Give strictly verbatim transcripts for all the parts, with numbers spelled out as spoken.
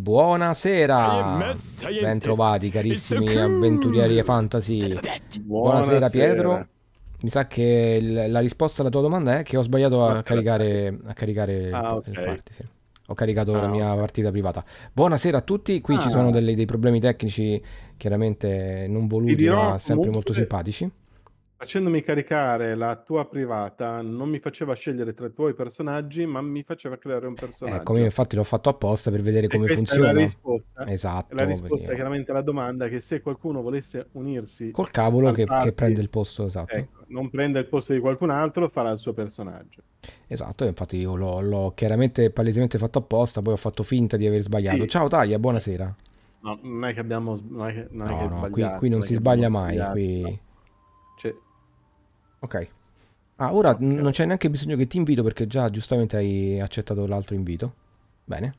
Buonasera, bentrovati carissimi avventurieri e fantasy. Buonasera Pietro. Buonasera. Mi sa che il- la risposta alla tua domanda è che ho sbagliato a Buonasera a te. caricare, a caricare il, Ah, pa- il ok. party, sì. Ho caricato la Ah, mia ok. partita privata. Buonasera a tutti, qui ci sono Ah, delle- dei problemi tecnici chiaramente non ti voluti dirò ma sempre molto comunque, simpatici. facendomi caricare la tua privata, non mi faceva scegliere tra i tuoi personaggi, ma mi faceva creare un Eh, come io personaggio. infatti l'ho fatto apposta per vedere E come questa è la funziona. risposta. È la Esatto, perché risposta io- chiaramente alla domanda che se qualcuno volesse unirsi col cavolo al che, che party, prende il posto, esatto. ecco, non prende il posto di qualcun altro, farà il suo personaggio. Esatto, infatti io l'ho l'ho chiaramente palesemente fatto apposta, poi ho fatto finta di aver sbagliato. Sì, Ciao Taglia, eh, buonasera. no, non è che abbiamo, s- non è che, non è che No, è no, qui, qui sbagliato, non non è si che abbiamo sbaglia mai, sbagliato, no. qui... Cioè, Ok. Ah, ora ok. n- non c'è neanche bisogno che ti invito perché già giustamente hai accettato l'altro invito. Bene.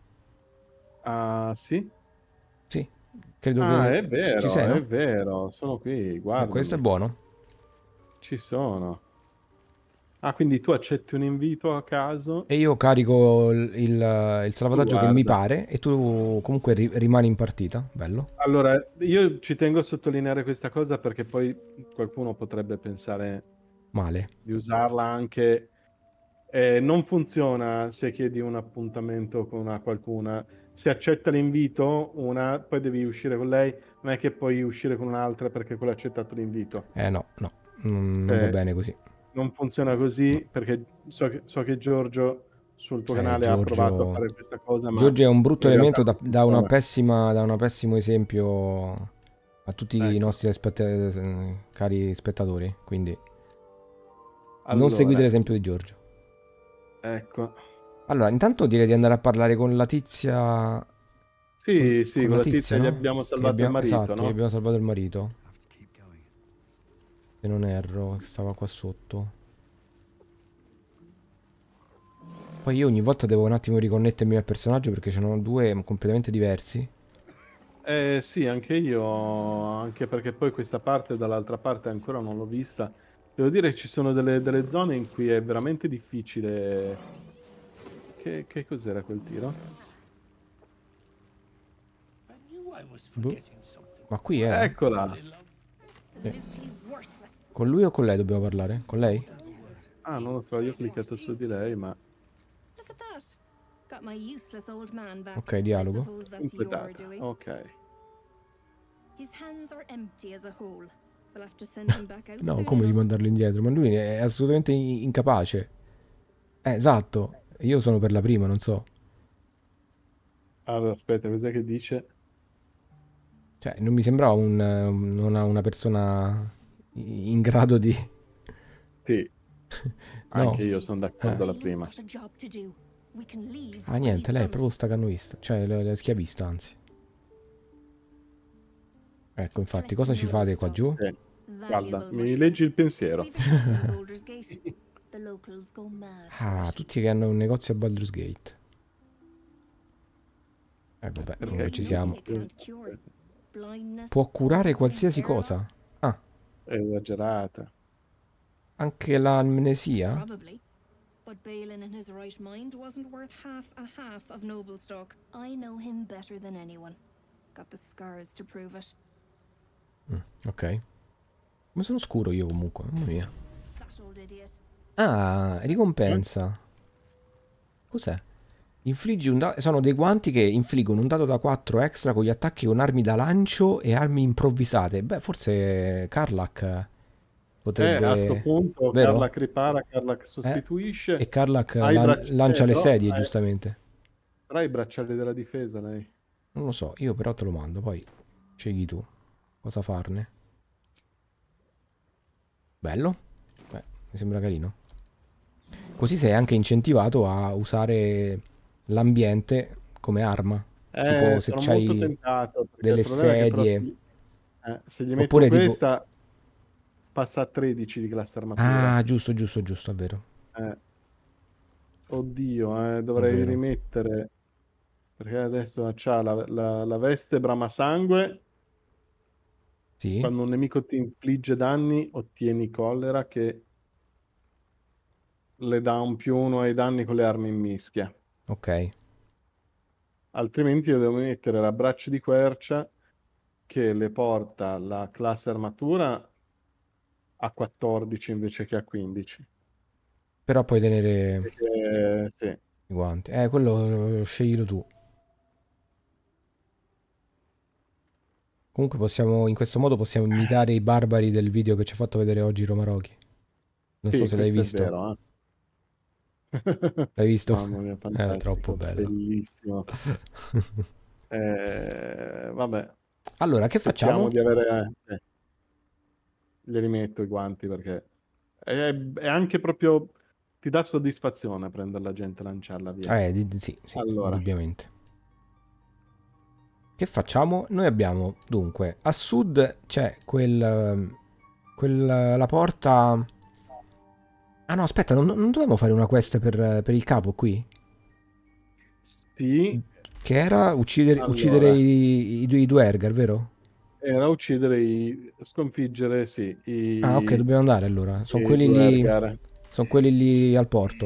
Ah, sì? Sì, credo Ah, che è ci sei, vero, è no? vero, sono qui, Eh, questo è guardami, buono. ci sono. Ah, quindi tu accetti un invito a caso? E io carico il, il- il Tu salvataggio che mi guarda. pare e tu comunque ri- rimani in partita. Bello. Allora, io ci tengo a sottolineare questa cosa perché poi qualcuno potrebbe pensare Male. di usarla anche. Eh, non funziona se chiedi un appuntamento con una qualcuna. Se accetta l'invito, una, poi devi uscire con lei, non è che puoi uscire con un'altra perché quella ha accettato l'invito. Eh no, no, non non va Cioè, bene così. non funziona No. così perché so che, so che Giorgio sul tuo Eh, canale ha provato a Giorgio... fare questa cosa, ma Giorgio è un brutto in realtà elemento non da, da una funziona. pessima, da un pessimo esempio a tutti i Ecco, nostri spett- eh, cari spettatori. Quindi non seguite allora, l'esempio di Giorgio. ecco. Allora, intanto direi di andare a parlare con la tizia. Con, Sì, sì, con con la la tizia, tizia gli no? abbiamo Che salvato il abbiamo, marito, esatto, che no? abbiamo salvato il marito. Se non erro, che stava qua sotto. Poi io ogni volta devo un attimo riconnettermi al personaggio perché ce ne sono due completamente diversi. Eh sì, anche io, anche perché poi questa parte dall'altra parte ancora non l'ho vista. Devo dire che ci sono delle, delle zone in cui è veramente difficile. Che, che cos'era quel tiro? Boh. Ma qui è? Eccola! Sì. Con lui o con lei dobbiamo parlare? Con lei? Ah, non lo so, io ho cliccato su di lei, ma Look at that. Got my useless old man back. Ok, I dialogo. suppose that's your completata. doing. Ok. His hands are empty as a whole. We'll have to send him back out No, soon come enough. rimandarlo indietro? Ma lui è assolutamente in- incapace. Eh, esatto. Io sono per la prima, non so. Allora, aspetta, cos'è che dice? Cioè, non mi sembrava un, un- una, una persona in grado di... Sì, No. anche io sono Eh. d'accordo alla Balin's prima. got a job to do. We can leave Ah, when niente, he's lei è done proprio it. stacanoista. Cioè, le, le schiavista, anzi. Ecco, infatti, cosa ci Collecting fate noble qua stock. giù? Sì. Guarda, Valuable mi mush. leggi il pensiero. We've a shop in Boulders Gate. The locals go mad for Ah, it. tutti che hanno un negozio a Baldur's Gate. Eh, vabbè, Perché comunque There's ci nothing siamo. it can't cure. Blindness, Può curare poisoning, qualsiasi hair cosa. loss. Ah, è esagerata. anche l'amnesia? Probably. But Balin in his right mind wasn't worth half a half of noble stock. I know him better than anyone. Got the scars to prove it. Mm, ok. Come sono scuro io comunque, mamma mia. That old idiot. Ah, Eh? ricompensa. Cos'è? Infliggi un da- sono dei guanti che infliggono un dado da quattro extra con gli attacchi con armi da lancio e armi improvvisate. Beh, forse Karlak Eh, a sto potrebbe... punto Carla Vero? ripara, Carla Eh? E sostituisce. Karlak Ha i lan- bracci- lancia eh, le però, sedie, eh, giustamente. però ha i bracciali della difesa lei. Non lo so, io però te lo mando, poi scegli tu cosa farne. Bello? Beh, mi sembra carino. Così sei anche incentivato a usare l'ambiente come arma. Tipo Eh, se sono molto c'hai tentato, perché il delle problema è che però sedie. se, eh, se gli metto Oppure tipo... questa passa a tredici di classe armatura. Ah, giusto, giusto, giusto, è vero. Eh, oddio, eh, È dovrei vero. rimettere, perché adesso c'ha la, la, la veste bramasangue. Sì? Quando un nemico ti infligge danni, ottieni collera che le dà un più uno ai danni con le armi in mischia. Ok. Altrimenti io devo mettere l'abbraccio di quercia che le porta la classe armatura a quattordici invece che a quindici. Però puoi tenere Perché, sì. i guanti. Eh, quello sceglilo tu. Comunque possiamo, in questo modo possiamo imitare i barbari del video che ci ha fatto vedere oggi Roma Rocky. Non so Sì, se l'hai questo è visto. vero, eh. L'hai visto? Mamma mia, È troppo fantastico, bello. bellissimo. Eh, vabbè, Allora, che aspettiamo facciamo? di avere... eh, glieli metto i guanti perché è, è anche proprio... ti dà soddisfazione prendere la gente e lanciarla via. Eh, di- di- sì, sì, Allora, indubbiamente. Che facciamo? Noi abbiamo, dunque, a sud c'è quel, quel... la porta... Ah no, aspetta, non, non dovevamo fare una quest per, per il capo qui? sì, Che era uccidere, uccidere allora, i, i, due- i due Ergar, vero? era uccidere i... sconfiggere, sì, Ah, ok, i, dobbiamo andare allora. Sono i quelli due lì... Ergar. Sono quelli lì al porto,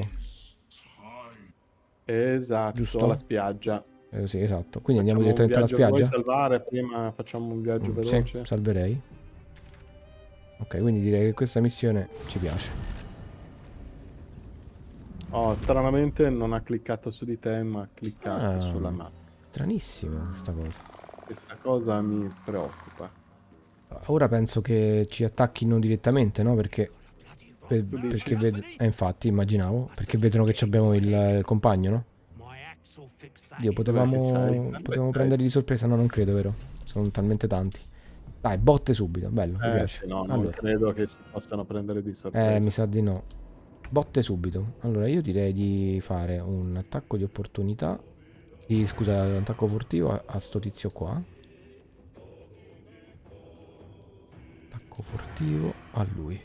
Esatto, alla giusto? spiaggia. Eh, sì, esatto. Quindi andiamo Facciamo un direttamente alla viaggio, vuoi spiaggia? salvare prima? Facciamo un viaggio Mm, sì, veloce? salverei. Ok, quindi direi che questa missione ci piace. Oh, stranamente non ha cliccato su di te, ma ha cliccato Ah, sulla mappa. stranissima questa cosa. Questa cosa mi preoccupa. Ora penso che ci attacchino direttamente, no? Perché... per- Tu dici? perché vedo... Eh, infatti, immaginavo. Perché vedono che ci abbiamo il, il compagno, no? Dio, Dov'è che potevamo... sei? Dove potevamo sei? prenderli di sorpresa. No, non credo, vero? Sono talmente tanti. Dai, botte subito. Bello, mi Eh piace. sì, no, non Allora, credo che si possano prendere di eh, sorpresa. mi sa di no. Botte subito. Allora, io direi di fare un attacco di opportunità. Di, scusa, un attacco furtivo a, a sto tizio qua. Attacco furtivo a lui.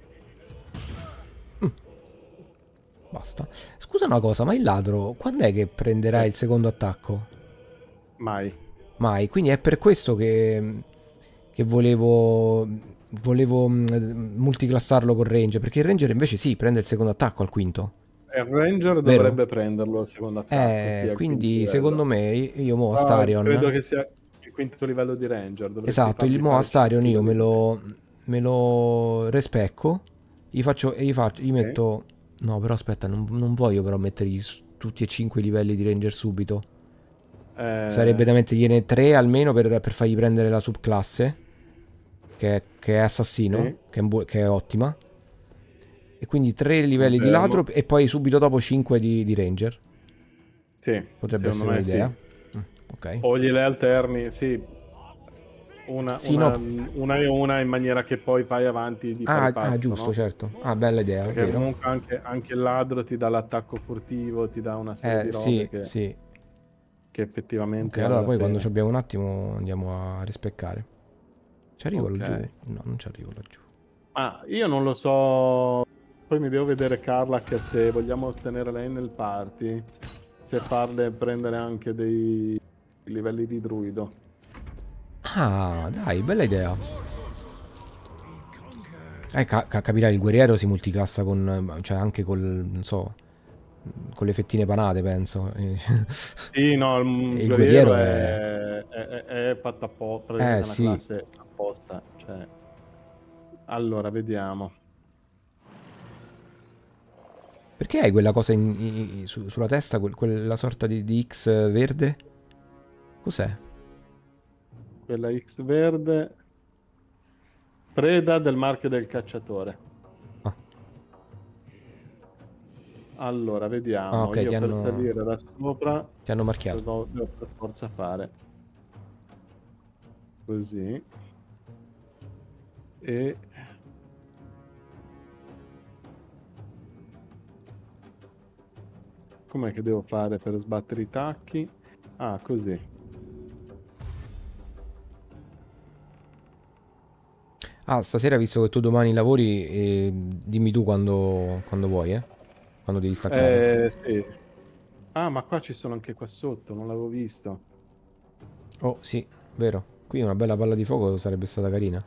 Mm, basta. Scusa una cosa, ma il ladro quando è che prenderà Eh, il secondo attacco? mai. Mai. Quindi è per questo che, che volevo, volevo mm, multiclassarlo col Ranger. Perché il Ranger invece sì, prende il secondo attacco al quinto. Il Ranger Vero? dovrebbe prenderlo il secondo attacco, sì, Eh, al quinto quindi secondo livello. me io mo Ah, credo Astarion. che sia il quinto livello di Ranger, dovresti Esatto, il fargli mo fare cinque Astarion io me livelli di Ranger. lo, me lo respecco. Gli faccio e gli faccio, gli Sì? metto. No, però aspetta, non, non voglio però mettergli s- tutti e cinque i livelli di Ranger subito. Sarebbe Eh, da mettergliene tre almeno per, per fargli prendere la subclasse. Che è, che è assassino, sì, che è, bu- che è ottima. E quindi tre livelli di confermo. ladro e poi subito dopo cinque di, di Ranger. Sì, Potrebbe secondo essere me sì. un'idea. Mm, ok. O gliele alterni, sì, una, Sì, una, no. una e una in maniera che poi vai avanti di pari Ah, ah, passo, giusto, no? certo. Ah, bella idea, Perché vero? comunque anche, anche il ladro ti dà l'attacco furtivo, ti dà una serie di Eh, robe sì, che, sì. che Ok, effettivamente vale allora la poi quando ci pena. abbiamo un attimo andiamo a rispeccare. Ci arrivo Ok. laggiù? No, non ci arrivo laggiù. Ah, io non lo so, poi mi devo vedere Carla che se vogliamo ottenere lei nel party, se farle prendere anche dei livelli di druido. Ah, dai, bella idea. Eh, ca- ca- capirai, il guerriero si multiclassa con... cioè anche col... non so... con le fettine panate, penso. Sì, no, E il il guerriero guerriero è... è, è, è, è fatta apposta, Eh, praticamente è una sì. classe apposta. Cioè. Allora, vediamo. Perché hai quella cosa in- in- su- sulla testa, quel- quella sorta di, di X verde? Cos'è? Quella X verde, preda del marchio del cacciatore. Ah, Allora, ah, vediamo. ok, ti Io per hanno, salire da sopra ti hanno marchiato. devo, devo per forza fare così. E com'è che devo fare per sbattere i tacchi? Ah, così. Ah, stasera, visto che tu domani lavori, eh, dimmi tu quando, quando vuoi, eh? Quando devi staccare. Eh, sì. Ah, ma qua ci sono anche qua sotto, non l'avevo visto. Oh, sì, vero. Qui una bella palla di fuoco sarebbe stata carina.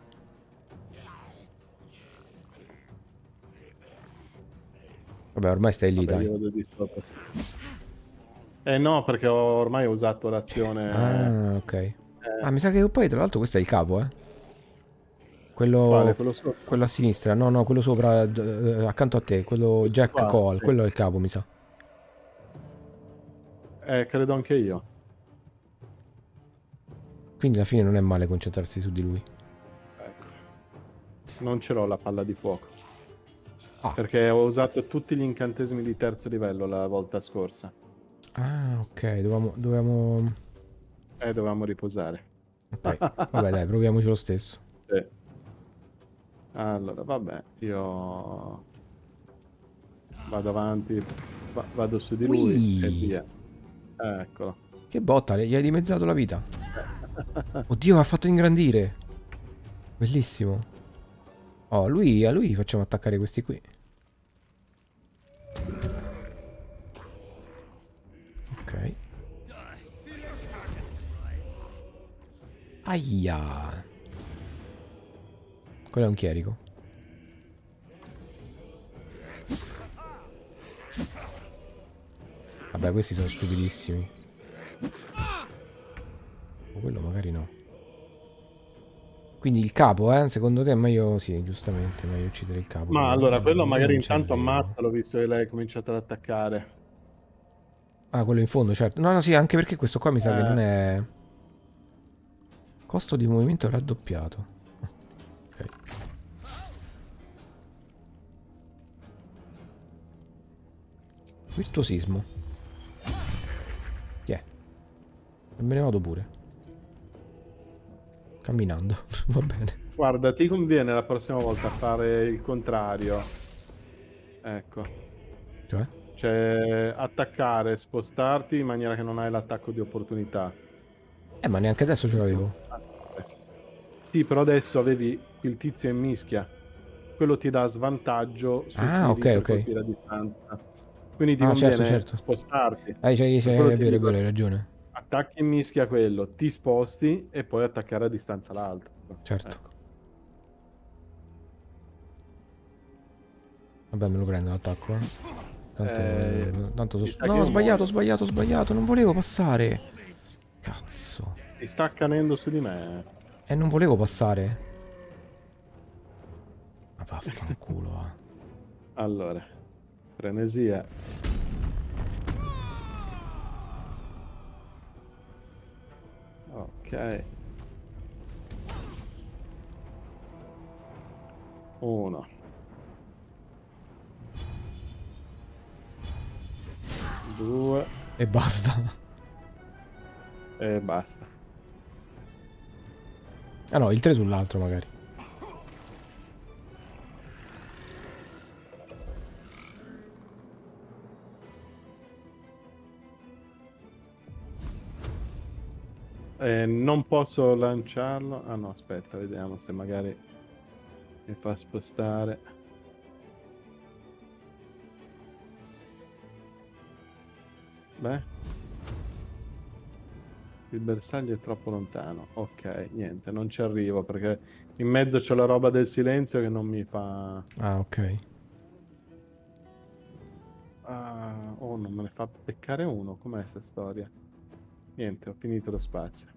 Vabbè, ormai stai lì, Vabbè, dai. io vado di sopra. Eh no, perché ho, ormai ho usato l'azione... Ah, ok. eh, Ah, mi sa che poi tra l'altro questo è il capo, eh. quale? Quello, Quello sotto? quello a sinistra, no, no, quello sopra, d- eh, accanto a te, quello Questo Jack qua, Cole, sì. quello è il capo, mi sa. Eh, credo anche io. Quindi alla fine non è male concentrarsi su di lui. Ecco. Non ce l'ho la palla di fuoco. Ah, Perché ho usato tutti gli incantesimi di terzo livello la volta scorsa. ah, ok, dovevamo, dovevamo... E dovevamo riposare. Ok, vabbè dai, proviamoci lo stesso. Sì. Allora, vabbè, io vado avanti, va- vado su di lui e Ui, via. Eccolo. che botta, gli hai dimezzato la vita. Oddio, ha fatto ingrandire. Bellissimo. Oh, lui, a lui facciamo attaccare questi qui. Ok. Aia. Quello è un chierico. Vabbè, questi sono stupidissimi. O quello magari no. Quindi il capo, eh? Secondo te è meglio... Sì, giustamente, è meglio uccidere il capo. Ma Però allora, io, quello io magari non ci intanto arrivo. ammazzalo, visto che lei ha cominciato ad attaccare. Ah, quello in fondo, certo. No, no, sì, anche perché questo qua mi sa che non Eh, è... Costo di movimento raddoppiato. Ok. Virtuosismo. Chi è? E me ne vado pure. Camminando. Va bene. guarda, ti conviene la prossima volta fare il contrario. Ecco. Cioè? Cioè, attaccare, spostarti in maniera che non hai l'attacco di opportunità. Eh, ma neanche adesso ce l'avevo. Sì, però adesso avevi il tizio in mischia. Quello ti dà svantaggio sui Ah, ok, tiri per ok. colpire a distanza. Quindi ti Ah, certo, conviene certo. spostarti. Ah, c'hai- Per c'hai- quello è ti vero, è dico, vero, hai ragione. attacchi in mischia quello, ti sposti e poi attaccare a distanza l'altro. Certo. Ecco. Vabbè, me lo prendo l'attacco, eh. Tanto... Eh, tanto mi so- sa che No, ho io sbagliato, ho muoio. sbagliato, ho sbagliato. Non volevo passare. Cazzo. Ti sta accanendo su di me. E non volevo passare. Ma vaffanculo, va. Allora, frenesia. Ok. Uno. Due. E basta. E basta. Ah no, il tre sull'altro magari. Eh, non posso lanciarlo. Ah no, aspetta, vediamo se magari mi fa spostare. Beh. Il bersaglio è troppo lontano. Ok, niente, non ci arrivo perché in mezzo c'è la roba del silenzio che non mi fa... Ah, ok. Ah, oh, non me ne fa beccare uno. Com'è sta storia? Niente, ho finito lo spazio.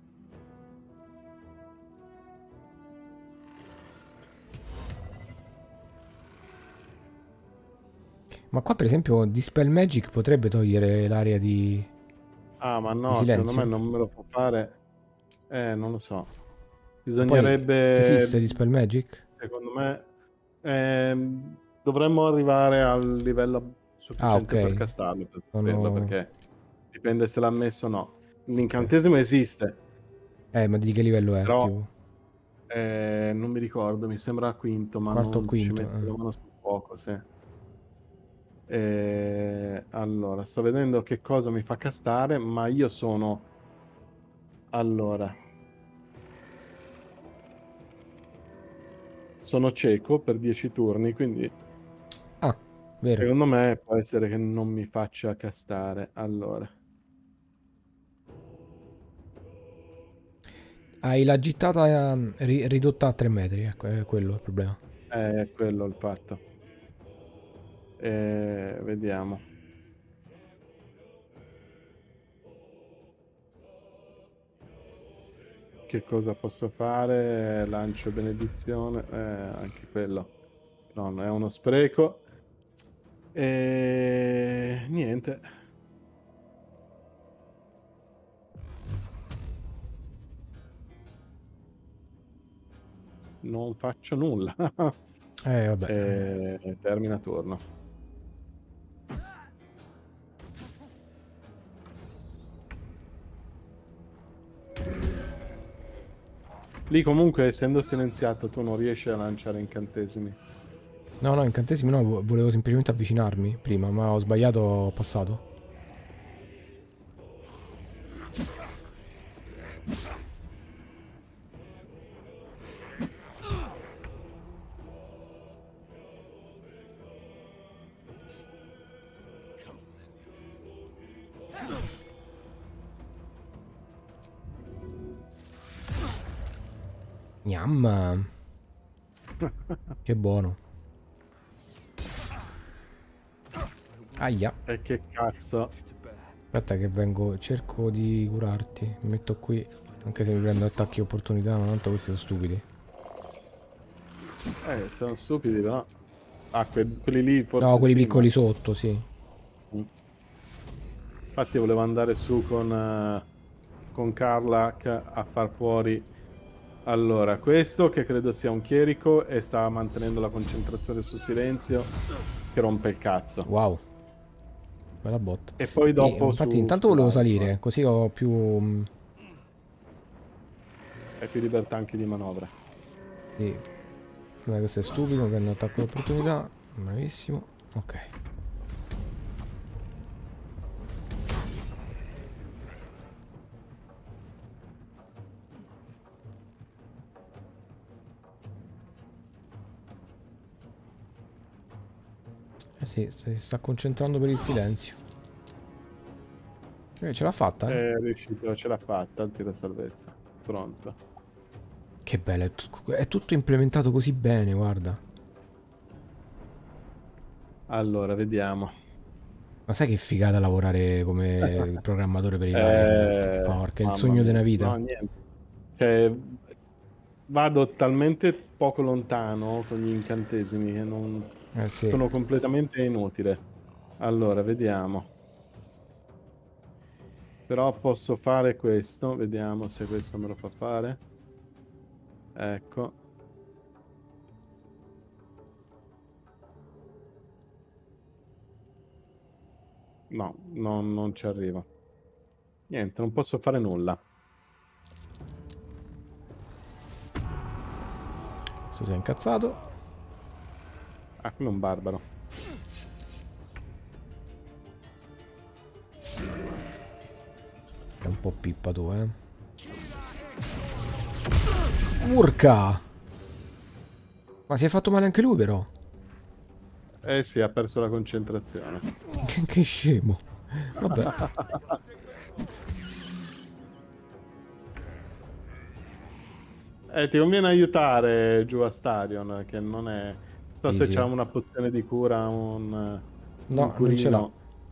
Ma qua per esempio Dispel Magic potrebbe togliere l'area di... Ah, ma di no, secondo silenzio. me non me lo può fare. Eh, non lo so. Ma poi esiste Bisognerebbe, Dispel Magic? secondo me, ehm, dovremmo arrivare al livello Ah, sufficiente per ok. castarlo, per saperlo, Sono... perché dipende se l'ha messo o no. Ok. L'incantesimo esiste, Eh, ma di che livello è? però Tipo eh, non mi ricordo, mi sembra quinto, ma quarto o non ci quinto? metto la Eh. mano sul fuoco, sì. Eh, allora, sto vedendo che cosa mi fa castare, ma io sono... Allora, sono cieco per dieci turni, quindi Ah, vero. secondo me può essere che non mi faccia castare. Allora, Hai la gittata ehm, ri- ridotta a tre metri, ecco, è quello il problema. è quello il fatto. Eh, vediamo. Che cosa posso fare? Lancio benedizione, eh, anche quello non è uno spreco. E niente. Non faccio nulla. Eh, vabbè. E termina turno. Lì comunque, essendo silenziato, tu non riesci a lanciare incantesimi. No, no, incantesimi no, vo- volevo semplicemente avvicinarmi prima, ma ho sbagliato, ho passato. Gnam. Che buono. Aia. E che cazzo. Aspetta che vengo, cerco di curarti. Mi metto qui, anche se mi prendo attacchi opportunità, ma tanto questi sono stupidi. Eh, sono stupidi, no? Ah, que- quelli lì forse No, quelli sì, piccoli ma- sotto, sì. Mm. Infatti volevo andare su con, eh, con Karlach a far fuori. Allora, questo che credo sia un chierico e sta mantenendo la concentrazione su silenzio, che rompe il cazzo. Wow. Bella botta. E poi Sì, dopo infatti su intanto volevo sull'altro, salire, eh. così ho più... mm, Hai più libertà anche di manovra. Sì. Prima questo è stupido, mi prendo attacco d'opportunità. Bravissimo. Ok. Eh sì, si sta concentrando per il silenzio. Eh, ce l'ha fatta, eh? È riuscito, ce l'ha fatta, il tiro salvezza. Pronto. Che bello, è, tut- è tutto implementato così bene, guarda. Allora, vediamo. Ma sai che figata lavorare come programmatore per i Larian? Eh, Porca, è il mamma sogno della mia. vita. No, niente. Cioè, vado talmente poco lontano con gli incantesimi che non Eh sì. sono completamente inutile. Allora, vediamo. Però posso fare questo. Vediamo se questo me lo fa fare. Ecco. No, no, non ci arrivo. Niente, non posso fare nulla. Questo si è incazzato. Ah, come un barbaro. È un po' pippa tu, eh. Urca! Ma si è fatto male anche lui, però. Eh sì, ha perso la concentrazione. Che, che scemo. Vabbè. Eh, ti conviene aiutare giù a Stadion, che non è... Non so Sì, se c'ha sì. una pozione di cura, un, un No, non ce l'ha. curino.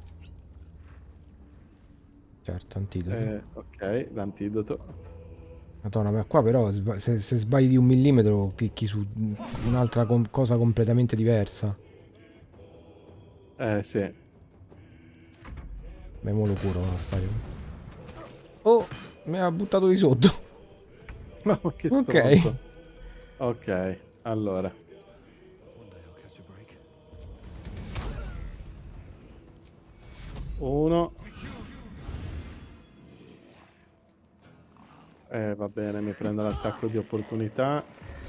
Certo, antidoto. Eh, ok, l'antidoto. Madonna, ma qua però sba- se, se sbagli di un millimetro clicchi su un'altra com- cosa completamente diversa. Eh sì. Beh, mo lo curo la stadio. Oh, mi ha buttato di sotto. Ma che Ok. stronzo. Ok, allora. Uno. Eh, va bene, mi prendo l'attacco di opportunità.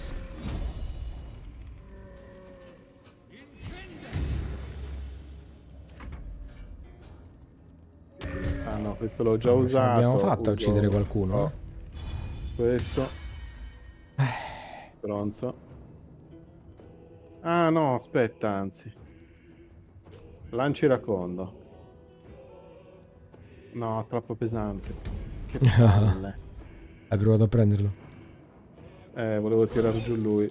Ah no, questo l'ho già No, ma ce l'abbiamo usato. fatta a Uso uccidere qualcuno, oh, eh? questo. Stronzo. Ah no, aspetta, anzi. Lanci racondo. No, troppo pesante. Che palle. Hai provato a prenderlo? Eh, volevo tirar giù lui.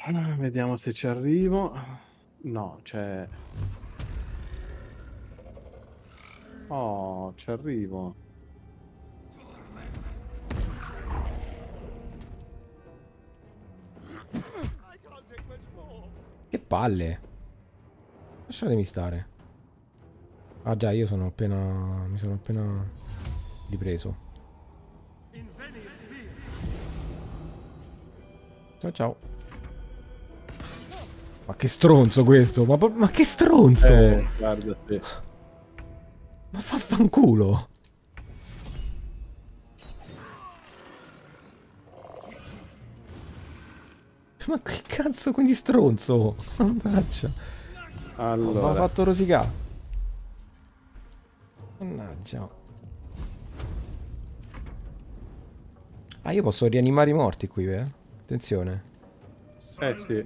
Ah, vediamo se ci arrivo. No, c'è... Oh, ci arrivo. Che palle. Lasciatemi stare. Ah già, io sono appena... mi sono appena ripreso. Ciao ciao. Ma che stronzo questo! Ma, ma che stronzo! Eh, guarda, sì. Ma vaffanculo! Ma che cazzo, quindi stronzo? Mannaggia. Allora. Mi ha fatto rosicare. Mannaggia. Ah, io posso rianimare i morti qui, eh? Attenzione. Eh sì.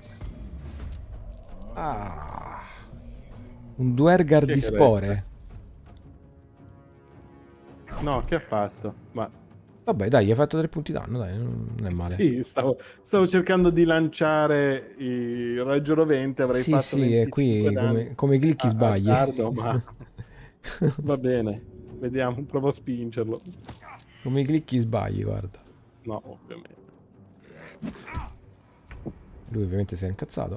Ah. Un Duergar di spore. No, che ha fatto? Ma... Vabbè, dai, gli hai fatto tre punti danno, dai, non è male. Sì, stavo, stavo cercando di lanciare il raggio rovente, avrei sì, fatto sì, è qui come, come clicchi sbagli. Tardo, ma... Va bene, vediamo, provo a spingerlo. Come clicchi sbagli, guarda. No, ovviamente. Lui ovviamente si è incazzato.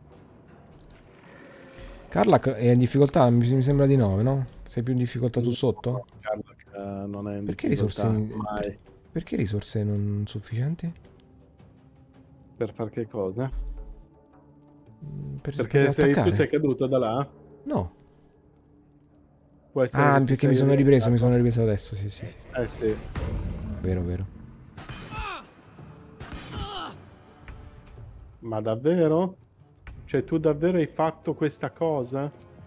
Karlak è in difficoltà, mi, mi sembra di no, no? Sei più in difficoltà tu sotto? Karlak uh, non è in perché risorse, mai. Per, perché risorse non sufficienti? Per far che cosa? Per, perché per sei, tu sei caduto da là? No. Può essere ah, perché mi sono ripreso, mi sono ripreso adesso, sì, sì. Eh sì. Vero, vero. Ma davvero? Cioè tu davvero hai fatto questa cosa?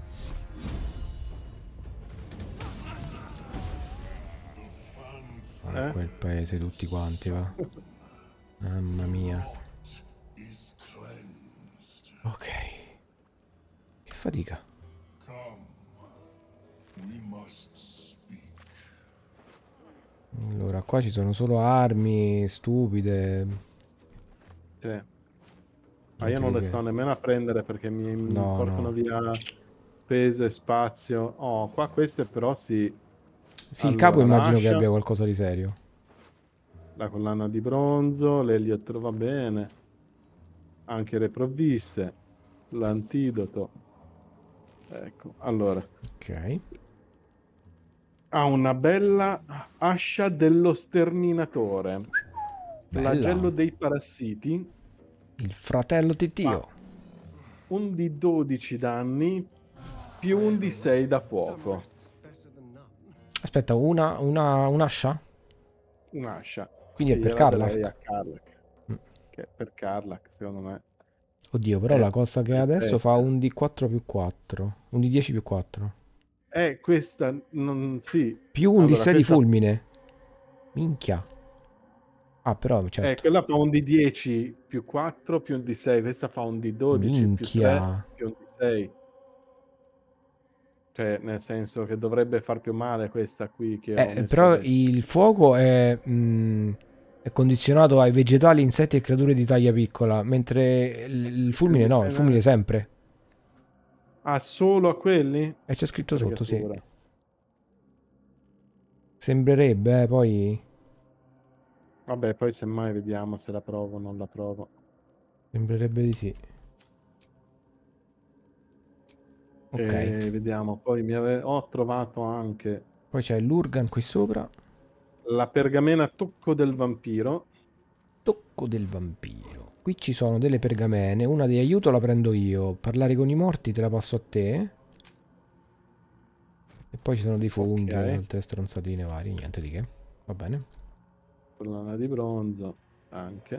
Ah, eh? Quel paese tutti quanti, va. Mamma mia. Ok. Che fatica. Allora, qua ci sono solo armi stupide. Sì. Ma io non le sto nemmeno a prendere perché mi, mi no, portano no. via peso e spazio. Oh, qua queste però sì. Sì, allora, il capo immagino lascia, che abbia qualcosa di serio. La collana di bronzo, l'eliotro va bene. Anche le provviste. L'antidoto. Ecco, allora. Ok. Ha una bella ascia dello sterminatore. Bella. Flagello dei parassiti. Il fratello Titio. Un di dodici danni più un di sei da fuoco. Aspetta, una, una un'ascia? Un'ascia. Quindi sì, è per Karlak? a Karlak. Mm. Che è per Karlak, secondo me. Oddio, però è la cosa che adesso fa un di quattro più quattro. Un di dieci più quattro. Eh, questa non... sì. Più un allora, di sei questa... di fulmine. Minchia. Ah, però, certo. Eh, quella fa un di dieci più quattro più un di sei. Questa fa un di dodici Minchia. più tre più un di sei. Cioè, nel senso che dovrebbe far più male questa qui che eh, però adesso. Il fuoco è, mh, è condizionato ai vegetali, insetti e creature di taglia piccola, mentre il, il fulmine no, il fulmine sempre. Ah, solo a quelli? E c'è scritto sotto, sì. Sembrerebbe, eh, poi... Vabbè, poi semmai vediamo se la provo o non la provo. Sembrerebbe di sì. Ok. E vediamo, poi mi ave... ho trovato anche... Poi c'è l'Urgan qui sopra. La pergamena tocco del vampiro. Tocco del vampiro. Qui ci sono delle pergamene. Una di aiuto la prendo io. Parlare con i morti te la passo a te. E poi ci sono dei funghi e okay. altre stronzatine varie. Niente di che. Va bene. Collana di bronzo anche.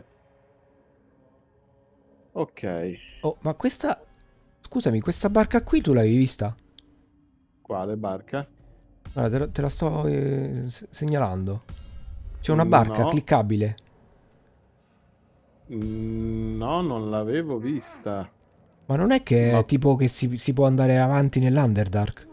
Ok. Oh, ma questa... Scusami, questa barca qui tu l'avevi vista? Quale barca? Allora, te, la, te la sto eh, segnalando. C'è una barca no. cliccabile. No, non l'avevo vista. Ma non è che no. è tipo che si, si può andare avanti nell'Underdark?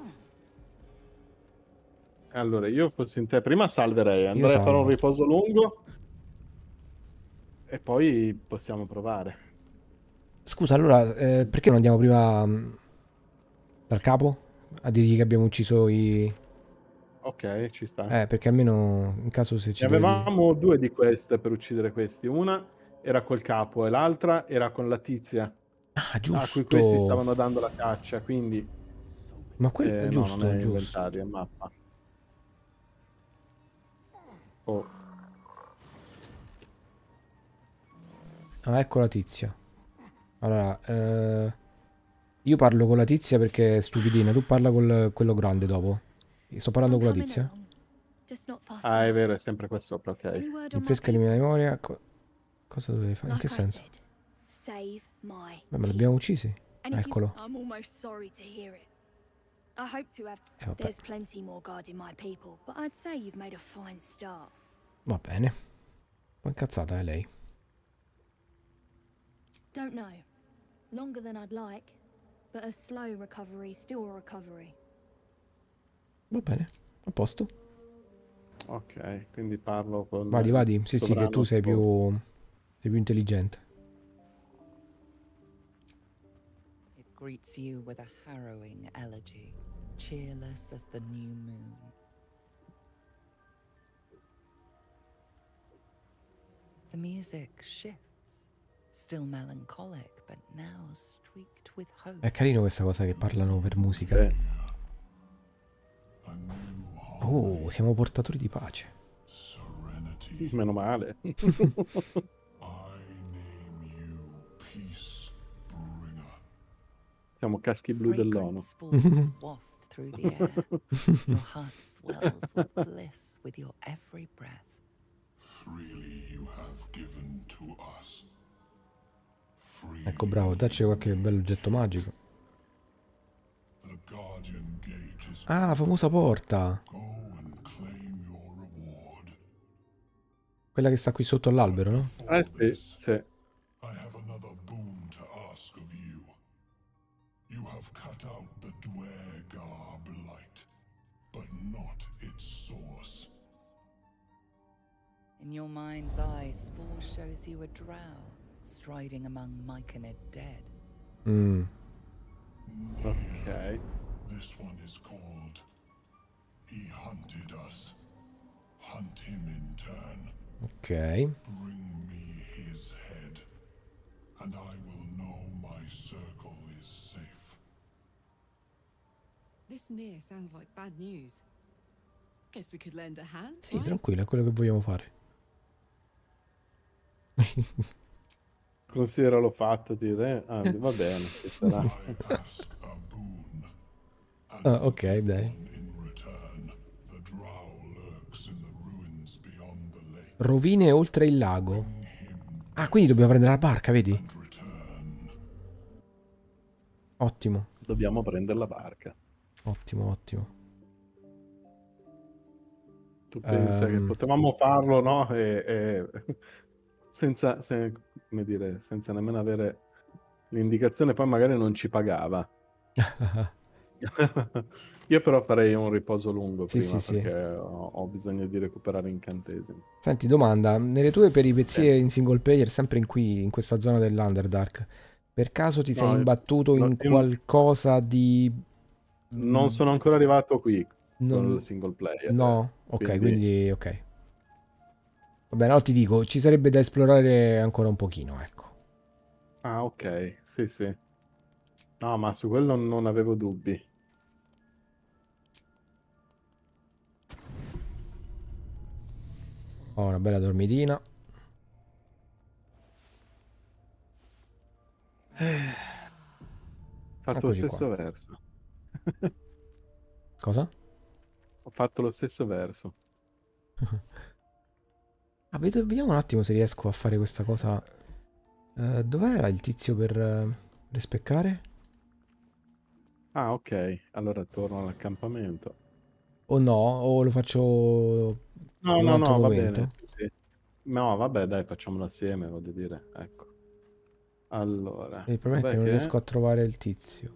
Allora, io fossi in te, prima salverei, andrei a fare un riposo lungo e poi possiamo provare. Scusa, allora, eh, perché non andiamo prima mh, dal capo? A dirgli che abbiamo ucciso i... Ok, ci sta. Eh, perché almeno in caso se ci Ne deve dire... avevamo due di queste per uccidere questi. Una era col capo e l'altra era con la tizia Ah, a cui questi giusto! stavano dando la caccia. Quindi, Ma quel... eh, no, non Giusto, è giusto. inventario, è mappa. Oh, Ah, ecco la tizia. Allora, eh, io parlo con la tizia perché è stupidina, tu parla con quello grande dopo. Sto parlando I'm con la coming tizia. along. Just not fast ah, è enough. vero, è sempre qua sopra, ok. Any word on my Rinfresca la mia people? memoria. Co- cosa dovevi fare? In che Like I senso? said, save my Beh, ma people. l'abbiamo uccisi. And if you, Eccolo. I'm almost sorry to hear it. I hope to have. Eh, vabbè. There's plenty more guarding my people, but I'd say you've made a fine start. Va bene. Ma incazzata è lei. Don't know. Longer than I'd like, but a slow recovery, still a recovery. Va bene. A posto. Ok, quindi parlo con... Vadi, il vadi. Sì, sì, che tu sovrano sei tipo- più... Sei più intelligente. It greets you with a harrowing elegy, cheerless as the new moon. The music shifts, still melancholic, but now streaked with hope. È carino questa cosa che parlano per musica. Eh, Oh, siamo portatori di pace. Serenity. meno male. I name you peace bringer. Siamo caschi blu dell'ONU. Fragrant spores waft through the air. Your heart swells with bliss with your every breath. Freely you have given to us. Freely Ecco, bravo, dacci qualche bell'oggetto magico. the guardian gate is Ah, la famosa porta. go and claim your reward. Quella che sta qui sotto all'albero, no? Eh sì, sì. I have another boon to ask of you. You have cut out the Dwergar blight, but not its source. In your mind's eye, Spore shows you a drow striding among Myconid dead. Mm. Ok. This one is called He Hunted Us. Hunt him in turn. Ok. Bring me his head, and I will know my circle is safe. This near sounds like bad news. Guess we could lend a hand. Sì, right? tranquillo, è quello che vogliamo fare. Consideralo fatto, dire. Ah, va bene, ci sarà. I ask a boon, and Ah, ok, dai. in return, the drow lurks in the ruins beyond the lake. Rovine oltre il lago. Ah, quindi dobbiamo prendere la barca, vedi? And return. Ottimo, Dobbiamo prendere la barca. ottimo, ottimo. Tu pensa che Ehm. potevamo farlo, no? E, e- senza, se- come dire, senza nemmeno avere l'indicazione, poi magari non ci pagava. Io però farei un riposo lungo Sì, prima sì, sì. perché ho, ho bisogno di recuperare incantesimi. Senti, domanda, nelle tue peripezie in single player, sempre in qui, in questa zona dell'Underdark, per caso ti sei No, imbattuto no, in io- qualcosa di... Non sono ancora arrivato qui con Non- il single player. No? Ok, quindi- quindi... ok. Va bene, allora ti dico, ci sarebbe da esplorare ancora un pochino, ecco. Ah, ok, sì, sì. No, ma su quello non avevo dubbi. Ho una bella dormitina. Ho fatto Eccoci lo stesso qua. verso. Cosa? Ho fatto lo stesso verso. Ah, vedo- vediamo un attimo se riesco a fare questa cosa. Eh, dov'era il tizio per eh, respeccare? Ah, ok. Allora torno all'accampamento. O no? O lo faccio No, in un no, altro no, va momento? bene. Sì. No, vabbè, dai, facciamolo assieme, voglio dire. Ecco. Allora. Il problema è che dov'è non è? riesco a trovare il tizio.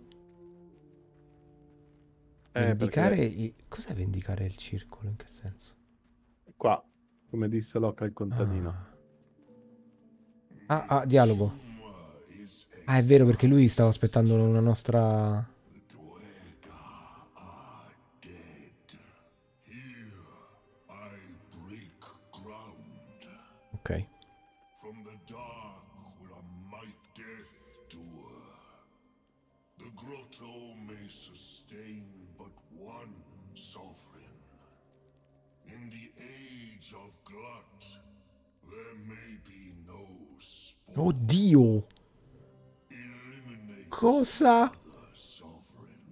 Eh, Vendicare perché i... Cos'è vendicare il circolo? In che senso? qua, come disse Locke al contadino. Ah, ah, ah, dialogo. Where is a Ah, è vero, perché lui stava aspettando una nostra... The Dwergar are dead. Here I break ground. Ok. From the dark will a might death doer. The grotto may sustain but one sovereign. In the age of glut, there may be no spawn. Oddio! Eliminate Cosa? the sovereign.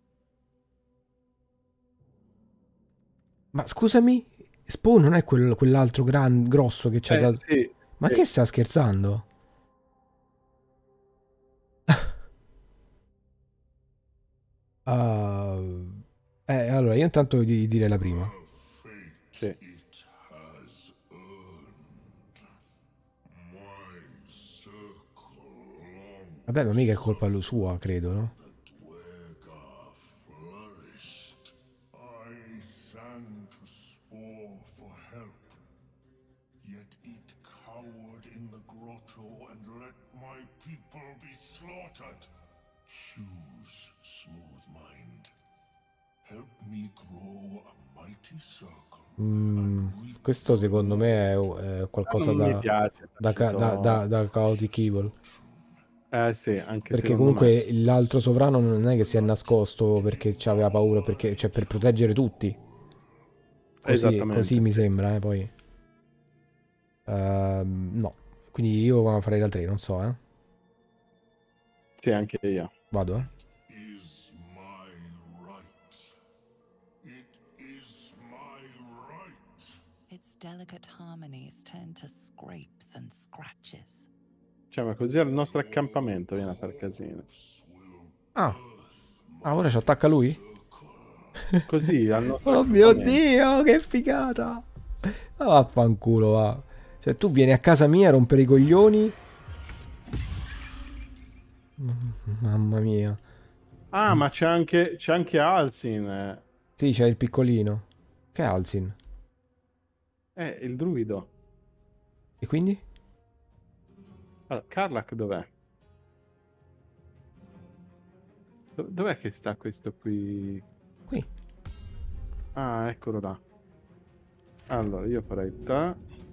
Ma scusami, Spawn non è quel- quell'altro gran, grosso che ci ha Eh, dato... sì, Ma sì. che sta scherzando? Ah, eh, allora, io intanto di direi la prima. Sì. It has earned my circle long. Vabbè, ma mica è colpa lu- sua, credo, no? The Dwergar flourished. I sang to Spore for help. Yet it cowered in the grotto and let my people be slaughtered. Choose, smooth mind. Help me grow a mighty circle. Mm, questo secondo me è, è qualcosa Non mi da, piace. da, ca- da, capito? da, da Chaotic Evil. Eh sì, anche Perché secondo comunque me. l'altro sovrano non è che si è nascosto perché aveva paura, perché, cioè per proteggere tutti. Così, Esattamente, così mi sì. sembra, eh, poi. Ehm, no, quindi io farei la tre, non so, eh. Sì, anche io. Vado, eh. Is my right. It is my right. Its delicate harmonies turn to scrapes and scratches. Cioè, ma così al nostro accampamento viene a far casino. Ah, ah, ora ci attacca lui? Così al nostro Oh mio accampamento. Dio, che figata! Ma vaffanculo, va. Cioè, tu vieni a casa mia a rompere i coglioni. Mamma mia. Ah, ma c'è anche, c'è anche Alcin. Eh. Sì, c'è il piccolino. Che è Alcin? Eh, il druido. E quindi? Allora, Karlach dov'è? Do- Dov'è che sta questo qui? Qui. Ah, eccolo là. Allora, io farei ta.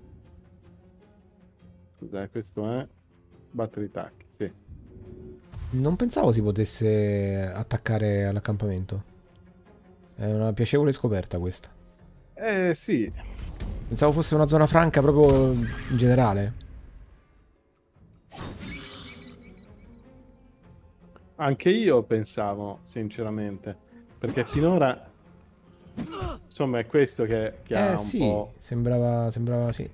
Cos'è? Questo è battery tac. Sì. Non pensavo si potesse attaccare all'accampamento. È una piacevole scoperta questa. Eh sì. Pensavo fosse una zona franca proprio in generale. Anche io pensavo, sinceramente. Perché finora. Insomma, è questo che, che ha Eh un sì, po'. sembrava, sembrava sì.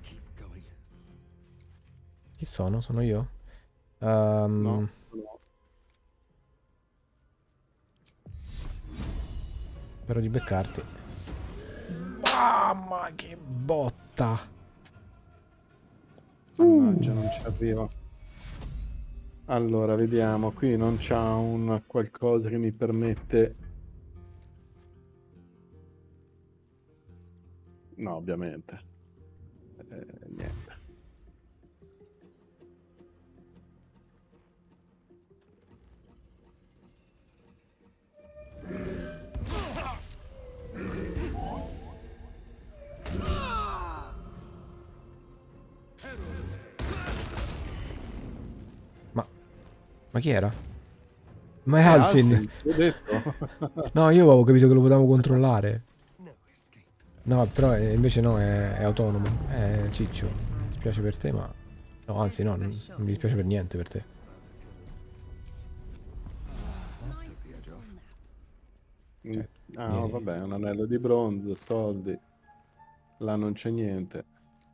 Chi sono? Sono io? Ehm, No? No. Spero di beccarti. Mamma che botta! Mannaggia, non ci arrivo. Allora, vediamo. Qui non c'ha un qualcosa che mi permette. No, ovviamente. Eh, niente. Ma... Ma chi era? Ma è Eh, Alcin! Alcin, ti ho detto. No, io avevo capito che lo potevamo controllare. No, però eh, invece no, è, è autonomo. Eh, Ciccio, mi spiace per te, ma... No, anzi no, non, non mi dispiace per niente per te. Mm, Cioè, ah, no, vieni. vabbè, un anello di bronzo, soldi. Là non c'è niente.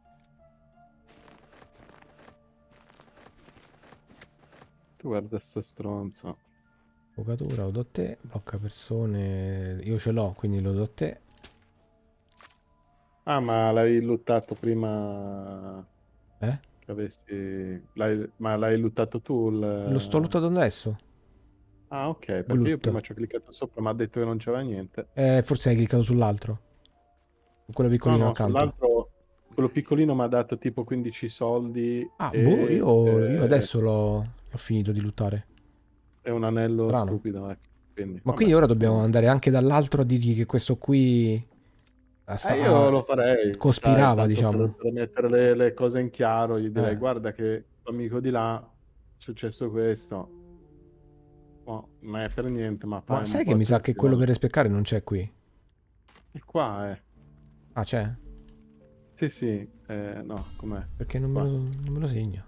Tu guarda sto stronzo. Avvocatura, lo do a te. Blocca persone... Io ce l'ho, quindi lo do a te. Ah, ma l'hai luttato prima Eh? che avessi... l'hai- Ma l'hai luttato tu il... Lo sto lottando adesso. Ah, ok, perché io Glut. prima ci ho cliccato sopra, ma ha detto che non c'era niente. Eh, forse hai cliccato sull'altro. Quello No, piccolino no, accanto. sull'altro, quello piccolino mi ha dato tipo quindici soldi Ah, boh, e... io, io eh, adesso l'ho l'ho ho finito di lottare. È un anello Strano. stupido. Eh. Quindi, Ma vabbè. quindi ora dobbiamo andare anche dall'altro a dirgli che questo qui eh, sta- Eh, io lo farei. cospirava, Dai, tanto diciamo. Per, per mettere le, le cose in chiaro, gli direi: Eh. guarda, che tuo amico di là è successo questo. Oh, non è per niente, ma fai Ma un sai po' che mi sa che quello per attenzione. respeccare non c'è qui? E qua è. Ah, c'è? Sì, sì. Eh, no, com'è? Perché non me, Qua. lo, non me lo segna.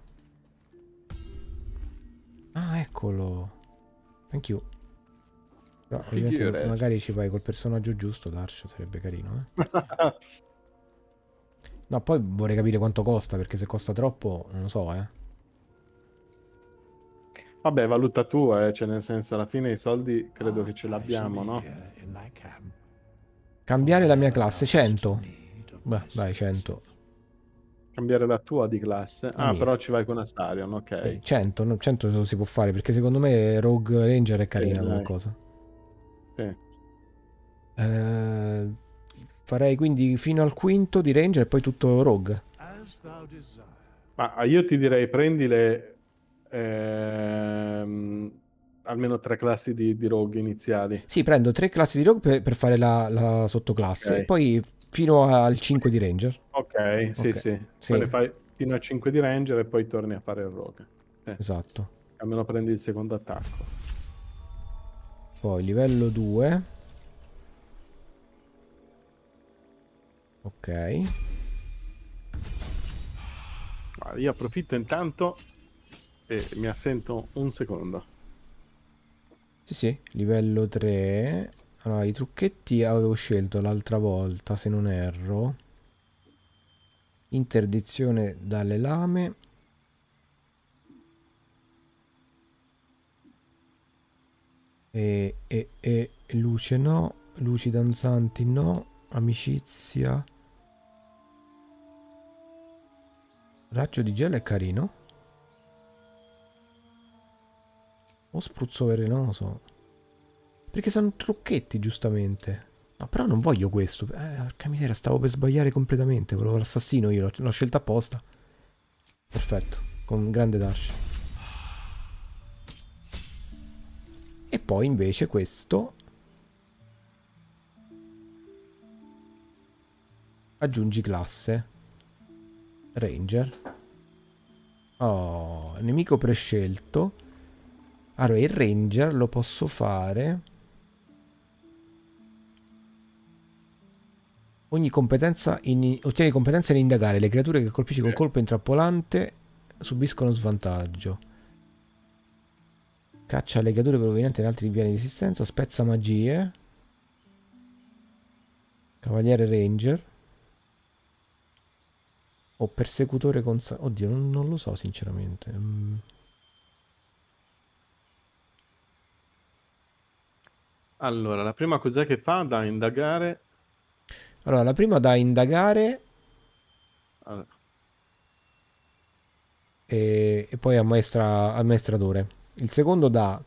Ah, eccolo. Thank you. Però, ovviamente, Figurati. magari ci vai col personaggio giusto, Darsh, sarebbe carino, eh. No, poi vorrei capire quanto costa, perché se costa troppo, non lo so, eh. Vabbè, valuta tu, eh, cioè nel senso, alla fine i soldi credo che ce l'abbiamo, no? Cambiare la mia classe, cento. Beh, dai, cento. Cambiare la tua di classe. La Ah, mia. però ci vai con Astarion, ok. Eh, cento, no, cento lo si può fare, perché secondo me Rogue Ranger è carina Sì, come dai. cosa. Sì. Eh, farei quindi fino al quinto di Ranger e poi tutto Rogue. Ma io ti direi prendile ehm, almeno tre classi di, di rogue iniziali. Sì, prendo tre classi di Rogue per, per fare la, la sottoclasse Ok. e poi fino al cinque di Ranger. Ok, sì, Ok, sì. sì. Poi ne fai fino a cinque di ranger e poi torni a fare il rogue. Sì. Esatto. Almeno prendi il secondo attacco. Poi livello due. Ok. Guarda, io approfitto intanto e mi assento un secondo. Sì, sì, livello tre. Allora, i trucchetti avevo scelto l'altra volta, se non erro. Interdizione dalle lame. E, e, e luce no. Luci danzanti no. Amicizia. Raggio di gelo è carino. O spruzzo velenoso. Perché sono trucchetti, giustamente. No, però non voglio questo. Eh, porca miseria, stavo per sbagliare completamente. Volevo l'assassino io, l'ho- l'ho scelto apposta. Perfetto, con grande dash. E poi invece questo. Aggiungi classe. Ranger. Oh, nemico prescelto. Allora, il Ranger lo posso fare. Ogni competenza in, ottieni competenza in indagare. Le creature che colpisci col colpo intrappolante subiscono svantaggio. Caccia le creature provenienti da altri piani di esistenza. Spezza magie. Cavaliere Ranger. O persecutore con... Oddio, non, non lo so sinceramente. Mm. Allora, la prima cos'è che fa? Da indagare. Allora, la prima da indagare Allora, e, e poi ammaestra, ammaestratore. Il secondo da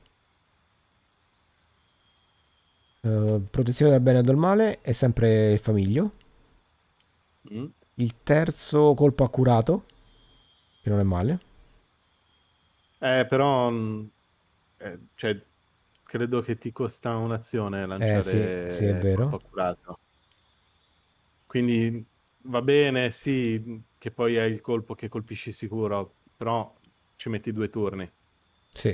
eh, protezione dal bene e dal male, è sempre il famiglio. mm. Il terzo colpo accurato, che non è male. Eh, però, mh, eh, cioè, credo che ti costa un'azione Eh sì, lanciare sì, è vero. colpo accurato. Quindi va bene, sì, che poi hai il colpo che colpisci sicuro, però ci metti due turni. Sì.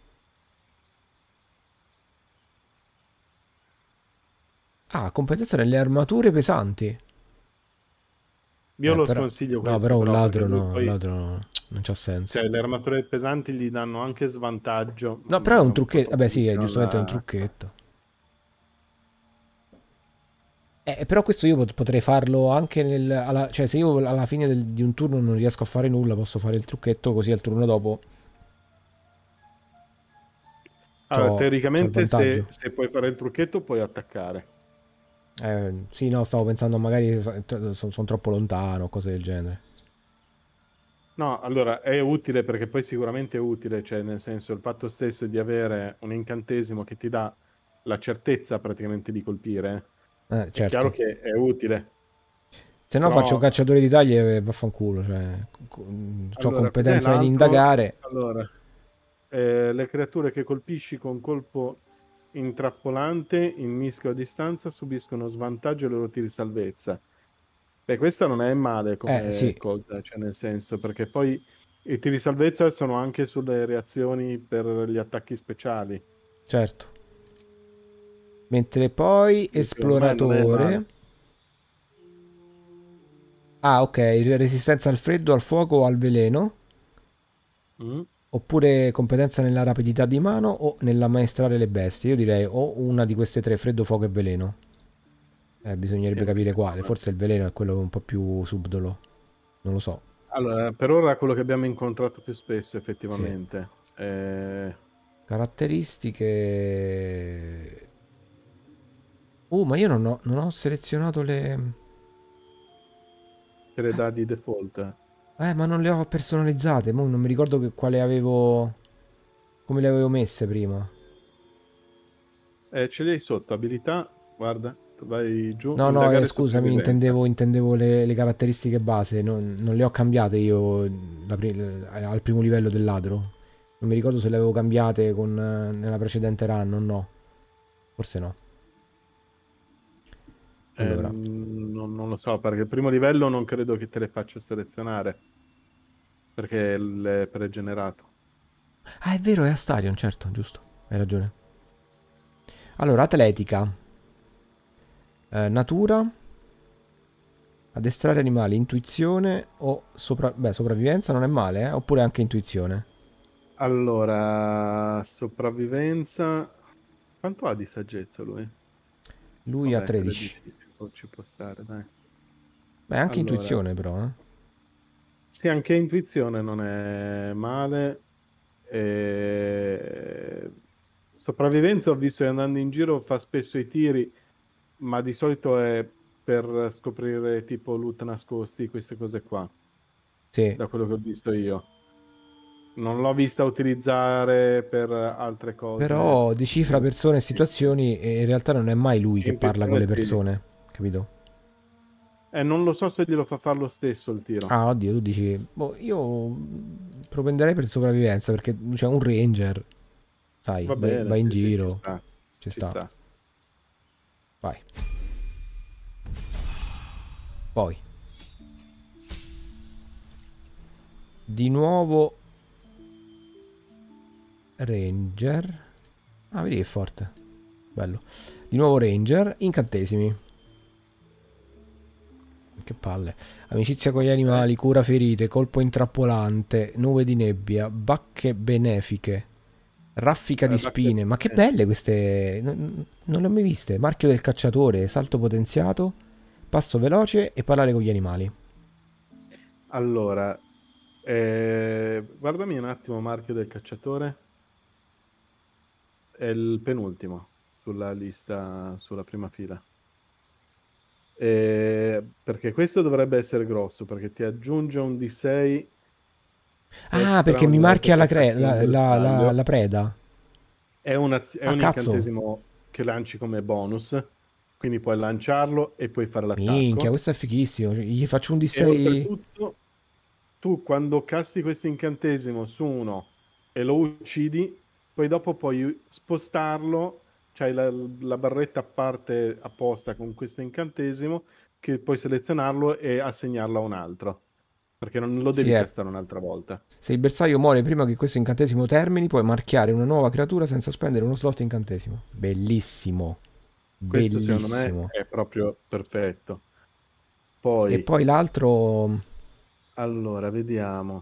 Ah, competenza nelle armature pesanti. Io Eh, lo però... sconsiglio No, questo, però un però, perché ladro lui no, un poi, ladro no, non c'ha senso. cioè, le armature pesanti gli danno anche svantaggio. No, però è un un po' trucchetto. Vabbè, sì, è troppo giustamente un alla- trucchetto. Eh, però questo io pot- potrei farlo anche nel... alla- cioè, se io alla fine del- di un turno non riesco a fare nulla, posso fare il trucchetto, così al turno dopo Allora, c'ho, c'ho il teoricamente se, vantaggio. se puoi fare il trucchetto puoi attaccare. Eh, sì, no, stavo pensando magari sono troppo lontano, cose del genere. No, allora è utile perché poi sicuramente è utile, cioè nel senso il fatto stesso di avere un incantesimo che ti dà la certezza praticamente di colpire, Eh, è chiaro certo. che è utile. Se no Però, faccio cacciatore di taglie e vaffanculo, cioè, co- c'ho allora, cos'è competenza in l'altro? indagare. Allora, eh, le creature che colpisci con colpo intrappolante in mischio a distanza subiscono svantaggio ai loro tiri salvezza. Beh, questa non è male Eh, come sì, cosa, cioè nel senso, perché poi i tiri salvezza sono anche sulle reazioni per gli attacchi speciali. certo. Mentre poi Quindi secondo me non è male. esploratore. Ah, ok, resistenza al freddo, al fuoco o al veleno. Mm? Oppure competenza nella rapidità di mano o nell'ammaestrare le bestie. Io direi o una di queste tre, freddo, fuoco e veleno. Eh, Sì, bisognerebbe anche capire secondo quale. me. Forse il veleno è quello un po' più subdolo. Non lo so. Allora, per ora è quello che abbiamo incontrato più spesso, Sì. effettivamente. Eh, Caratteristiche. Uh, ma io non ho, non ho selezionato le. che le dà di default. Eh, ma non le ho personalizzate. Mo non mi ricordo che quale avevo. Come le avevo messe prima. Eh, ce li hai sotto, abilità, guarda, vai giù, No, no, eh, indagare scusami, sopravvivenza. intendevo, intendevo le, le caratteristiche base. Non, non le ho cambiate io la pri- al primo livello del ladro. Non mi ricordo se le avevo cambiate con, eh, nella precedente run o no. Forse no. Eh, Allora. non, non lo so, perché il primo livello non credo che te le faccia selezionare, perché è pregenerato. Ah, è vero, è Astarion, certo, giusto. Hai ragione. Allora, atletica. Eh, natura. Addestrare animali, intuizione o sopra- beh, sopravvivenza non è male, eh? Oppure anche intuizione. Allora, sopravvivenza... Quanto ha di saggezza lui? Lui ha Vabbè, tredici. tredici ci può, ci può stare, dai. Beh, anche Allora, intuizione però, eh. sì, anche intuizione non è male. E... Sopravvivenza ho visto che andando in giro fa spesso i tiri, ma di solito è per scoprire tipo loot nascosti, queste cose qua, Sì. da quello che ho visto io. Non l'ho vista utilizzare per altre cose. Però decifra persone e situazioni e in realtà non è mai lui che parla con Intuizione le sì. persone, capito? Eh, non lo so se glielo fa fare lo stesso il tiro. Ah, oddio, tu dici, boh, io propenderei per sopravvivenza perché c'è un ranger, sai, Va vai, bene, vai in sì, sì, ci giro, sta. ci Ci sta. sta. Vai. Poi. Di nuovo ranger. Ah, vedi che è forte. Bello. Di nuovo ranger, incantesimi. Che palle. Amicizia con gli animali, Eh, cura ferite, colpo intrappolante, nube di nebbia, bacche benefiche, raffica di eh, bacche- spine. Ma che eh. belle queste! Non, non le ho mai viste. Marchio del cacciatore, salto potenziato, passo veloce e parlare con gli animali. Allora, eh, guardami un attimo Marchio del Cacciatore. È il penultimo sulla lista, sulla prima fila. Eh, perché questo dovrebbe essere grosso, perché ti aggiunge un D sei Ah, extra perché mi ogni volta marchia che la, cre- attacchi un la, la- la- bersaglio. la preda. È, una- è Ah, un cazzo. incantesimo che lanci come bonus, quindi puoi lanciarlo e puoi fare Minchia, l'attacco. questo è fighissimo. Cioè, gli faccio un E D sei. oltretutto, tu quando casti questo incantesimo su uno e lo uccidi, poi dopo puoi spostarlo, c'hai la, la barretta a parte apposta con questo incantesimo, che puoi selezionarlo e assegnarlo a un altro, perché non lo Sì, devi è. castare un'altra volta. Se il bersaglio muore prima che questo incantesimo termini, puoi marchiare una nuova creatura senza spendere uno slot incantesimo. Bellissimo. Questo secondo me Bellissimo. è proprio perfetto. E Poi, poi l'altro. allora, vediamo.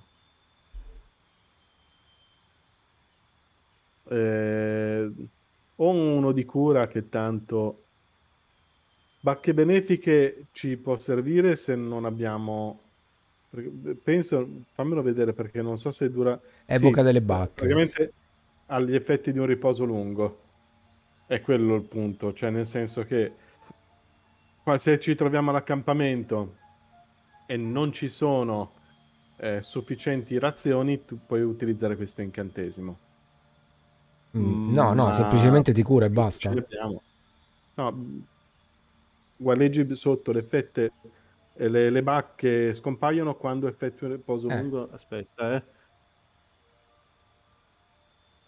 Eh, o uno di cura che tanto... Bacche benefiche ci può servire se non abbiamo... perché- Penso, fammelo vedere perché non so se dura... Sì, Evoca delle pra- bacche. praticamente ha gli effetti di un riposo lungo. È quello il punto, cioè nel senso che qua se ci troviamo all'accampamento e non ci sono eh, sufficienti razioni, tu puoi utilizzare questo incantesimo. Mm, no, Mm, no, Ma semplicemente ti cura e più ce basta. ne abbiamo. No, guarda sotto le fette, e le, le bacche scompaiono quando effettui un riposo Eh, lungo. Aspetta, eh.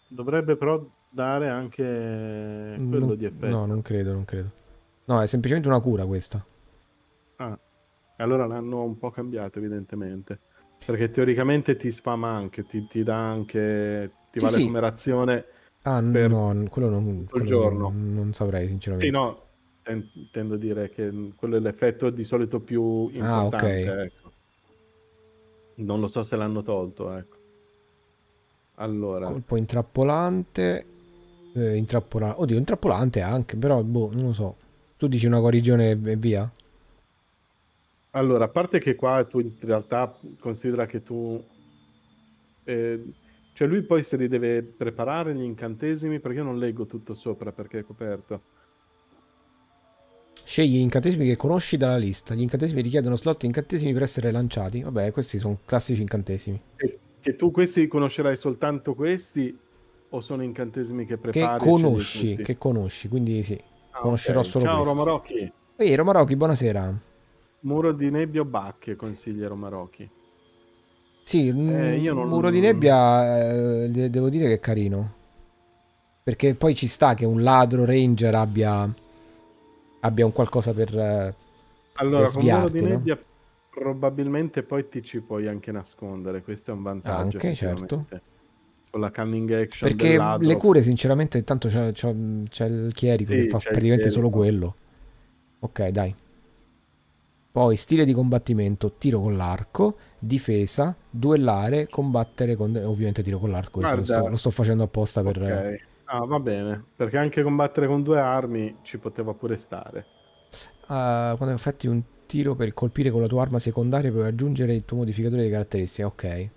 Dovrebbe però dare anche quello Non- di effetto. no, non credo, non credo. No, è semplicemente una cura questa. Ah, e allora l'hanno un po' cambiato evidentemente. Perché teoricamente ti spama anche, ti, ti dà anche, ti Sì, vale sì. come razione Ah, per no, n- quello non, tutto il quello giorno. non, non saprei, Sì, sinceramente. no, ten- intendo dire che mm, quello è l'effetto di solito più Ah, importante, ok. ecco. Non lo so se l'hanno tolto, ecco. Allora, Colpo intrappolante. Eh, intrappola- Oddio, intrappolante anche, però, boh, non lo so. Tu dici una guarigione e via? allora, a parte che qua tu in realtà considera che tu... eh, cioè lui poi se li deve preparare gli incantesimi, perché io non leggo tutto sopra perché è coperto. Scegli gli incantesimi che conosci dalla lista. Gli incantesimi richiedono slot incantesimi per essere lanciati. Vabbè, questi sono classici incantesimi. E che tu questi conoscerai soltanto questi o sono incantesimi che Che prepari e ce li hai conosci, tutti? che conosci, quindi sì, Ah, conoscerò ok. solo Ciao questi. Romarocchi. Ehi, Romarocchi, buonasera. Muro di nebbia o bacche, consiglia Romarocchi. Sì, il Eh, io muro di non... nebbia, eh, de- devo dire che è carino. Perché poi ci sta che un ladro ranger abbia, abbia un qualcosa per, eh, per Allora, con muro di sviarti, no? nebbia probabilmente poi ti ci puoi anche nascondere, questo è un vantaggio Anche, certo. effettivamente. Con la cunning action del Perché le ladro, cure, sinceramente, tanto c'è, c'è- c'è il chierico che sì, fa c'è il praticamente solo chierico. quello. Ok, dai. Poi stile di combattimento, tiro con l'arco, difesa, duellare, combattere con... Ovviamente tiro con l'arco perché lo sto, Guarda, lo sto facendo apposta per... ok, ah, va bene, perché anche combattere con due armi ci poteva pure stare. Ah, quando effetti un tiro per colpire con la tua arma secondaria puoi aggiungere il tuo modificatore di caratteristiche. Ok.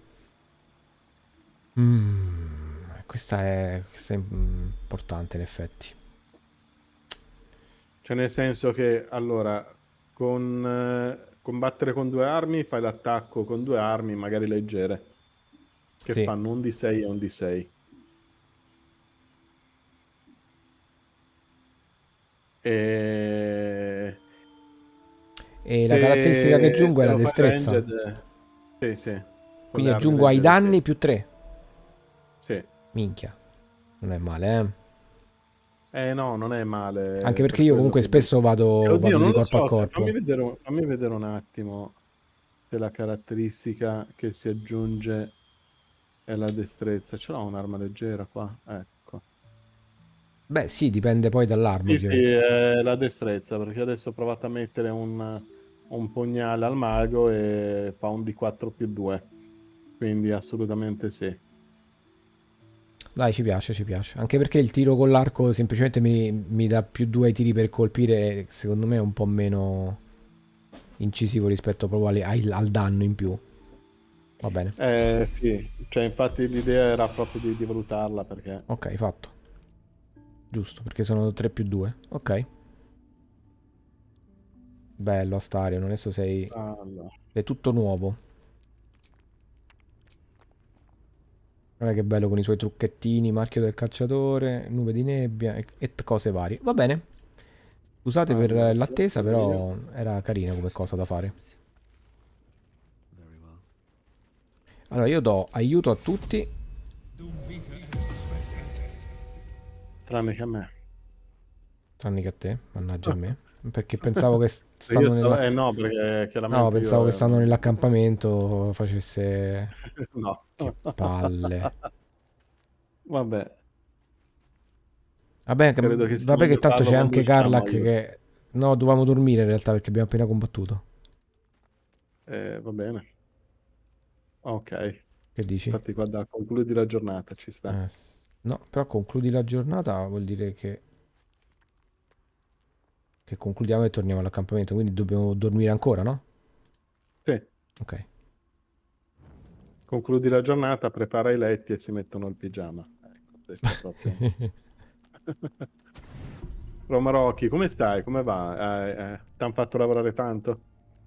Mm, questa è, questa è mm, importante in effetti. Cioè nel senso che, allora, con eh, combattere con due armi fai l'attacco con due armi, magari leggere, che Sì. fanno un D sei e un D sei. E... E la caratteristica che Se, aggiungo è se la lo fai destrezza. ranged, sì, sì, con Quindi le armi aggiungo ai leggere, sì. danni più tre. Sì. Minchia. Non è male, eh. Eh no, non è Anche male perché per io quello comunque che dico. spesso E vado, oddio, vado di non lo corpo a so, se- fammi corpo. vedere, un- fammi vedere un attimo se la caratteristica che si aggiunge è la destrezza. Ce l'ho un'arma leggera qua? Ecco. Beh, sì, dipende poi dall'arma, Sì, sì, ovviamente. è la destrezza, perché adesso ho provato a mettere un, un pugnale al mago e fa un D quattro più due, quindi assolutamente sì. Dai, ci piace, ci piace. Anche perché il tiro con l'arco semplicemente mi, mi dà più due ai tiri per colpire, secondo me è un po' meno incisivo rispetto proprio alle- ai- al danno in più. Va bene. Eh sì, cioè infatti l'idea era proprio di, di valutarla perché... Ok, fatto. Giusto, perché sono tre più due. Ok. Bello, Astarion, adesso sei... Allora. È tutto nuovo. Guarda che bello con i suoi trucchettini, marchio del cacciatore, nube di nebbia e, e cose varie. Va bene. Scusate per Allora, ce l'ho l'attesa, pure io. però era carina come cosa da fare. Allora, io do aiuto a tutti. Tranne che a me. Tranne che a te, mannaggia a me. Perché pensavo che s- Io stando sto... nella... Eh no, perché No, chiaramente pensavo io... che eh, stando non- nell'accampamento facesse... No. Che palle. Vabbè, Vabbè, che, credo che sia vabbè che meglio tanto farlo c'è quando anche usciamo Karlak io. che... No, dovevamo dormire in realtà perché abbiamo appena combattuto. Eh, va bene. Ok. Che dici? Infatti, guarda, concludi la giornata, ci sta. Eh, s- no, però concludi la giornata vuol dire che... Che concludiamo e torniamo all'accampamento, quindi dobbiamo dormire ancora, no? Sì, Ok. concludi la giornata, prepara i letti e si mettono il pigiama. Ecco, questo è proprio... Romarocchi, come stai? Come va? Eh, eh, ti hanno fatto lavorare tanto?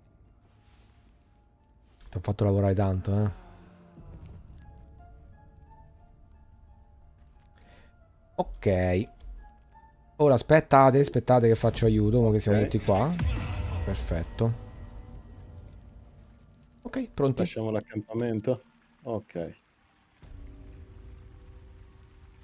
Ti ho fatto lavorare tanto, eh. Ok. Ora aspettate, aspettate che faccio aiuto, mo che siamo Ok. tutti qua. Perfetto. Ok, pronti? Lasciamo l'accampamento? Ok.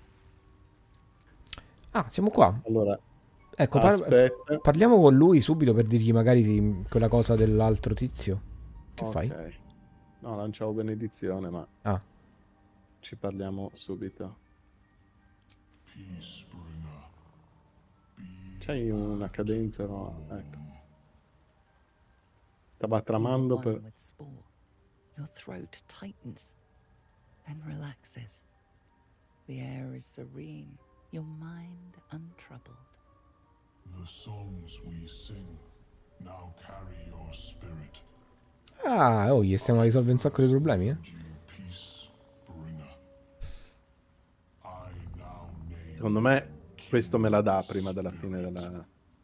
Ah, siamo qua. Allora, Ecco, par- aspetta. parliamo con lui subito per dirgli magari sì, quella cosa dell'altro tizio. Che Ok. fai? No, lanciavo benedizione, ma Ah, ci parliamo subito. Peacebringer. C'hai una cadenza, no? Ecco. Stava You are tramando one per... with Spore. Your throat tightens, then relaxes. The air is serene, your mind untroubled. The songs we sing now carry your spirit. ah oh, gli stiamo risolvendo un sacco di problemi, eh? You Peacebringer. I now name Secondo me questo me la dà prima della fine della...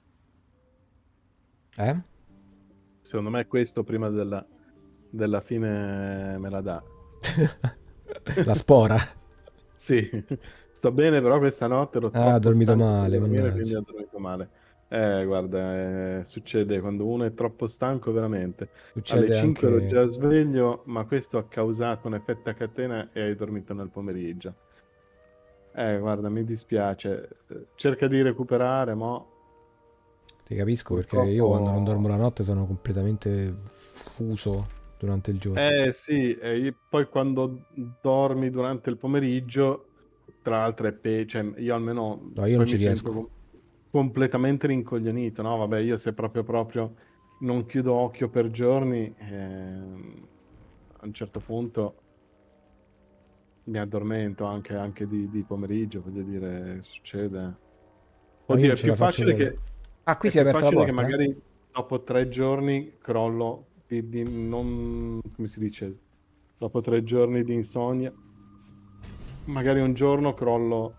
Eh? Secondo me questo prima della, della fine me la dà. La spora. Sì, sto bene, però questa notte ero Ah, troppo ha dormito stanco male, per dormire, mannaggia. quindi ho dormito male. Eh, guarda, eh, succede quando uno è troppo stanco veramente. Alle Succede cinque ero anche... già sveglio, ma questo ha causato un effetto a catena e hai dormito nel pomeriggio. Eh, guarda, mi dispiace. Eh, Cerca di recuperare, mo. Ti capisco perché io quando non dormo Purtroppo... la notte sono completamente fuso durante il giorno. Eh sì, e io- poi quando dormi durante il pomeriggio, tra l'altro è pe- cioè, io almeno No, io non poi ci mi sento riesco. com- completamente rincoglionito, no? Vabbè, io se proprio proprio non chiudo occhio per giorni, ehm, a un certo punto mi addormento anche, anche di, di pomeriggio, voglio dire, succede. No, io Oddio, non è ce più la faccio facile proprio. che, Ah, qui è si è più aperta la facile che porta? magari dopo tre giorni crollo di, di non, come si dice, dopo tre giorni di insonnia, magari un giorno crollo.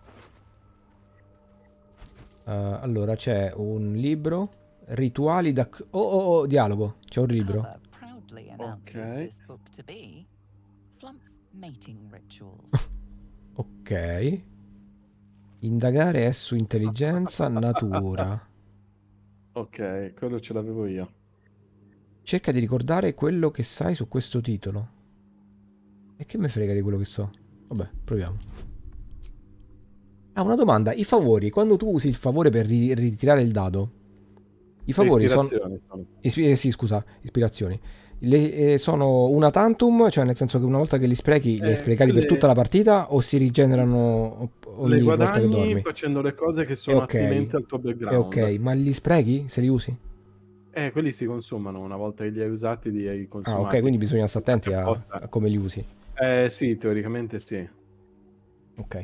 Eh, allora, c'è un libro. Rituali da... Oh, oh, oh, dialogo. C'è un The libro. cover proudly announces Ok. this book to be Flumph Mating Rituals. Ok. Indagare è su intelligenza, natura. Ok, quello ce l'avevo io. Cerca di ricordare quello che sai su questo titolo. E che me frega di quello che so? Vabbè, proviamo. Ah, una domanda. I favori, quando tu usi il favore per ri- ritirare il dado, i Le favori sono... ispirazioni sono. Ispi- eh, sì, scusa, ispirazioni. Le- eh, sono una tantum, cioè nel senso che una volta che li sprechi, li hai Eh, sprecati per tutta quelle la partita o si rigenerano o- le ogni volta che guadagni dormi? facendo le cose che E sono ok, attinenti al tuo e ok, background. ma li sprechi se li usi? Eh, quelli si consumano, una volta che li hai usati, li hai Ah, ok, consumati. quindi bisogna stare Infatti attenti a, apposta. a come li usi. Eh sì, teoricamente sì. Ok.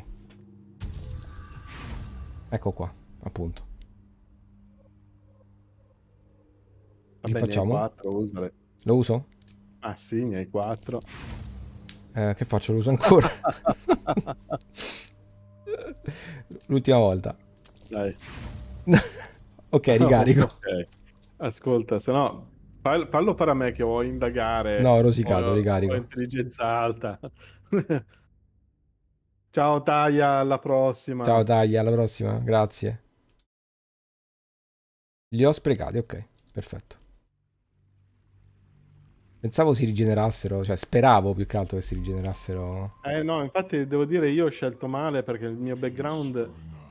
Ecco qua, appunto. Va Che bene, ne hai facciamo? quattro, usale. Lo uso? Ah sì, ne hai quattro. Eh, che faccio? Lo uso ancora? L'ultima volta. Dai. Ok, ricarico. Ok. Ascolta, se no fall- fallo fare a me che ho indagare, No, ho rosicato, ho, ho ricarico. intelligenza alta. Ciao Taya, alla Ciao, prossima. Taglia, alla prossima. Grazie. Li ho sprecati, ok. Perfetto. Pensavo si rigenerassero, cioè speravo più che altro che si rigenerassero. Eh no, infatti devo dire io ho scelto male perché il mio background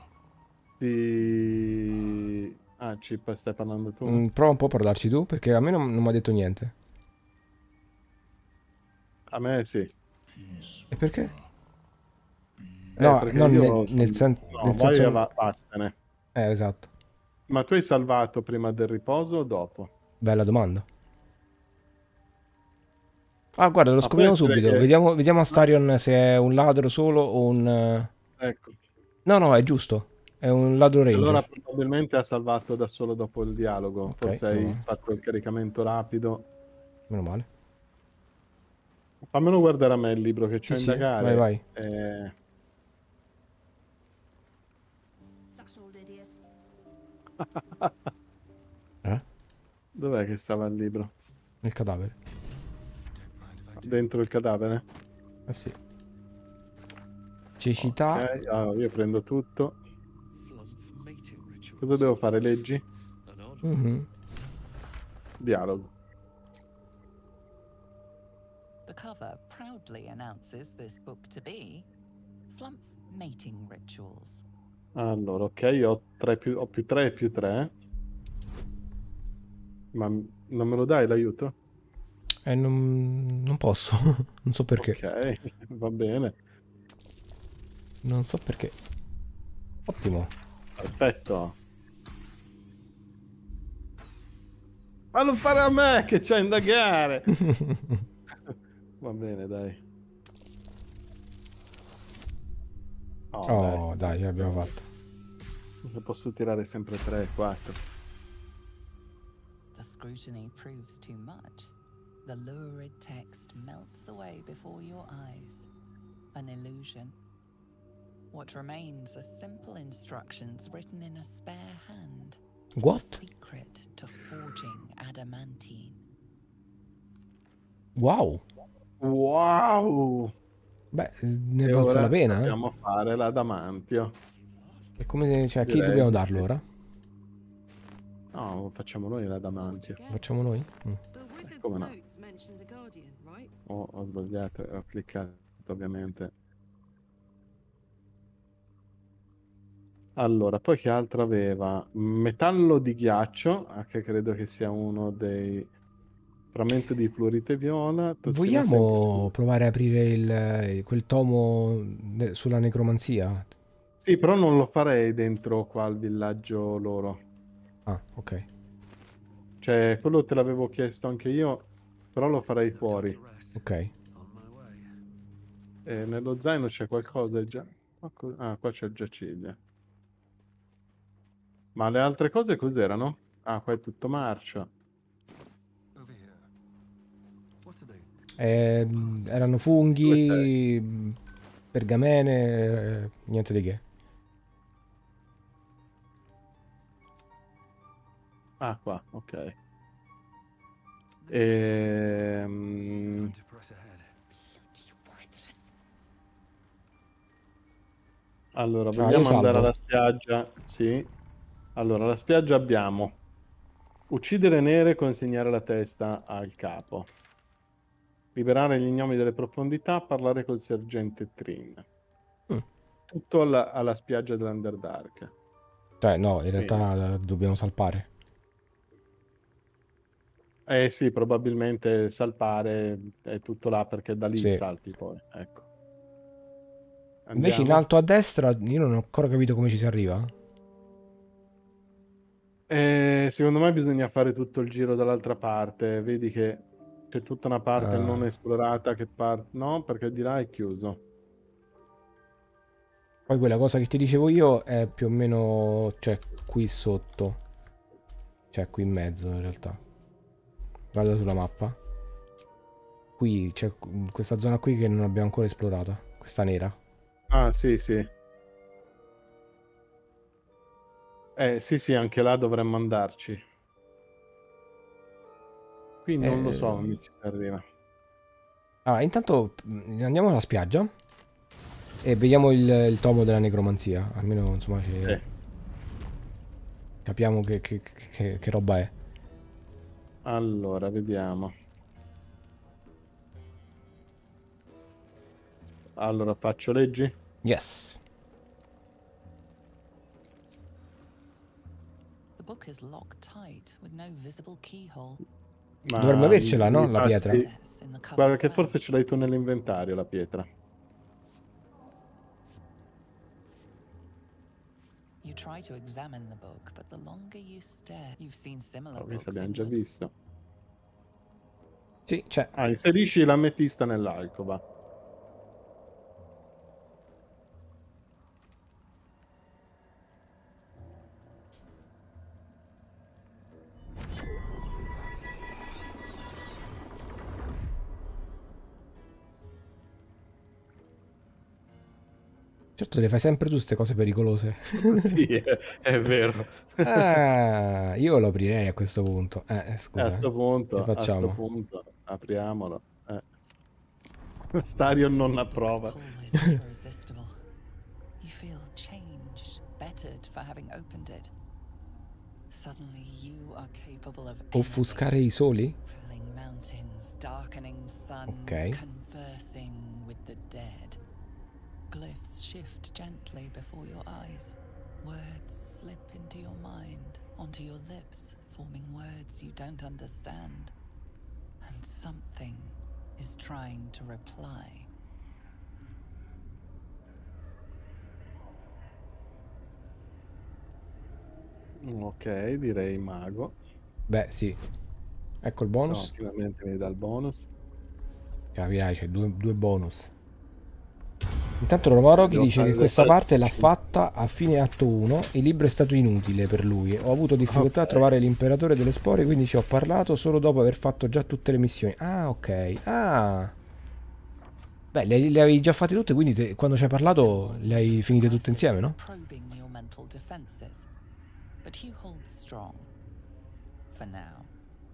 si... Ah, ci pa- stai parlando tu? Mm, prova un po' a parlarci tu, perché a me non, non mi ha detto niente. A me sì. E perché? Eh, No, perché non io nel, sono- nel sen- No, nel vai senso... e va- vattene. Eh, esatto. Ma tu hai salvato prima del riposo o dopo? Bella domanda. Ah, guarda, lo Ma può scopriamo essere subito. che... Vediamo, vediamo a Starion se è un ladro solo o un... eh, Ecco. No, no, è giusto. È un ladro Allora ranger. probabilmente ha salvato da solo dopo il dialogo. Ok, Forse meno hai male. fatto il caricamento rapido. Meno male. Fammelo guardare a me il libro che c'ho Sì, a sì, indagare. vai, vai. Eh, That old idiot. Eh? Dov'è che stava il libro? Nel cadavere. Dentro il cadavere? Eh sì. Cecità. Ok, allora io prendo tutto. Cosa devo fare? Leggi? Mhm. Dialogo. The cover proudly announces this book to be Flumph Mating Rituals. Allora, ok, ho tre più, ho più tre e più tre. Ma m- non me lo dai l'aiuto? Eh, non, non posso. Non so perché. Ok, va bene. Non so perché. Ottimo. Perfetto. Fallo fare a me che c'è a indagare. Va bene, dai. Oh, Oh, dai. dai, ce l'abbiamo fatta. Ne posso tirare sempre tre, quattro. The scrutiny proves too much. The lurid text melts away before your eyes. An illusion. What remains are simple instructions written in a spare hand. What? The secret to forging adamantine. Wow. Wow! Beh, ne E valsa ora la pena, eh? dobbiamo fare l'adamantio. E come, cioè, a chi Direi dobbiamo di darlo sì. ora? No, facciamo noi l'adamantio. Again. Facciamo noi? Mm. The wizard's come no. notes mentioned a guardian, right? Oh, ho sbagliato, ho cliccato ovviamente. Allora, poi che altro aveva? Metallo di ghiaccio, ah, che credo che sia uno dei frammenti di plurite viola. tossina Vogliamo semplice. provare a aprire il, quel tomo de- sulla necromanzia? Sì, però non lo farei dentro qua al villaggio loro. Ah, ok. Cioè, quello te l'avevo chiesto anche io, però lo farei fuori. Ok. E nello zaino c'è qualcosa già. Ah, qua c'è il giaciglio. Ma le altre cose cos'erano? Ah, qua è tutto marcio. Eh, erano funghi, pergamene, eh, niente di che. Ah, qua, ok. Ehm... Allora, Ah, vogliamo io andare salvo. alla spiaggia? Sì. Allora, alla spiaggia abbiamo uccidere Nere e consegnare la testa al capo. Liberare gli gnomi delle profondità, parlare col sergente Trin. Mm. Tutto alla, alla spiaggia dell'Underdark. Cioè, no, in Quindi, realtà dobbiamo salpare. eh sì, probabilmente salpare è tutto là perché da lì Sì. salti poi. Ecco. Invece in Andiamo. alto a destra io non ho ancora capito come ci si arriva. Eh, secondo me bisogna fare tutto il giro dall'altra parte. Vedi che c'è tutta una parte Ah. non esplorata che parte. No, perché di là è chiuso. Poi quella cosa che ti dicevo io è più o meno, cioè, qui sotto. Cioè, qui in mezzo in realtà. Guarda sulla mappa. Qui c'è questa zona qui che non abbiamo ancora esplorata. Questa nera. Ah, sì, sì. Eh, sì, sì, anche là dovremmo andarci. Qui non lo so Eh, come ci si arriva. Allora, intanto mm, andiamo alla spiaggia e vediamo il, il tomo della necromanzia. Almeno, insomma, ci... Eh, capiamo che, che- che- che roba è. allora, vediamo. Allora, faccio leggi? Yes. The book is locked tight with no visible keyhole. Ma Dovremmo avercela, no? mi La pietra. passi- Access in the cover Guarda che spell. forse ce l'hai tu nell'inventario la pietra. You try to examine the book, but the longer you stare, you've seen similar Oh, questa books abbiamo in già the- visto. Sì, c'è. Ah, inserisci l'ametista nell'alcova. Certo, le fai sempre tu queste cose pericolose. Sì, è, è vero. Ah, io lo aprirei a questo punto. Eh, eh, a scusa. sto eh. punto, Che a sto facciamo? punto, apriamolo. Eh. Stario non The approva. book's pull is irresistible. You feel changed, bettered for having opened it. Suddenly you are capable of anything. Offuscare i soli? Filling mountains, darkening suns, Ok. conversing with the dead. Glyphs shift gently before your eyes. Words slip into your mind, onto your lips, forming words you don't understand. And something is trying to reply. Ok, direi mago. Beh, sì. Ecco il No, bonus. finalmente mi dà il bonus. Capirai, c'è due, due bonus. Intanto Romorochi Devo dice fare che le questa parte l'ha salsicce. fatta a fine atto uno. Il libro è stato inutile per lui. Ho avuto difficoltà a Ok. trovare l'imperatore delle spore, quindi ci ho parlato solo dopo aver fatto già tutte le missioni. Ah, ok. Ah. Beh, le, le avevi già fatte tutte, quindi te- quando ci hai parlato Symbols le hai make you finite tutte aggressive, insieme, no? probing your mental defenses. But you hold strong. For now.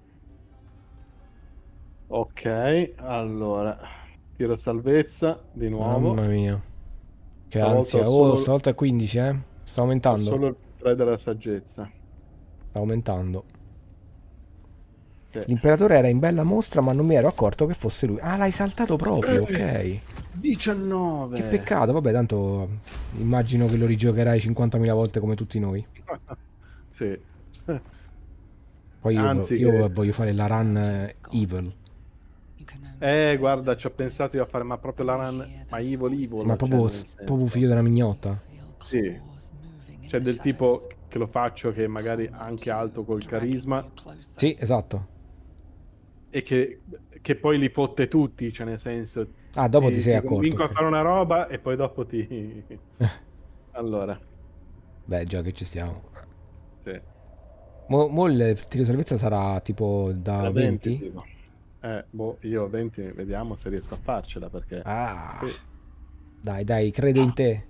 Ok, allora. Tiro salvezza di nuovo. Mamma mia. Che Stavolta ansia. ho Oh, solo- stavolta è quindici, eh? Sta Ho aumentando? solo il tre della saggezza. Sta aumentando. Sì. L'imperatore era in bella mostra, ma non mi ero accorto che fosse lui. Ah, l'hai saltato proprio, ok. diciannove. Che peccato, vabbè, tanto immagino che lo rigiocherai cinquantamila volte come tutti noi. Sì. Poi io, Anzi, io che- voglio fare la run eh, evil. You can only Eh, say guarda, those ci ho pensato io a things. fare, ma proprio la And we run, hear ma those evil voices. evil. Ma cioè, proprio, nel proprio senso- figlio della mignotta. Feel Sì. claws moving in Cioè the del tipo shadows. che lo faccio, che magari anche alto col Dragging carisma, you closer. Sì, esatto. e che, che poi li fotte tutti, cioè nel senso Ah, dopo ti ti, sei ti accorto, convinco a ok. fare una roba e poi dopo ti... Allora, Beh, già che ci stiamo. sì. Mo, mo il tiro salvezza sarà tipo da Da venti, venti? tipo. Eh, boh, io venti, vediamo se riesco a farcela, perché... Ah, Sì. dai, dai, credo in te.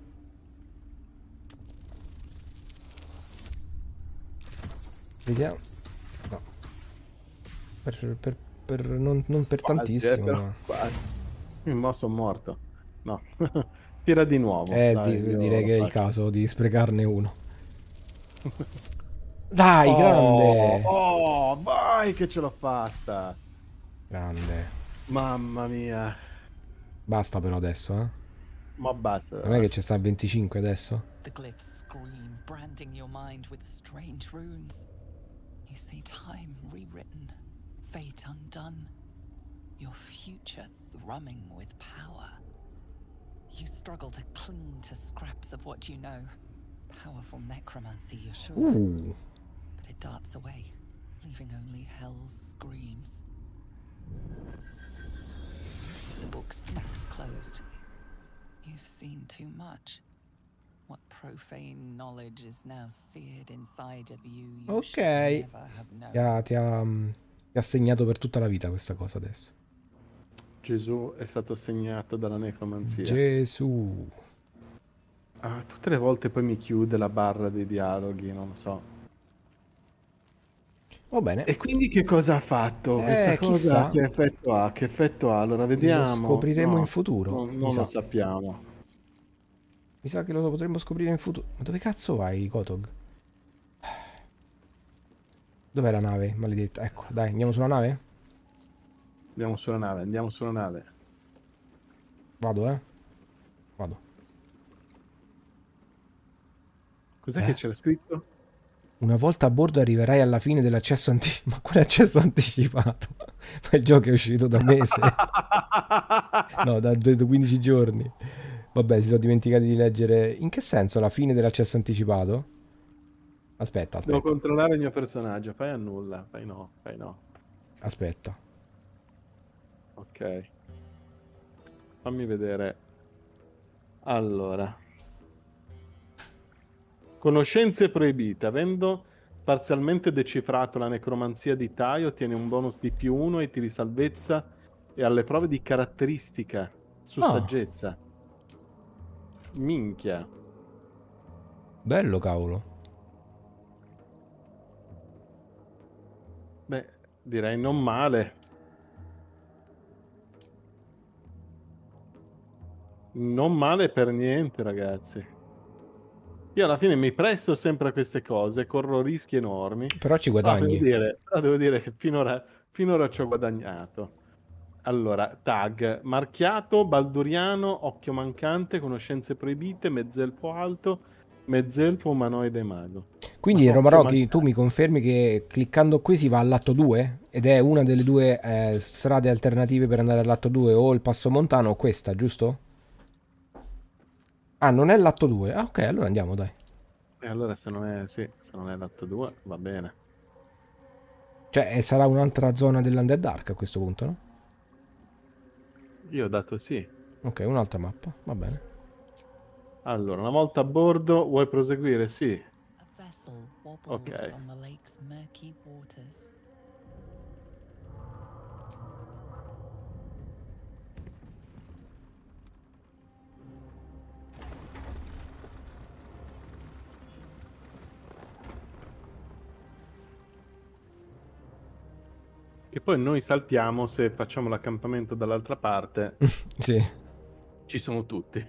Vediamo. No. Per, per- per- non, non per Quasi, eh, tantissimo, però, ma... quasi. Mo sono morto. No. Tira di nuovo. Eh, Dai, di- io direi lo che è il faccio. caso di sprecarne uno. Dai, Oh, grande! oh, vai che ce l'ho fatta. Grande. Mamma mia. Basta però adesso, eh. Ma basta. Non è che ci sta a venticinque adesso? The glyphs scream, branding your mind with strange runes. You see time rewritten, fate undone, your future thrumming with power. You struggle to cling to scraps of what you know. Powerful necromancy, you're sure, Uh, but it darts away, leaving only hell's screams. The book snaps closed. You've seen too much. What profane knowledge is now seared inside of you, you should ok. never have known. Ti ha, ti ha, mm, ti ha segnato per tutta la vita questa cosa adesso. Gesù è stato segnato dalla necromanzia. Gesù. Ah, tutte le volte poi mi chiude la barra dei dialoghi, non lo so. Va bene. E quindi che cosa ha fatto? Eh, Questa cosa chissà. che effetto ha? Che effetto ha? Allora vediamo. Lo scopriremo No, in futuro. non, mi non sa. lo sappiamo. Mi sa che lo potremmo scoprire in futuro. Ma dove cazzo vai, Kotog? Dov'è la nave, maledetta? Ecco, dai, andiamo sulla nave? Andiamo sulla nave, andiamo sulla nave. Vado, eh. Vado. Cos'è Eh? che c'era scritto? Una volta a bordo arriverai alla fine dell'accesso anticipato. Ma quale accesso anticipato? Ma il gioco è uscito da mese. No, da, da da quindici giorni. Vabbè, si sono dimenticati di leggere. In che senso la fine dell'accesso anticipato? Aspetta, Devo aspetta, controllare il mio personaggio. Fai annulla, fai no, fai no. aspetta. Ok. Fammi vedere. Allora. Conoscenze proibite. Avendo parzialmente decifrato la necromanzia di Tai, ottieni un bonus di più uno ai tiri salvezza e alle prove di caratteristica su Ah. saggezza. Minchia. Bello, cavolo. Beh, direi non male. Non male per niente, ragazzi. Io alla fine mi presto sempre a queste cose, corro rischi enormi. Però ci Però devo guadagni. dire, però devo dire che finora, finora ci ho guadagnato. Allora, tag, marchiato, balduriano, occhio mancante, conoscenze proibite, mezzelfo alto, Mezzelfo umanoide mago. Quindi Ma no, Romarochi, ma- tu mi confermi che cliccando qui si va all'atto due? Ed è una delle due eh, strade alternative per andare all'atto due, o il passo montano o questa, giusto? Ah, non è l'atto due. Ah, ok, allora andiamo, dai. E allora se non è, sì, se non è l'atto due, va bene. Cioè, eh, sarà un'altra zona dell'Underdark a questo punto, no? Io ho dato sì. Ok, un'altra mappa, va bene. Allora, una volta a bordo, vuoi proseguire? Sì. A vessel wobbles Ok. on the lake's murky waters. E poi noi saltiamo se facciamo l'accampamento dall'altra parte. Sì. Ci sono tutti.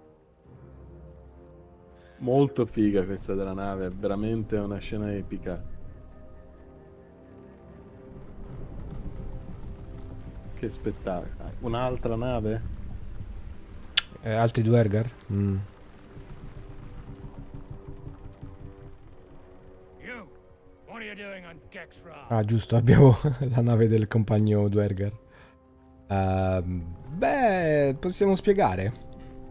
Molto figa questa della nave, è veramente una scena epica. Che spettacolo. Un'altra nave? Eh, altri due Ergar? Mm. You, what are you doing on Gexra? Ah, giusto, abbiamo la nave del compagno Dwergar. Ehm, beh, possiamo spiegare.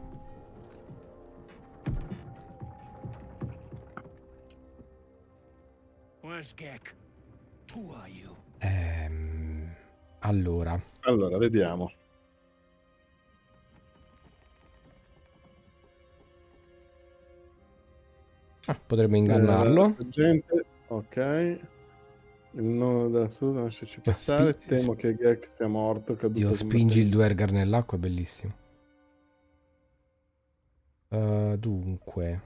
Where's Gek? Who are you? Ehm, allora, Allora, vediamo. ah, potremmo Eh, ingannarlo. la gente, ok. Il nome della sua, lasciaci passare. Spi- Temo che Gek sia morto, caduto Dio, spingi il combattendo. Dwergar nell'acqua, è bellissimo. Eh, dunque,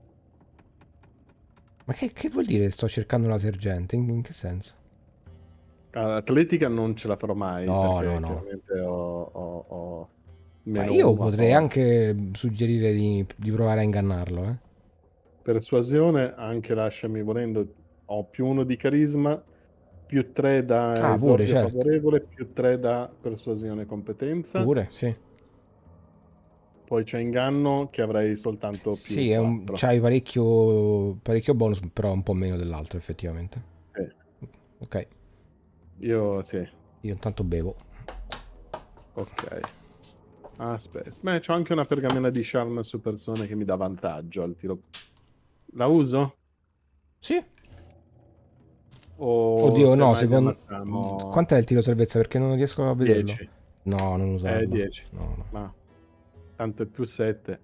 ma che, che vuol dire sto cercando la sergente? In, in che senso? Ah, Atletica non ce la farò mai, No, perché no, no. chiaramente ho, ho, ho Ma meno io uno a potrei forza. anche suggerire di, di provare a ingannarlo, eh. Persuasione, anche lasciami volendo, ho più uno di carisma, più tre da Ah, pure, esordio certo. favorevole, più tre da persuasione e competenza. Pure, sì. Poi c'è inganno che avrei soltanto più Sì, è un, quattro. c'hai parecchio, parecchio bonus, però un po' meno dell'altro, effettivamente. Sì. Ok, Io sì, io intanto bevo. ok. Aspetta, beh, c'ho anche una pergamena di charm su persone che mi dà vantaggio al tiro. La uso? Sì. O Oddio, no, semmai li secondo... ammazziamo? Quant'è il tiro salvezza? Perché non riesco a vederlo. dieci. No, non Eh, usarlo. dieci. No, no. Ma tanto è più sette.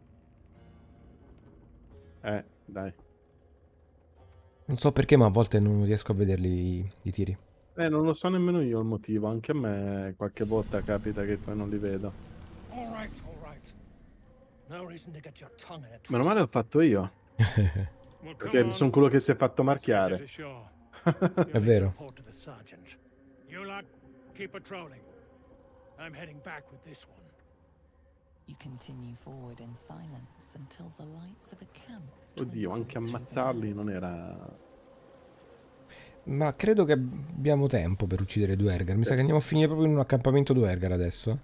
Eh, dai. Non so perché, ma a volte non riesco a vederli i, i tiri. Eh, non lo so nemmeno io il motivo. Anche a me qualche volta capita che poi non li vedo. All right, all right. No reason to get your tongue in a twist. Meno male l'ho fatto io. Well, come Perché on. sono quello che si è fatto Let's get you marchiare. to shore. È You'll need to vero. report to the sergeant. You lot, keep patrolling. I'm heading back with this one. You continue forward in silence until the lights of a camp. Oddio, twinkle anche through the ammazzarli night. non era... Ma credo che abbiamo tempo per uccidere Dwergar. Mi sa che andiamo a finire proprio in un accampamento Dwergar adesso.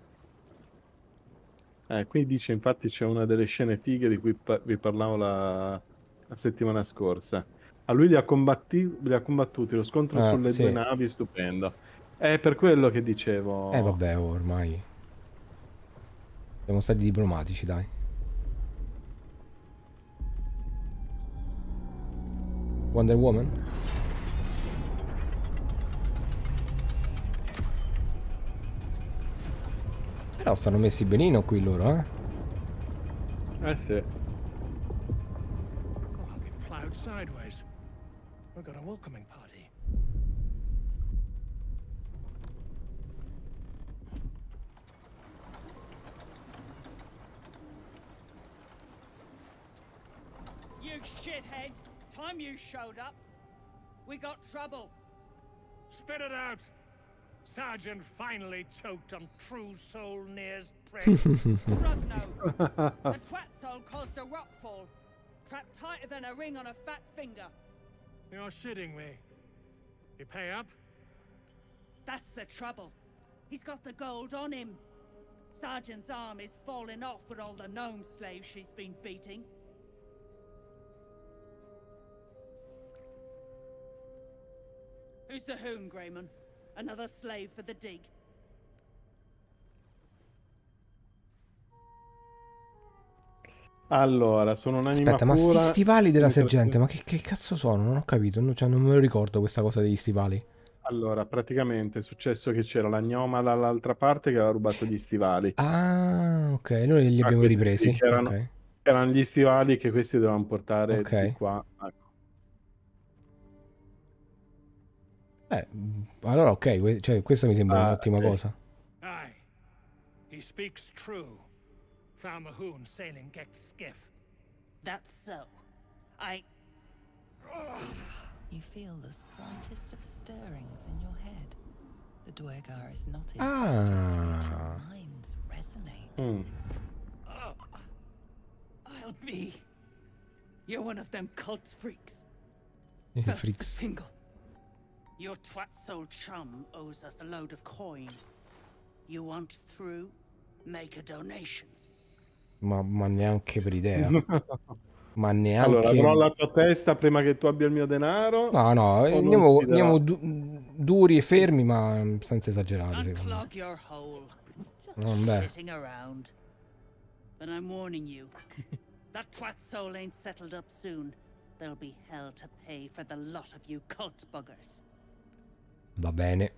Eh, qui dice infatti c'è una delle scene fighe di cui pa- vi parlavo la... la settimana scorsa. A lui li ha, combatti... li ha combattuti, lo scontro Ah, sulle sì. due navi, stupendo. È per quello che dicevo... Eh vabbè, ormai. Siamo stati diplomatici, dai. Wonder Woman? Però stanno messi benino qui loro, eh? Eh sì. Well, I'll be plowed sideways. We've got a welcoming party. You shithead! Time you showed up. We got trouble. Spit it out! Sergeant finally choked on True Soul Near's prick. Rugno. The twat soul caused a rock fall. Trapped tighter than a ring on a fat finger. You're shitting me. You pay up? That's the trouble. He's got the gold on him. Sergeant's arm is falling off with all the gnome slaves she's been beating. Who's the Hoon, Greyman? Another slave for the dig? Allora, sono un'anima Aspetta, ma sti pura. stivali della mi tras- sergente, ma che, che cazzo sono? Non ho capito, non, cioè, non me lo ricordo questa cosa degli stivali. Allora, praticamente è successo che c'era la gnoma dall'altra parte che aveva rubato gli stivali. Ah, ok, noi li Ah, abbiamo questi sì, ripresi. che erano, Ok, erano gli stivali che questi dovevano portare di ok. qua. Ecco. Eh, allora ok, que- cioè, questa mi sembra Ah, un'ottima ok. cosa. Aye. He speaks true. Found the Hoon sailing Gex skiff. That's so. I. You feel the slightest of stirrings in your head. The Dwergar is not infected, Ah. yet your minds resonate. Mm. Oh, I'll be. You're one of them cult freaks. Eh, First, the freaks. single. Your twat soul chum owes us a load of coin. You want through? Make a donation. Ma, ma neanche per idea. Ma Allora, neanche... avrò la tua testa prima che tu abbia il mio denaro? No, no, eh, o non andiamo, ti darà? andiamo du- duri e fermi, ma senza esagerare, secondo me. Unclog your hole. Just Vabbè. sitting around. But I'm warning you. That twat soul ain't settled up soon. There'll be hell to pay for the lot of you cult buggers. Va bene.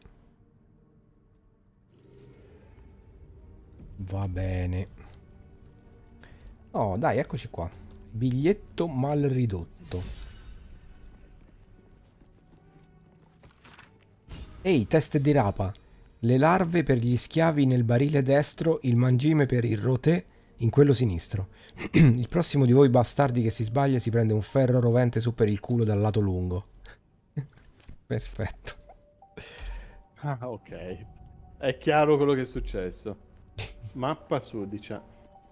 Va bene. Oh, dai, eccoci qua. Biglietto mal ridotto. Ehi, teste di rapa. Le larve per gli schiavi nel barile destro, il mangime per il roté in quello sinistro. Il prossimo di voi bastardi che si sbaglia si prende un ferro rovente su per il culo dal lato lungo. Perfetto. Ah, ok. È chiaro quello che è successo. Mappa sudicia.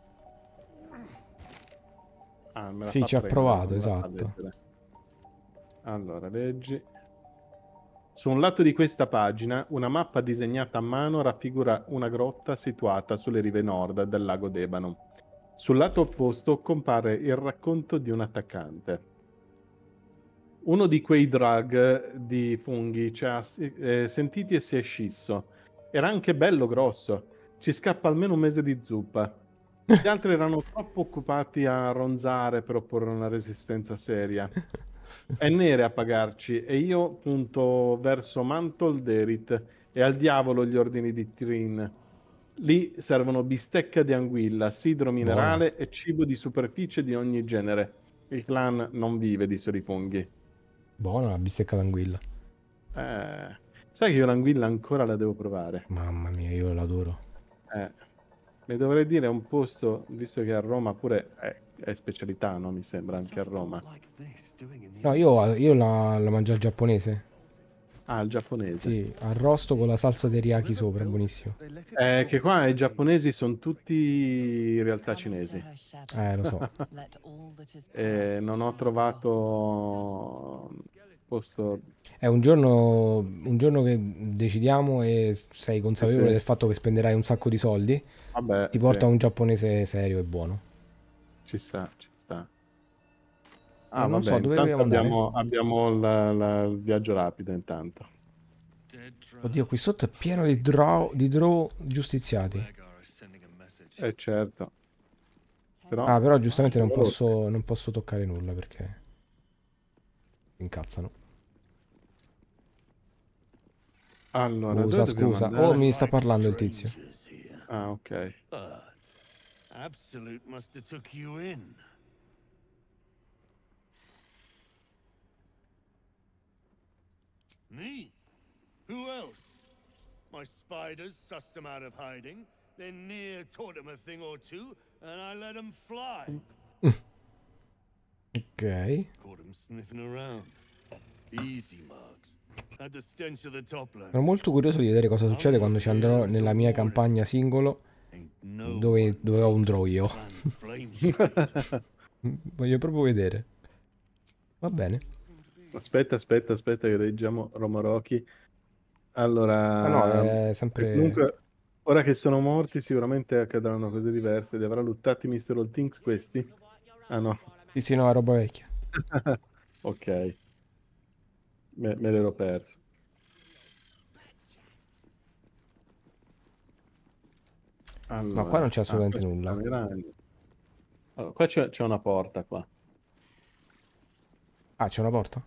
Ah, me la Sì, fa ci ha prendere, provato, non me la fa esatto. leggere. Allora, leggi. Su un lato di questa pagina, una mappa disegnata a mano raffigura una grotta situata sulle rive nord del lago d'Ebano. Sul lato opposto compare il racconto di un attaccante. Uno di quei drag di funghi ci ha eh, sentiti e si è scisso. Era anche bello grosso. Ci scappa almeno un mese di zuppa. Gli altri erano troppo occupati a ronzare per opporre una resistenza seria. È nere a pagarci e io punto verso Mantol Derit e al diavolo gli ordini di Trin. Lì servono bistecca di anguilla, sidro minerale e cibo di superficie di ogni genere. Il clan non vive di soli funghi. Buona la bistecca d'anguilla. Eh, sai che io l'anguilla ancora la devo provare. Mamma mia, io l'adoro. Eh, mi dovrei dire un posto, visto che a Roma pure è, è specialità, no? Mi sembra anche a Roma. No, io, io la, la mangio al giapponese. Ah, il giapponese. Sì, arrosto con la salsa teriyaki sopra, buonissimo. Eh, che qua i giapponesi sono tutti in realtà cinesi. Eh, lo so. E non ho trovato posto. È un giorno, un giorno che decidiamo e sei consapevole Sì, sì. del fatto che spenderai un sacco di soldi, Vabbè, ti porta sì, un giapponese serio e buono. ci sta, ci sta. Eh, Ah, non vabbè, so, dove intanto vogliamo andare? abbiamo, abbiamo la- la- il viaggio rapido intanto. Oddio, qui sotto è pieno di draw, di draw giustiziati. Eh certo. Però Ah, però giustamente non posso, non posso toccare nulla perché mi incazzano. allora, Scusa, dove dobbiamo scusa. andare? Oh, mi sta parlando il tizio. Ah, ok. But Absolute must have took you in. Me? Who else? My spiders sussed them out of hiding, then Near taught them a thing or two, and I let them fly. Ok. Caught them sniffing around. Easy marks. Had the stench of the toplands. Sono molto curioso di vedere cosa succede quando ci andrò nella mia campagna singolo dove, dove ho un draw io. Voglio proprio vedere. Va bene. Aspetta, aspetta, aspetta che leggiamo Romorochi. Allora, Ah no, è sempre... comunque, ora che sono morti sicuramente accadranno cose diverse. Li avrà luttati mister All Things questi? Ah no. Sì, sì, no, è roba vecchia. Ok. Me, me l'ero perso. Allora, No, qua non c'è ah, assolutamente qua ci nulla. sono i ragni. Allora, qua c'è c'è una porta qua. Ah, c'è una porta?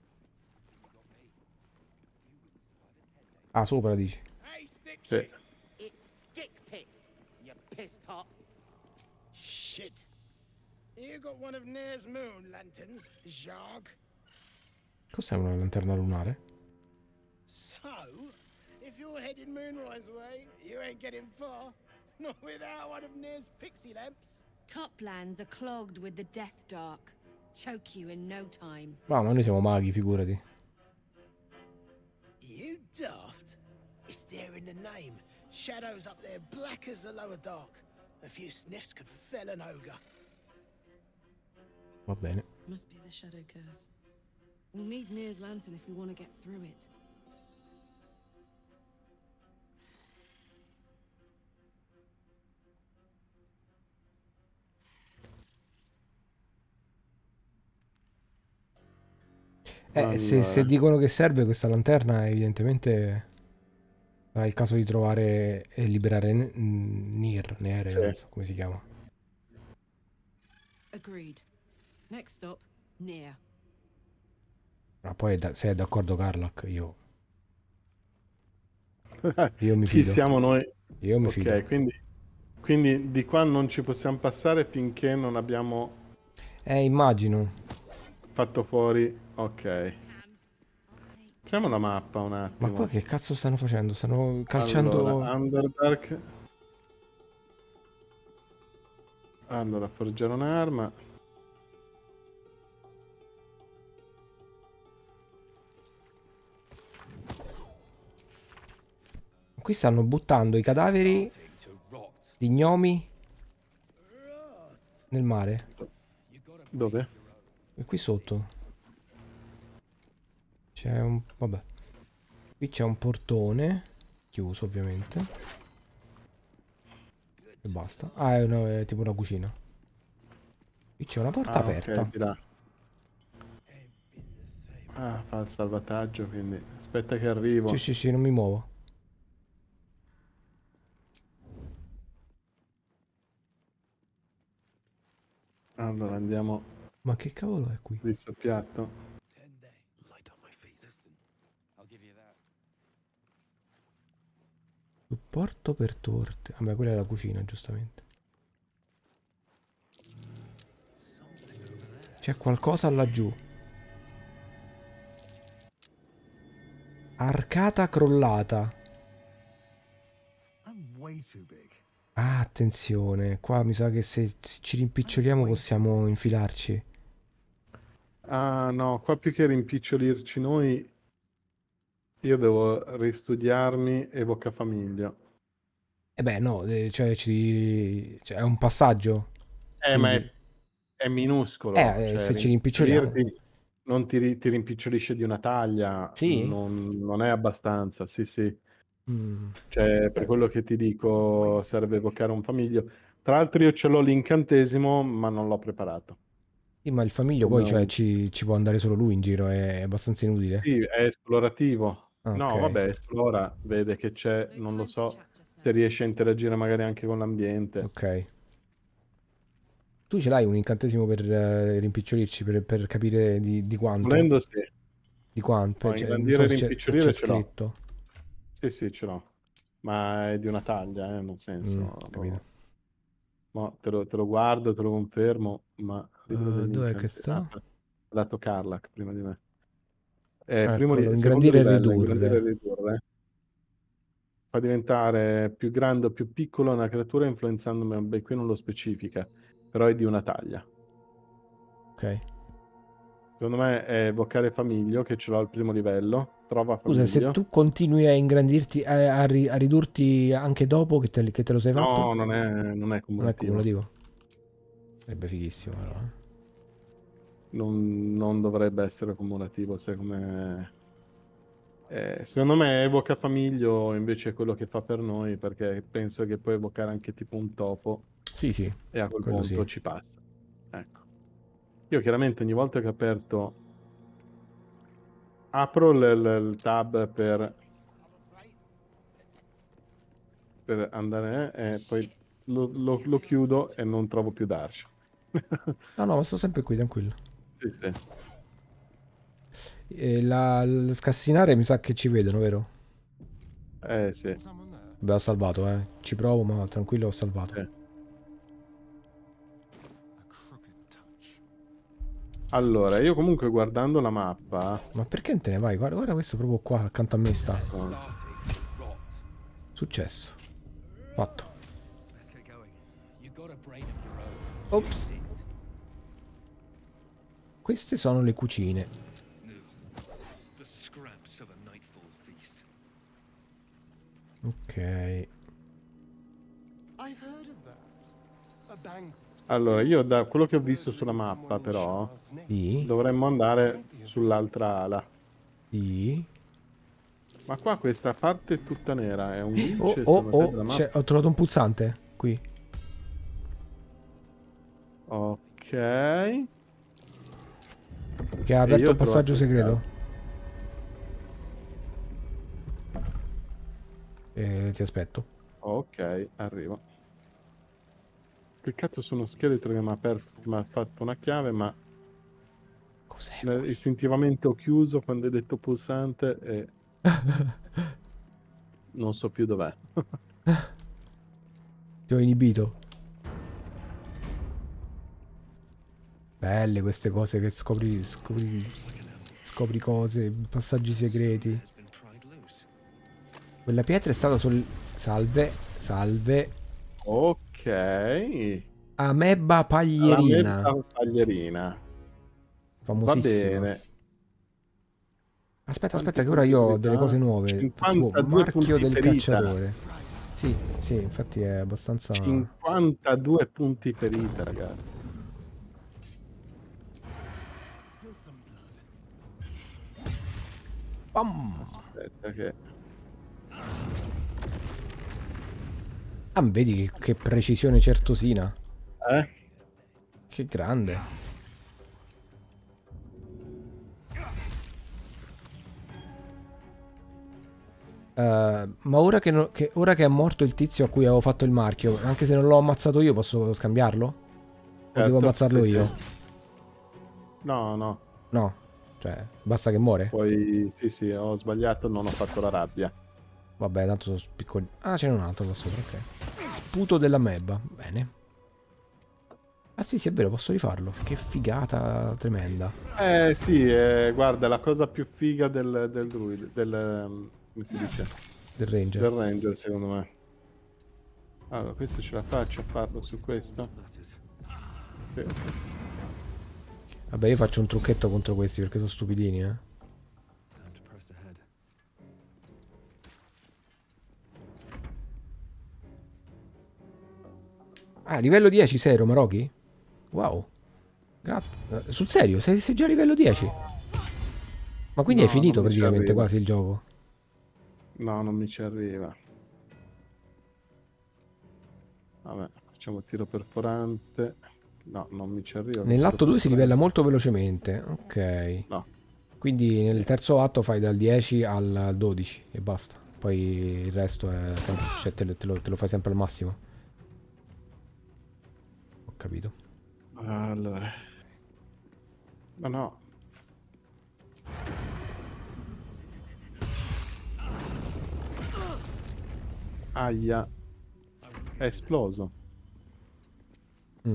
Ah, sopra dici. Hey, stick Sì. pig! It's stick pig, you piss pot. Shit. You got one of Nair's moon lanterns, Jog? Cos'è una lanterna lunare? So, if you're headed Moonrise way, you ain't getting far. Not without one of Nair's pixie lamps. Toplands are clogged with the Death Dark. Choke you in no time. No, ma noi siamo maghi, figurati. You daft? It's there in the name. Shadows up there black as the lower dark. A few sniffs could fell an ogre. Va bene. Must be the shadow curse. We'll need Nair's lantern if we want to get through it. Eh, se, se Allora. dicono che serve questa lanterna, evidentemente sarà il caso di trovare e liberare N- Nir, Nere, Sì. non so come si chiama. Agreed. Next stop, Nair. Ma poi è da- se è d'accordo Karlak, io, io mi Chi fido. siamo noi? Io mi Ok, fido. quindi, quindi di qua non ci possiamo passare finché non abbiamo Eh, immagino. fatto fuori. Ok. Apriamo la mappa un Ma attimo. qua che cazzo stanno facendo? Stanno calciando... Allora, Underdark. Allora, forgiare un'arma. Qui stanno buttando i cadaveri di gnomi nel mare. Dove? E qui sotto c'è un... vabbè. Qui c'è un portone chiuso, ovviamente. E basta. Ah, è, una- è tipo una cucina. Qui c'è una porta Ah, aperta. ok, di là. Ah, fa il salvataggio, quindi aspetta che arrivo. Sì, sì, sì, non mi muovo. Allora, andiamo Ma che cavolo è qui? di soppiatto. Supporto per torte. Vabbè, quella è la cucina, giustamente. C'è qualcosa laggiù. Arcata crollata. Ah, attenzione. Qua mi sa che se ci rimpiccioliamo possiamo infilarci. Ah, no, qua più che rimpicciolirci noi, io devo ristudiarmi Evoca Famiglia. Eh beh, no, eh, cioè, ci... cioè, è un passaggio. Eh, ma Quindi... è, è minuscolo. Eh, eh, Cioè, se ci rimpiccioliamo. rimpicciolirti non ti, ri- ti rimpicciolisce di una taglia, Sì? non, non è abbastanza, sì, sì. Mm. Cioè, per quello che ti dico, serve evocare un famiglio. Tra l'altro io ce l'ho l'incantesimo, ma non l'ho preparato. Sì, ma il famiglio Come poi, cioè, un- ci, ci può andare solo lui in giro, è abbastanza inutile. Sì, è esplorativo. Ah, No, ok. vabbè, esplora, vede che c'è, non lo so, se riesce a interagire magari anche con l'ambiente. Ok. Tu ce l'hai un incantesimo per eh, rimpicciolirci, per, per capire di, di quanto? Volendo sì. Di quanto? No, Cioè, non ingrandire so e se c'è, se rimpicciolire c'è ce l'ho. scritto. Sì, sì, ce l'ho. Ma è di una taglia, eh, nel Mm, senso... capito. no, te lo, te lo guardo, te lo confermo, ma... libro Uh, degli dov'è che incanti- sta? ah, l'ha dato Karlak prima di me. Eh, primo Eccolo, li- secondo ingrandire e livello, ingrandire e ridurre. ridurre. Fa diventare più grande o più piccola una creatura influenzando... Beh, qui non lo specifica, però è di una taglia. Ok. Secondo me è evocare Famiglio, che ce l'ho al primo livello. Trova Scusa, se Famiglio. tu continui a ingrandirti, a, a ri- a ridurti anche dopo che te, che te lo sei fatto? No, non è, non è Non è cumulativo. cumulativo. Sarebbe fighissimo, allora. Non, non dovrebbe essere cumulativo, sai come... Eh, secondo me evoca Famiglio invece è quello che fa per noi, perché penso che puoi evocare anche tipo un topo Sì, sì, e a quel quello punto sì. ci passa. Ecco. Io chiaramente ogni volta che ho aperto... Apro il, il- il tab per... per andare e poi lo, lo- lo chiudo e non trovo più Darsh. No, no, sto sempre qui, tranquillo. Sì, sì. E la, il scassinare mi sa che ci vedono, vero? Eh sì. Beh, ho salvato, eh. Ci provo, ma tranquillo, ho salvato. Sì. Allora, io comunque guardando la mappa... Ma perché non te ne vai? Guarda, guarda questo proprio qua, accanto a me sta. Successo. Fatto. Ops. Queste sono le cucine. Ok. Allora, io da quello che ho visto sulla mappa, però, Sì. dovremmo andare sull'altra ala. Sì. Ma qua questa parte è tutta nera, è un glitch Oh, oh, secondo te della oh, mappa? c'è- ho trovato un pulsante qui. Ok. Che ha aperto io ho un passaggio trovato il segreto. Eh, ti aspetto. Ok, arrivo. Cliccato su uno scheletro che mi ha aperto, mi ha fatto una chiave, ma Cos'è? eh, istintivamente ho chiuso quando hai detto pulsante e non so più dov'è. Ti ho inibito. Belle queste cose che scopri, scopri, scopri cose, passaggi segreti. Quella pietra è stata sul... Salve, salve. Ok. Ameba La paglierina. mezza paglierina. Va Famosissima. bene. Aspetta, Quanti aspetta, che ora io ho delle cose nuove. Tipo cinquantadue marchio punti del ferita. cacciatore. Sì, sì, infatti è abbastanza... cinquantadue punti ferita, ragazzi. Pam! Aspetta che... Ah, vedi che, che precisione certosina. Eh? Che grande. Uh, ma ora che, no, che, ora che è morto il tizio a cui avevo fatto il marchio, anche se non l'ho ammazzato io, posso scambiarlo? O Certo, devo ammazzarlo sì, io? sì. No, no. No, cioè, basta che muore? Poi, sì, sì, ho sbagliato, non ho fatto la rabbia. Vabbè, tanto sono piccoli. Ah, c'è un altro qua sopra, ok. Sputo della mebba, bene. Ah sì, sì, è vero, posso rifarlo. Che figata tremenda. Eh sì, eh, guarda, la cosa più figa del, del druid, del... um, come si dice? Del ranger. Del ranger, secondo me. Allora, questo ce la faccio a farlo su questo? Sì. Vabbè, io faccio un trucchetto contro questi perché sono stupidini, eh. Ah, livello dieci Sero, Marochi? Wow. Grazie. Sul serio, sei, sei già a livello dieci? Ma quindi No, hai finito non mi ci praticamente arriva. quasi il gioco? No, non mi ci arriva. Vabbè, facciamo tiro perforante. No, non mi ci arriva. Nell'atto due si livella molto velocemente. Ok. No. Quindi nel terzo atto fai dal dieci al dodici e basta. Poi il resto è sempre, cioè te, te, lo, te lo fai sempre al massimo. Ho capito. Allora. Ma no. Aia. È esploso. Mm.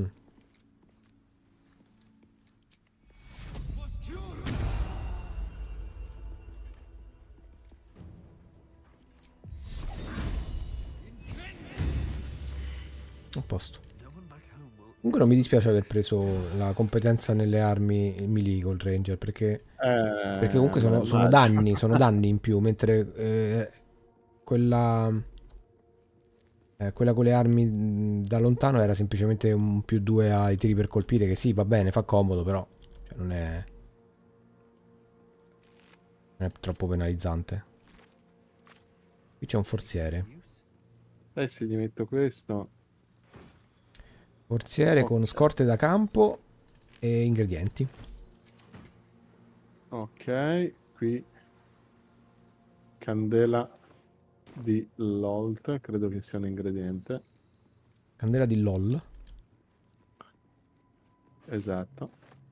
A posto. Comunque non mi dispiace aver preso la competenza nelle armi melee col ranger perché, Eh, perché comunque sono, sono danni, sono danni in più, mentre eh, quella, eh, quella con le armi mh, da lontano era semplicemente un più due ai tiri per colpire, che sì, va bene, fa comodo, però cioè, non è, non è troppo penalizzante. Qui c'è un forziere. Eh sì, gli metto questo. Forziere Oh. con scorte da campo e ingredienti. Ok, qui candela di Lolt, credo che sia un ingrediente. Candela di LOL. Esatto.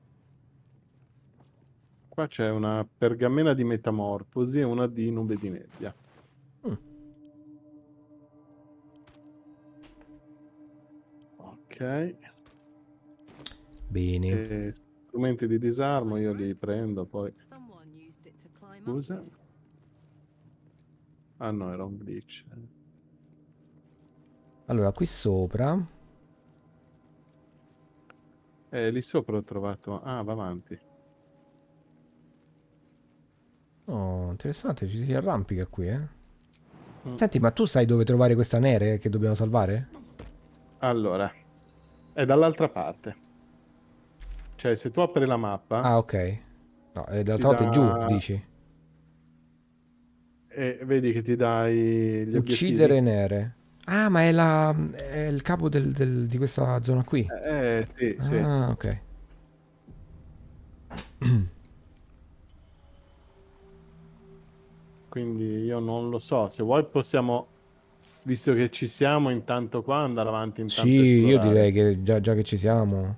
Qua c'è una pergamena di metamorfosi e una di nube di nebbia. Mm. Ok. Bene. E strumenti di disarmo io li prendo poi. Someone used it to climb up Scusa. here. Ah no, era un glitch. Allora, qui sopra... Eh, lì sopra ho trovato... Ah, va avanti. Oh, interessante, ci si arrampica qui, eh. Mm. Senti, ma tu sai dove trovare questa nere che dobbiamo salvare? Allora, è dall'altra parte. Cioè, se tu apri la mappa... Ah, ok. No, eh, dall'altra Ti volta è giù, dà- dici. E vedi che ti dai gli Uccidere obiettivi. nere. Ah, ma è, la, è il capo del- del- di questa zona qui. Eh, sì, sì. Ah, ok. Quindi io non lo so. Se vuoi possiamo, visto che ci siamo, intanto qua andare avanti, intanto Sì, io esplorare. direi che già, già che ci siamo.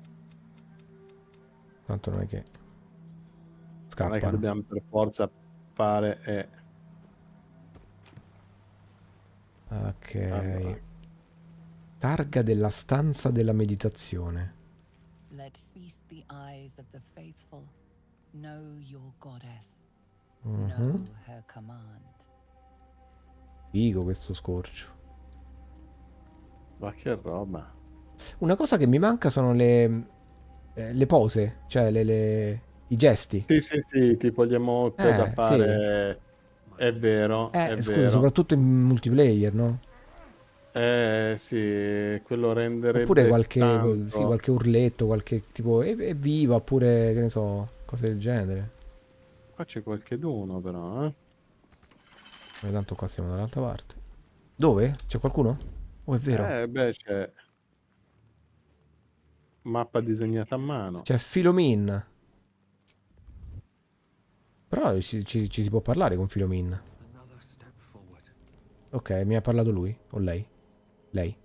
Tanto non è che Non è che scappano. dobbiamo per forza fare... Eh. Ok. Allora. Targa della stanza della meditazione. Let feast the eyes of the faithful. Know your goddess. Mhm. Know her command. Figo questo scorcio. Ma che roba. Una cosa che mi manca sono le, eh, le pose, cioè le, le- i gesti. Sì, sì, sì, tipo gli emote Eh, da sì. fare... È vero, Eh, è scusa, vero. soprattutto in multiplayer, no? Eh, sì, quello renderebbe Oppure qualche, tanto. sì, qualche urletto, qualche tipo "Ev- evviva", oppure che ne so, cose del genere. Qua c'è qualche d'uno però, eh. Ma tanto qua siamo dall'altra parte. Dove? C'è qualcuno? Oh, è vero. Eh, beh, c'è mappa disegnata a mano. C'è Filomin. Però ci, ci- ci si può parlare con Filomin. Ok, mi ha parlato lui o lei? Lei.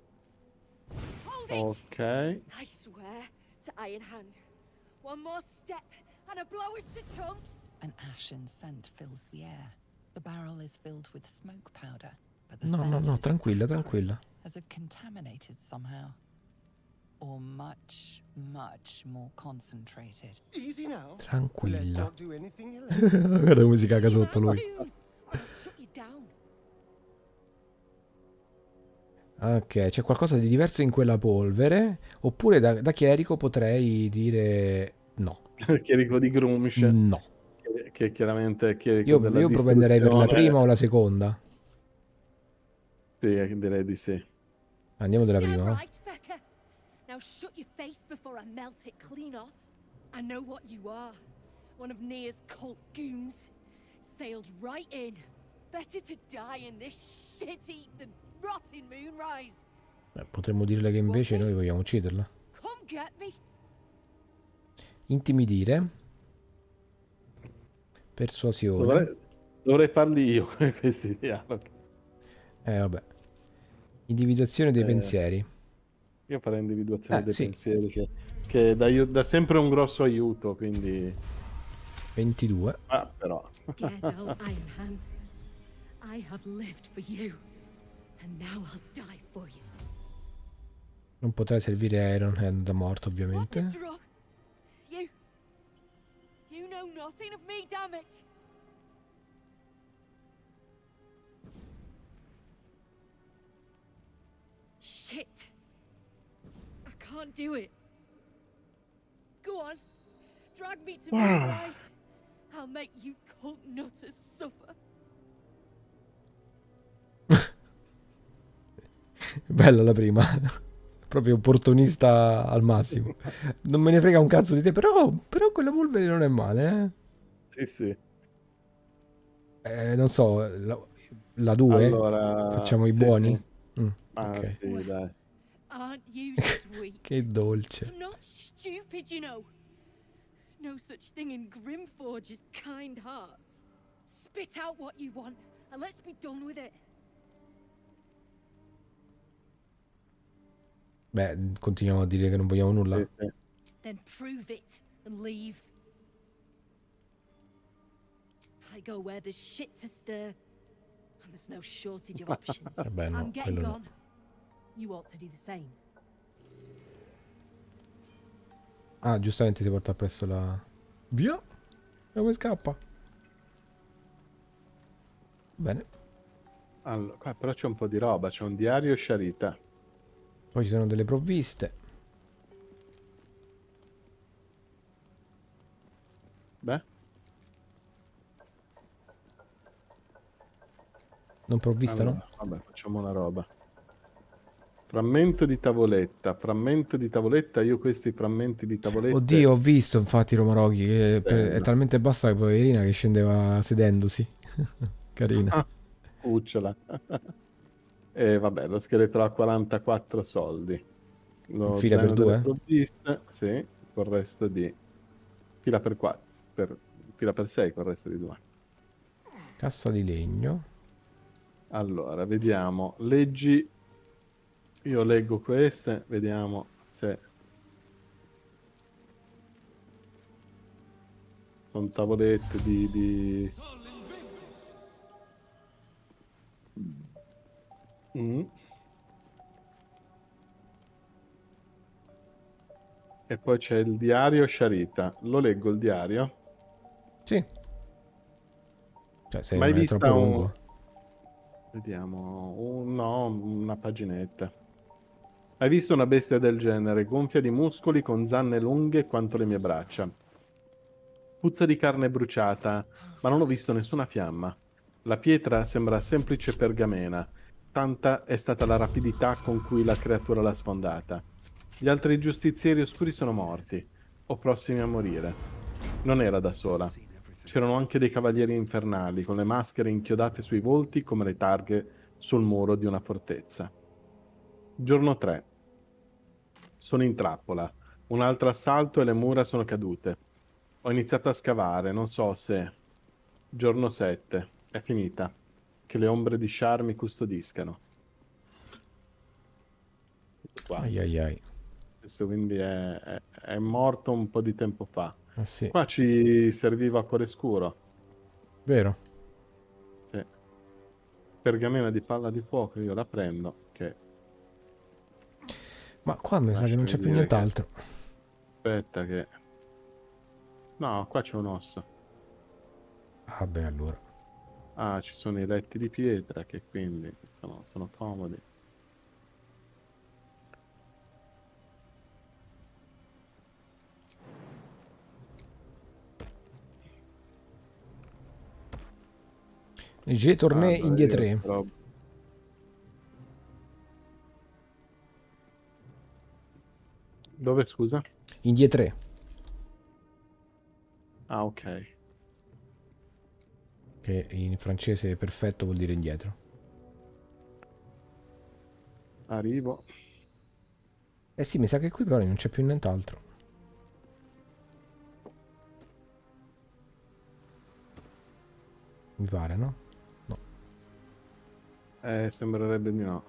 Ok. I swear to Iron Hand. One more step and a blow us to chunks. An ashen scent fills the air. The barrel is filled with smoke powder, but the No, no, scent no, is tranquilla, tranquilla. as if contaminated somehow. Or much, much more concentrated. Easy now. Let's Tranquilla. not do anything illegal. Guarda come si caga sotto lui. I'll shut you down. Ok, c'è qualcosa di diverso in quella polvere. Oppure da, da chierico potrei dire no. Chierico di Grumsh, No. che, che chiaramente è chierico Io, della io propenderei per la distruzione. prima o la seconda. Sì, direi di sì. Andiamo della Damn prima, va? right, Fecker. Now shut your face before I melt it clean off. I know what you are. One of Nia's cult goons. Sailed right in. Better to die in this shit heap than rot in Moonrise. Beh, potremmo dirle che invece noi vogliamo ucciderla. Come get me. Intimidire. Persuasione. Dovrei, dovrei farli io questi dialoghi. Eh, vabbè. Individuazione dei Eh, pensieri. Io farei individuazione Eh, dei sì. pensieri, che, che dà, aiu- dà sempre un grosso aiuto, quindi... ventidue. Ah, però... Get out, Iron Hand. I have lived for you. And now I'll die for you. Non potrà servire Iron Hand da morto, What the ovviamente. drug? You... You know nothing of me, damn it. Shit. I can't do it. Go on. Drag me to Moonrise. I'll make you cult nutters suffer. Bella la prima. Proprio opportunista al massimo. Non me ne frega un cazzo di te, però, però quella polvere non è male, Sì, sì. eh. Eh, non so, la, la due? Allora... Facciamo i sì, buoni? sì. Mm, Ah, ok. sì, dai. Aren't you sweet? Che dolce. I'm not stupid, you know. No such thing in Grimforge as kind hearts. Spit out what you want, and let's be done with it. Beh, continuiamo a dire che non vogliamo nulla. Sì, sì. Then prove it and leave. I go where there's shit to stir, and there's no shortage of options. Eh beh, no, I'm getting quello no. gone. You ought to do the same. Ah, giustamente si porta appresso la... Via! E come scappa? Bene. Allora, qua però c'è un po' di roba, c'è un diario Sharita. Poi ci sono delle provviste. Beh, Non provvista, allora, no? vabbè, facciamo la roba. Frammento di tavoletta, frammento di tavoletta, io questi frammenti di tavoletta... Oddio, ho visto infatti Romaroghi, che per- è Bello. talmente bassa che poverina che scendeva sedendosi. Carina. Ah, cucciola. E vabbè, lo scheletro ha quarantaquattro soldi. Lo Fila per zaino delle due? provviste, sì, col resto di... Fila per quattro, per... fila per sei col resto di due. Cassa di legno. Allora, vediamo, leggi... Io leggo queste, vediamo se... Sono tavolette di... di... Mm. E poi c'è il diario Sharita. Lo leggo il diario? Sì. Cioè, se Mai non è vista troppo un- lungo. Vediamo, un- no, una paginetta. Hai visto una bestia del genere, gonfia di muscoli, con zanne lunghe quanto le mie braccia. Puzza di carne bruciata, ma non ho visto nessuna fiamma. La pietra sembra semplice pergamena, tanta è stata la rapidità con cui la creatura l'ha sfondata. Gli altri giustizieri oscuri sono morti, o prossimi a morire. Non era da sola. C'erano anche dei cavalieri infernali, con le maschere inchiodate sui volti come le targhe sul muro di una fortezza. Giorno tre. Sono in trappola. Un altro assalto e le mura sono cadute. Ho iniziato a scavare, non so se... Giorno sette. È finita. Che le ombre di Shar mi custodiscano. Qua. Ai ai ai. Questo quindi è, è- è morto un po' di tempo fa. Ah sì, Qua ci serviva cuore scuro. vero. Sì. Pergamena di palla di fuoco, io la prendo. Che... Ma qua mi sa che non c'è più Lasciami dire che- nient'altro. Aspetta che... No, qua c'è un osso. Ah beh, allora. Ah, ci sono i letti di pietra che quindi sono, sono comodi. Je tourné Allora, indietro. io trovo- Dove, scusa? Indietro. Ah, ok. Che in francese perfetto vuol dire indietro. Arrivo. Eh sì, mi sa che qui però non c'è più nient'altro. Mi pare, no? No. Eh, sembrerebbe di no.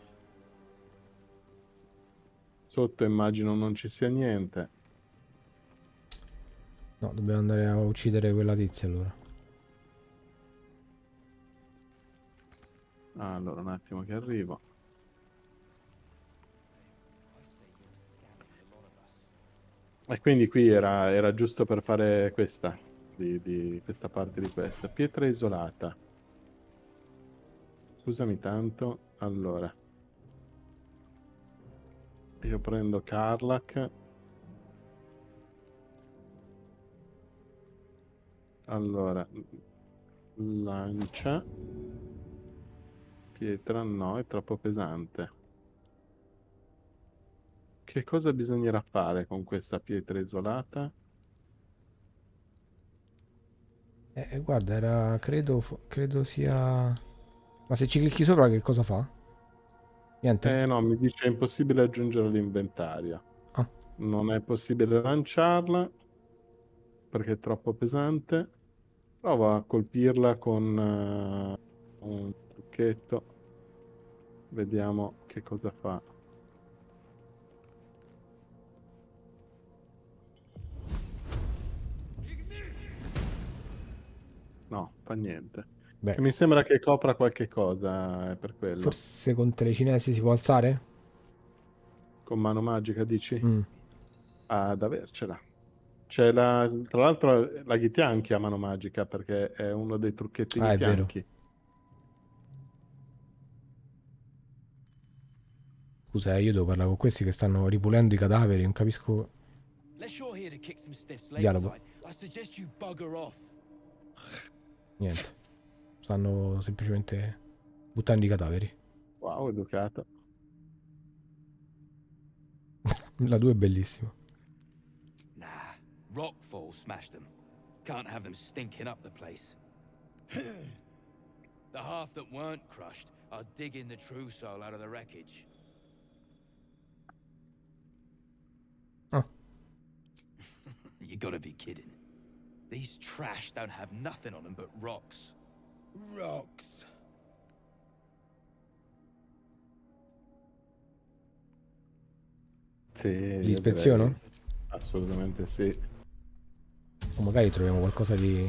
Sotto immagino non ci sia niente. No, dobbiamo andare a uccidere quella tizia allora. Ah, allora, un attimo che arrivo. E quindi qui era, era giusto per fare questa, di, di questa parte di questa. Pietra isolata. Scusami tanto. Allora. Io prendo Karlak. Allora. Lancia. Pietra no, è troppo pesante. Che cosa bisognerà fare con questa pietra isolata? Eh, eh, guarda, era... credo, fo- credo sia... Ma se ci clicchi sopra che cosa fa? Niente? Eh no, mi dice è impossibile aggiungere all'inventario. Ah. Non è possibile lanciarla perché è troppo pesante. Prova a colpirla con eh, un trucchetto. Vediamo che cosa fa. No, fa niente. Beh, Mi sembra che copra qualche cosa, è per quello. forse con telecinesi si può alzare? Con mano magica, dici? Mm. Ad avercela. C'è la... Tra l'altro la Ghitia anche ha mano magica, perché è uno dei trucchetti Ah, nei è vero. fianchi. Scusa, eh, io devo parlare con questi che stanno ripulendo i cadaveri, non capisco. Dialogo. Niente. Stanno semplicemente buttando i cadaveri. Wow, educato. La due è bellissima. Nah, rockfall smashed them. Can't have them stinking up the place. The half that weren't crushed are digging the true soul out of the wreckage. Oh. You gotta be kidding. These trash don't have nothing on them but rocks. Rocks. Sì, Li io ispeziono? direi- Assolutamente sì. O magari troviamo qualcosa di...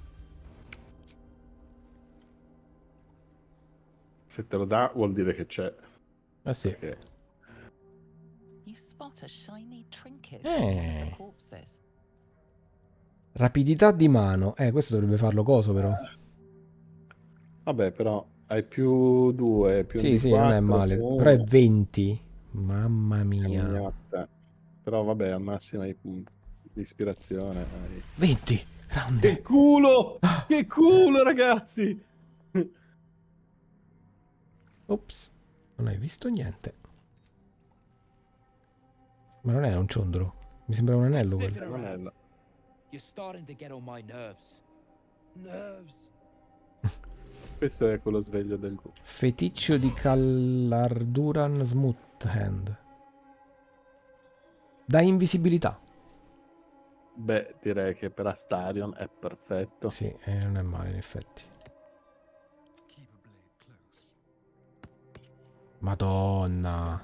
Se te lo dà vuol dire che c'è. Ah sì. Perché... You spot a shiny trinket Eh. on one of the corpses. Rapidità di mano. Eh, questo dovrebbe farlo coso però. Vabbè, però hai più due, più Sì, di sì, non è quattro, male. più Però è uno. venti. Mamma mia. Cagnotta. Però vabbè, al massimo hai punti di ispirazione. hai- venti. Grande. Che culo! Che culo, ragazzi! Ops. Non hai visto niente. Ma non è un ciondolo. Mi sembra un anello quello. Sniffing around. Anello. You're starting to get on my nerves. Nerves. Questo è quello sveglio del gruppo. Feticcio di Callarduran Smoothhand. Da invisibilità. Beh, direi che per Astarion è perfetto. Sì, eh, non è male in effetti. Madonna.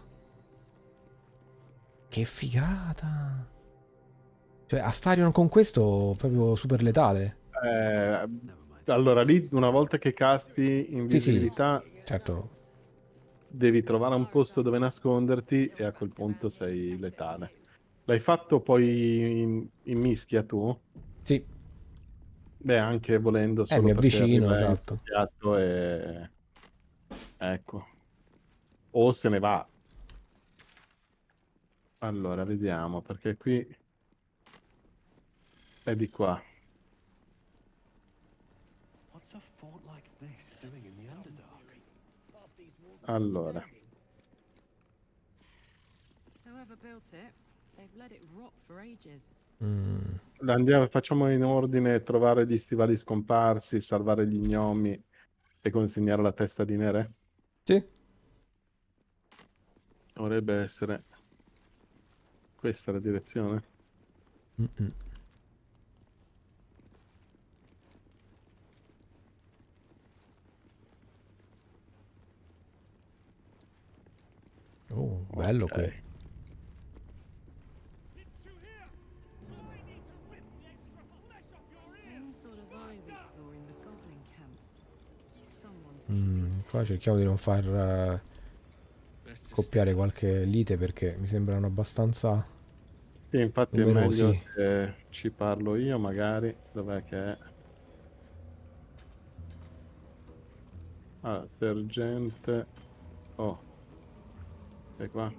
Che figata. Cioè, Astarion con questo proprio super letale. Eh, allora, lì una volta che casti invisibilità, Certo. devi trovare un posto dove nasconderti e a quel punto sei letale. L'hai fatto poi in, in mischia tu? Sì. Beh, anche volendo solo mi perché avvicino, arriva in esatto. piatto e... Ecco. O se ne va. Allora, vediamo, perché qui è di qua. What's a fort like this doing in the Underdark? Allora, Whoever built it, they've let it rot for ages. Mm. andiamo, facciamo in ordine: trovare gli stivali scomparsi, salvare gli gnomi e consegnare la testa di Nere. Sì. Dovrebbe essere questa la direzione. Mm-mm. Oh, bello Ok. qui. Same sort of eye we saw in the goblin camp. Someone's Mm, qua cerchiamo di non far eh, scoppiare qualche lite perché mi sembrano abbastanza Sì, infatti è numerosi. meglio se ci parlo io, magari. Dov'è che è? Ah, sergente. Oh, sei qua.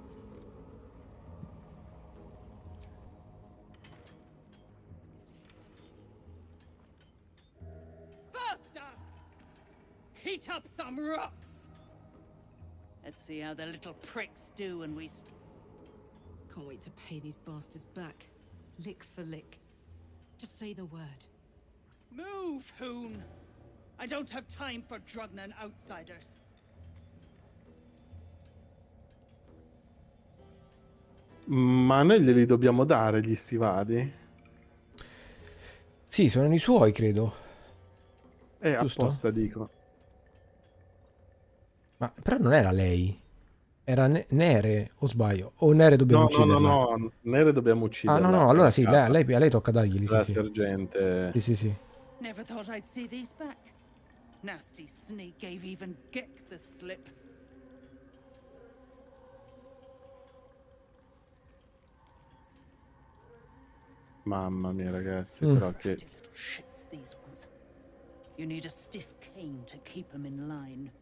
Faster! Heat up some rocks! Let's see how the little pricks do when we... St Can't wait to pay these bastards back. Lick for lick. Just say the word. Move, Hoon! I don't have time for Drugnan outsiders. Ma noi glieli dobbiamo dare gli stivali? Sì, sono i suoi, credo. Eh, Giusto? apposta dico. Ma però non era lei. Era Ne- Nere, o sbaglio? O Nere dobbiamo No, no, no, ucciderla? no, Nere dobbiamo Ah, ucciderla. no, no, è allora una sì, capra. lei, lei- a lei tocca darglieli, sì, La sì. sergente. Sì, sì, sì. Never thought I'd see these back. Nasty sneak gave even Gek the slip. Mamma mia, ragazzi, Mm. però che... Little shits, these ones. You need a stiff cane to keep them in line.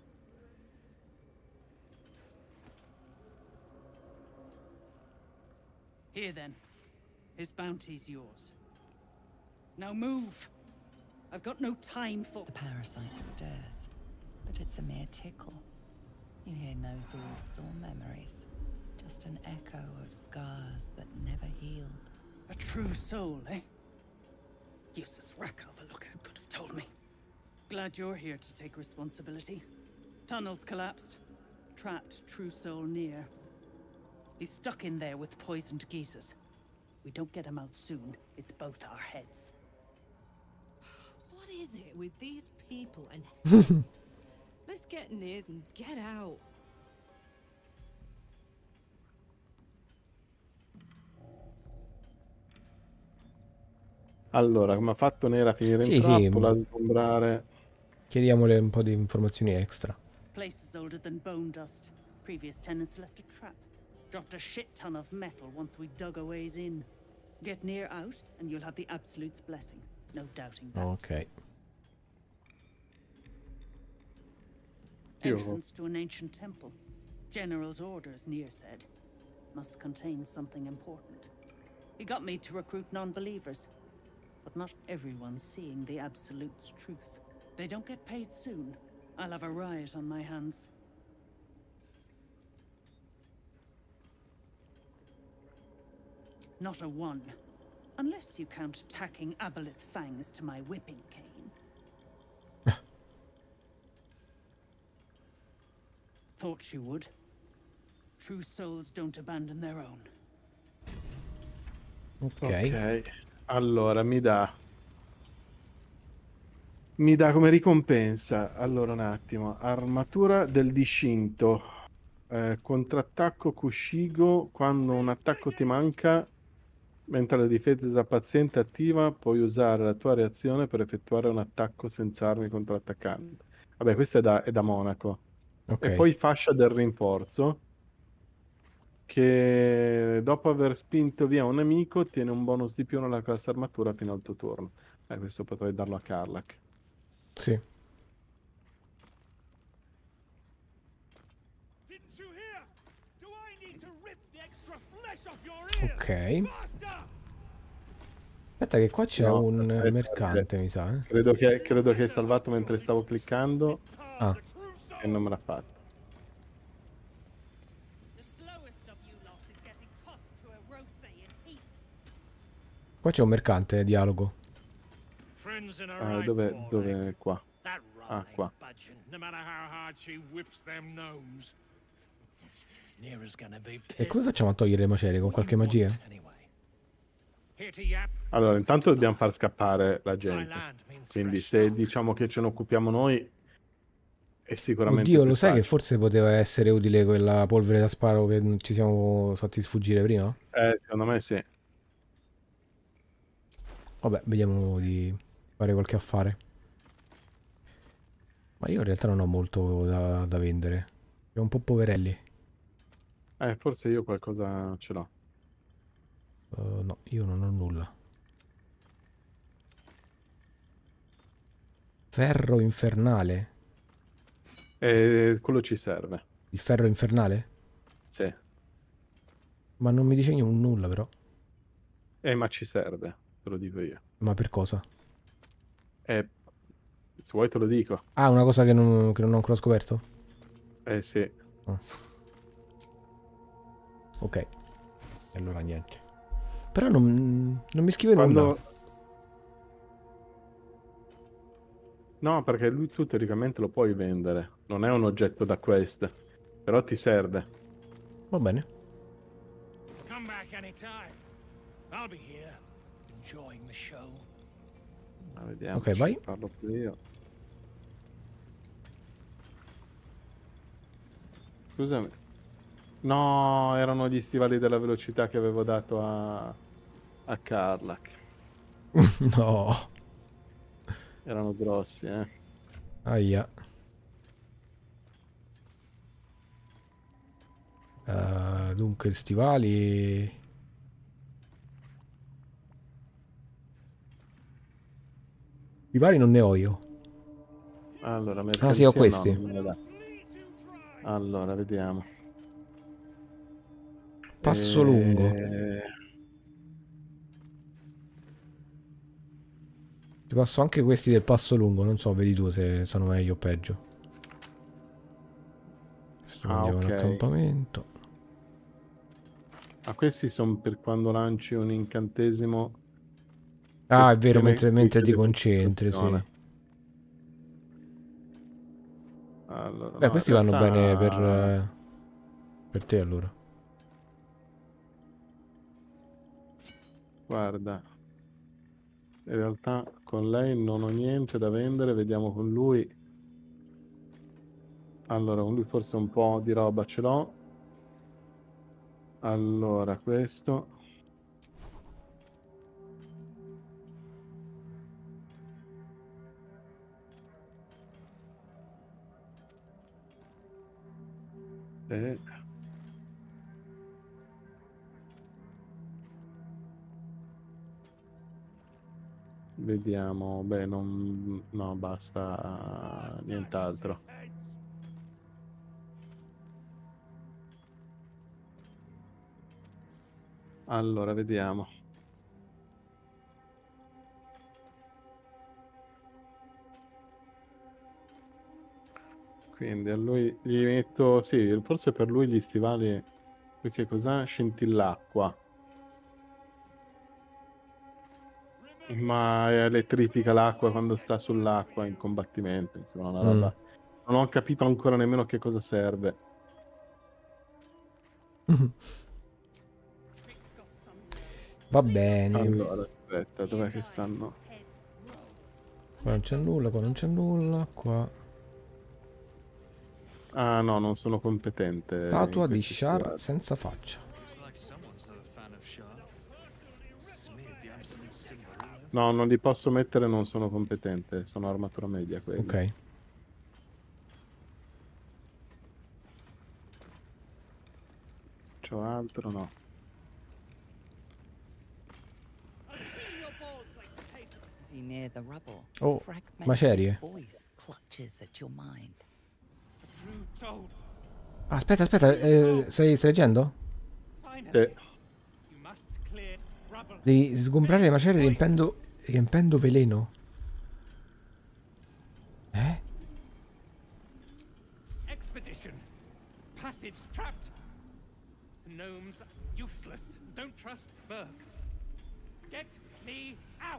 Here then. His bounty's yours. Now move. I've got no time for... The parasite stirs, but it's a mere tickle. You hear no thoughts or memories, just an echo of scars that never healed. A true soul, eh? Useless wreck of a lookout could have told me. Glad you're here to take responsibility. Tunnels collapsed. Trapped true soul near. He's stuck in there with poisoned geezers. We don't get him out soon, it's both our heads. What is it with these people and heads? Let's get Niers and get out. Allora, come ha fatto Nera a finire in Sì, sì. trappola, a sgombrare... Chiediamole un po' di informazioni extra. Place is older than bone dust. Previous tenants left a trap. Dropped a shit ton of metal once we dug a ways in. Get near out, and you'll have the Absolute's blessing. No doubting that. Ok. Entrance to an ancient temple. General's orders, Nier said. Must contain something important. He got me to recruit non-believers. But not everyone's seeing the Absolute's truth. They don't get paid soon. I'll have a riot on my hands. Not a one. Unless you count tacking aboleth fangs to my whipping cane. Thought you would. True souls don't abandon their own. Ok. Ok, allora mi dà... Mi dà come ricompensa, allora un attimo, armatura del discinto, eh, contrattacco Kushigo, quando un attacco ti manca, mentre la difesa paziente è attiva, puoi usare la tua reazione per effettuare un attacco senza armi contrattaccando. Vabbè, questo è da, è da Monaco. Ok. E poi fascia del rinforzo, che dopo aver spinto via un nemico ottiene un bonus di più nella classe armatura fino al tuo turno. Eh, questo potrei darlo a Karlach. Sì. Ok. Aspetta che qua c'è No, un aspetta, mercante, aspetta. mi sa. Eh? Credo che, credo che hai salvato mentre stavo cliccando Ah. e non me l'ha fatto. Qua c'è un mercante, dialogo. Ah, dove, dove qua? Ah, qua. E come facciamo a togliere le macerie? Con qualche magia? Allora, intanto dobbiamo far scappare la gente. Quindi se diciamo che ce ne occupiamo noi, è sicuramente Oddio, più lo sai che facile. forse poteva essere utile quella polvere da sparo che ci siamo fatti sfuggire prima? Eh, secondo me sì. Vabbè, vediamo di fare qualche affare. Ma io in realtà non ho molto da, da vendere. Siamo un po' poverelli. Eh, forse io qualcosa ce l'ho. Uh, no, io non ho nulla. Ferro infernale. E quello ci serve. Il ferro infernale? Sì. Ma non mi dice un nulla però. Eh, ma ci serve, te lo dico io. Ma per cosa? Eh, se vuoi te lo dico. Ah, una cosa che non, che non ho ancora scoperto? Eh sì. Oh. Ok. E allora niente. Però non, non mi scrive Quando... nulla. No, perché lui tu teoricamente lo puoi vendere. Non è un oggetto da quest. Però ti serve. Va bene. Come back anytime. I'll be here, enjoying the show. Ah, vediamo. Ok, vai. Parlo pure io. Scusami. No, erano gli stivali della velocità che avevo dato a, a Karlach. No. Erano grossi, eh. Aia. Uh, dunque, stivali... Stivali non ne ho io. Allora, ah sì, ho mercanzia questi. no, non me ne dà. Allora, vediamo. Passo E... lungo. Ti passo anche questi del passo lungo, non so, vedi tu se sono meglio o peggio. Questo Ah, andiamo ok. all'accampamento. Ah, questi sono per quando lanci un incantesimo. Ah, che- è vero, che mentre, ne- mentre ti richiede concentri, sì. concentrazione. Allora, Beh, no, questi in vanno bene per, realtà- eh, per te allora. Guarda, in realtà con lei non ho niente da vendere, vediamo con lui. Allora, con lui forse un po' di roba ce l'ho. Allora, questo. E... Vediamo, beh, non... no, basta nient'altro. Allora, vediamo. Quindi a lui gli metto, sì, forse per lui gli stivali, perché cos'ha? Scintillacqua. Ma elettrifica l'acqua quando sta sull'acqua in combattimento, insomma, una Mm. roba. Non ho capito ancora nemmeno a che cosa serve. Va bene. Allora, aspetta, dov'è che stanno? Qua non c'è nulla, qua non c'è nulla, qua... Ah no, non sono competente. Statua in di questi Shar stivali. senza faccia. No, non li posso mettere, non sono competente. Sono armatura media quelli. Ok. C'ho altro? No. As you near the rubble, Oh, a fragmented macerie. voice clutches at your mind. Ah, aspetta, aspetta, eh, stai, stai leggendo? Sì. Devi sgombrare le macerie riempendo, riempendo veleno. Eh? Expedition. Passage trapped. The gnomes useless. Don't trust Burks. Get me out.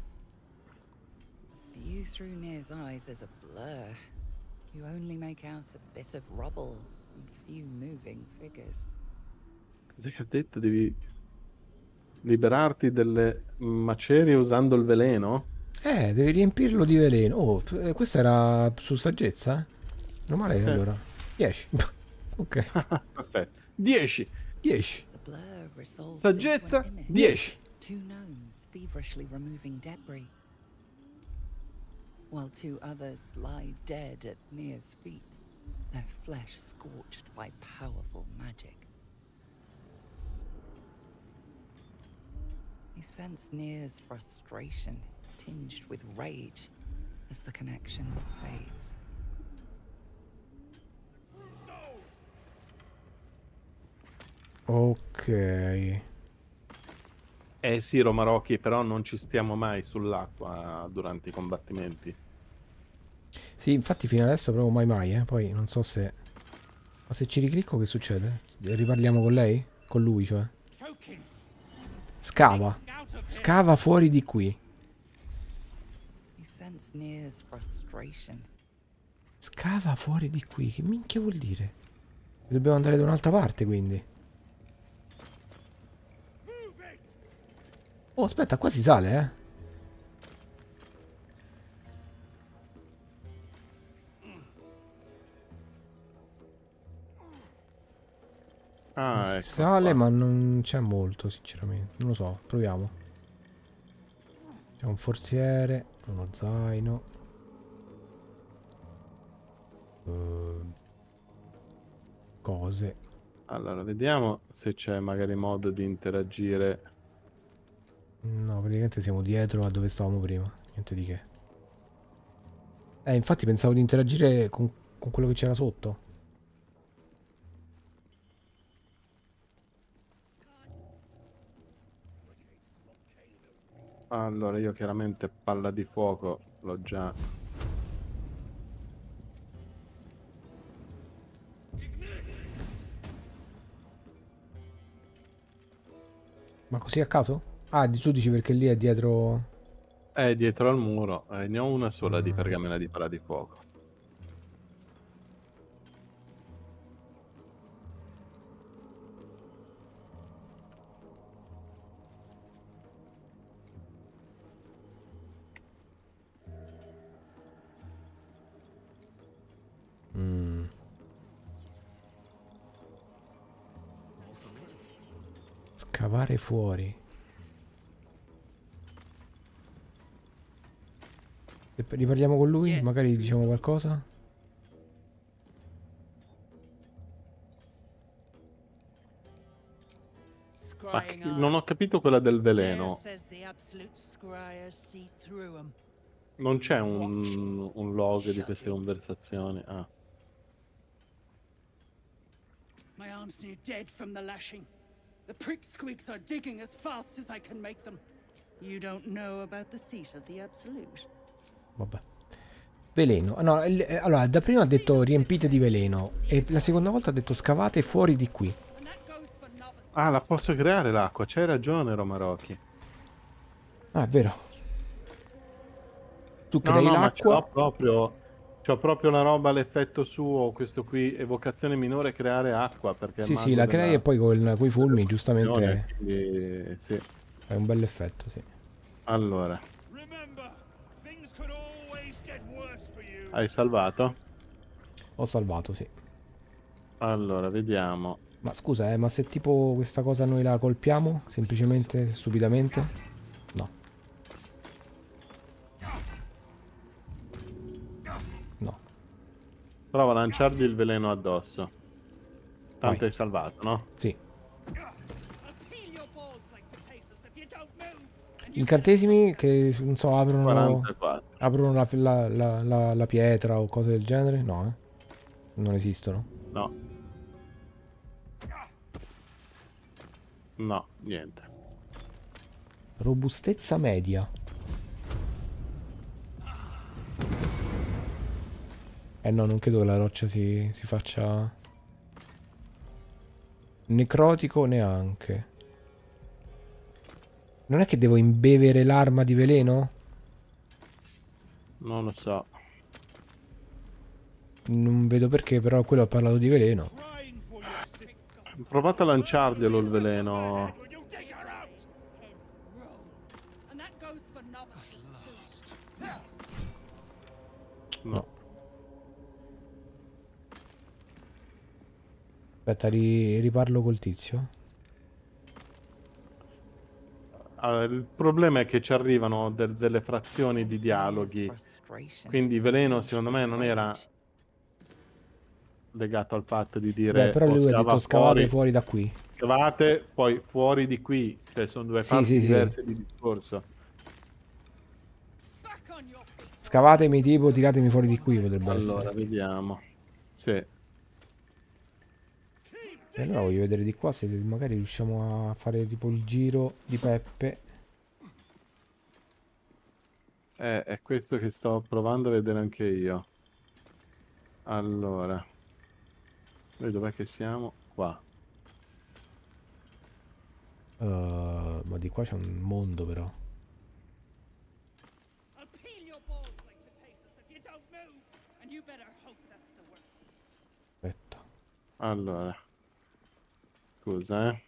View through Nir's eyes is a blur. You only make out a bit of rubble and few moving figures. Cos'è che ha detto? Devi liberarti delle macerie usando il veleno? Eh, devi riempirlo di veleno. Oh, eh, questa era su saggezza? Eh? Non male Sì. allora. dieci. Ok. Aspetta. dieci. dieci. The blur resolves Saggezza, into an image. dieci. Two gnomes feverishly removing debris, while two others lie dead at Nir's feet, their flesh scorched by powerful magic. You sense Nir's frustration, tinged with rage, as the connection fades. Ok. Eh sì, Romarocchi, però non ci stiamo mai sull'acqua durante i combattimenti. Sì, infatti fino adesso proprio mai mai, eh. Poi non so se... Ma se ci riclicco che succede? Riparliamo con lei? Con lui, cioè. Scava. Scava fuori di qui. You sense Nir's frustration. Scava fuori di qui. Che minchia vuol dire? Dobbiamo andare da un'altra parte, quindi. Oh, aspetta, qua si sale, eh. Ah, Si ecco sale, qua. ma non c'è molto, sinceramente. Non lo so, proviamo. C'è un forziere, uno zaino. eh, cose. Allora, vediamo se c'è magari modo di interagire. No, praticamente siamo dietro a dove stavamo prima. Niente di che. Eh, infatti pensavo di interagire con, con quello che c'era sotto. Allora, io chiaramente palla di fuoco l'ho già. Ma così a caso? Ah, di- tu dici perché lì è dietro... È dietro al muro, eh, ne ho una sola di Mm. pergamena di palla di fuoco. Mm. Scavare fuori. E poi riparliamo con lui? Yes, Magari diciamo Fufu. qualcosa? Ma chi- Scrying non eye. ho capito quella del There veleno. says the absolute scryers see through 'em. Non c'è un, un log di queste conversazioni. Ah. My arm's near dead from the lashing. The prick squeaks are digging as fast as I can make them. You don't know about the seat of the absolute? Vabbè. Veleno. Ah, no, il- eh, allora, da prima ha detto riempite di veleno. E la seconda volta ha detto scavate fuori di qui. Ah, la posso creare l'acqua, c'hai ragione Romarocchi. Ah, è vero. Tu No, crei no, ma ce l'ho l'acqua. proprio. C'ho proprio la roba, l'effetto suo, questo qui, evocazione minore, creare acqua, perché è il Sì, sì, mago la crei della, e poi con i fulmini, dell'evocazione, giustamente, quindi sì. è un bel effetto, sì. Allora, Remember, things could always get worse for you. hai salvato? Ho salvato, sì. Allora, vediamo. Ma scusa, eh, ma se tipo questa cosa noi la colpiamo, semplicemente, stupidamente? No. No. Prova a lanciargli il veleno addosso. Tanto Vai. hai salvato, no? Sì. Incantesimi che, non so, aprono... quarantaquattro. Aprono la, la, la, la, la pietra o cose del genere? No, eh. Non esistono. No. No, niente. Robustezza media. Eh no, non credo che la roccia si, si faccia... Necrotico neanche. Non è che devo imbevere l'arma di veleno? Non lo so. Non vedo perché, però quello ha parlato di veleno. Provate a lanciarglielo il veleno. And that goes for novices too. No. Aspetta, ri- riparlo col tizio. Allora, il problema è che ci arrivano del- delle frazioni di dialoghi. Quindi veleno secondo me non era legato al fatto di dire Beh, però o lui ha scava detto scavate fuori, fuori da qui. scavate, poi fuori di qui. Cioè sono due Sì, parti sì, sì. diverse di discorso. Scavatemi tipo, tiratemi fuori di qui, potrebbe Allora, essere. vediamo. Sì. E allora voglio vedere di qua se magari riusciamo a fare tipo il giro di Peppe. È, è questo che sto provando a vedere anche io. Allora. Noi dov'è che siamo? Qua. Uh, ma di qua c'è un mondo però. I'll peel your balls like potatoes if you don't move. And you better hope that's the worst. Aspetta. Allora. Scusa, eh.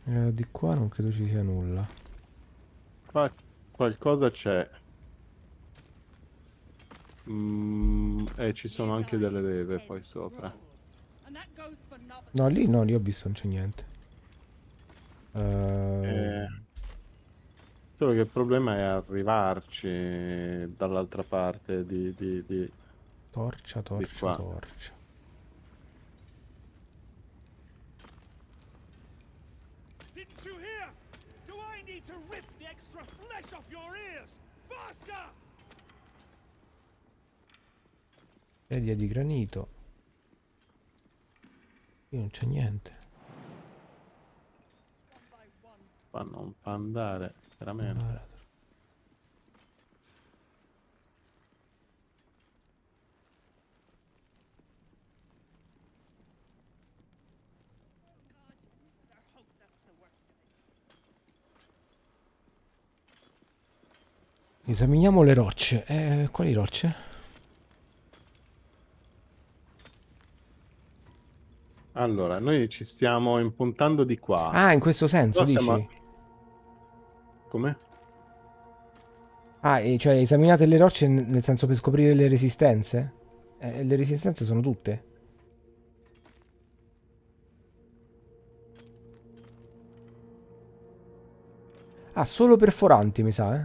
Eh, di qua non credo ci sia nulla. Qua qualcosa c'è. Mm, e ci sono anche delle leve poi sopra. No, lì no, lì ho visto non c'è niente. Eh, Eh, solo che il problema è arrivarci dall'altra parte di, di, di, torcia, di torcia, qua. torcia. Didn't you hear? Do I need to rip the extra flesh off your ears? Faster! Sedia di granito. Qui non c'è niente. Qua non fa andare, veramente. Ah, esaminiamo le rocce. Eh, quali rocce? Allora, noi ci stiamo impuntando di qua. Ah, in questo senso, Però dici? siamo- Come? Ah, e cioè esaminate le rocce n- nel senso per scoprire le resistenze? Eh, le resistenze sono tutte. Ah, solo perforanti, mi sa, eh?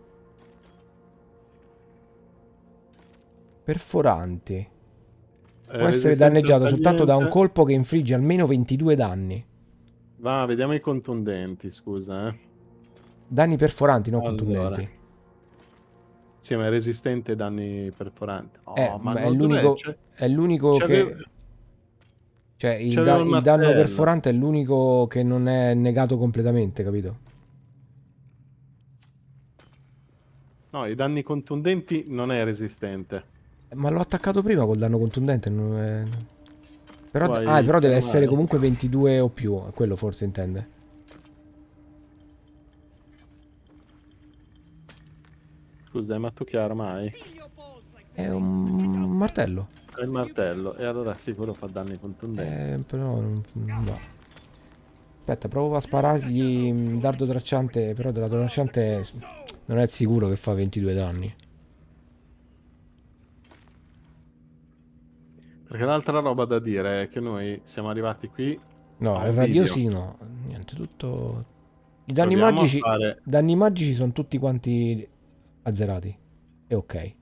Perforanti. Può Eh, essere resistenza danneggiato al soltanto da un tagliente. colpo che infligge almeno ventidue danni. Va, vediamo i contundenti, scusa, eh. Danni perforanti, non Allora. contundenti. Sì, ma è resistente ai danni perforanti. Oh, Eh, ma ma è non l'unico dov'è? C'è- è l'unico c'avevo- che... Cioè, il, c'avevo da- il il danno martello. perforante è l'unico che non è negato completamente, capito? No, i danni contundenti non è resistente. Ma l'ho attaccato prima col danno contundente, non è... Però, Puoi ah, però deve essere fermare. comunque ventidue o più, quello forse intende. Scusa, ma tu che arma hai? È un martello. È il martello, e allora sicuro fa danni contundenti. Eh, però non- no. Aspetta, provo a sparargli un dardo tracciante, però della tracciante non è sicuro che fa ventidue danni. Perché l'altra roba da dire è che noi siamo arrivati qui. No, a il un radiosino, niente, tutto... I danni Proviamo a magici, fare- danni magici sono tutti quanti azzerati. E ok.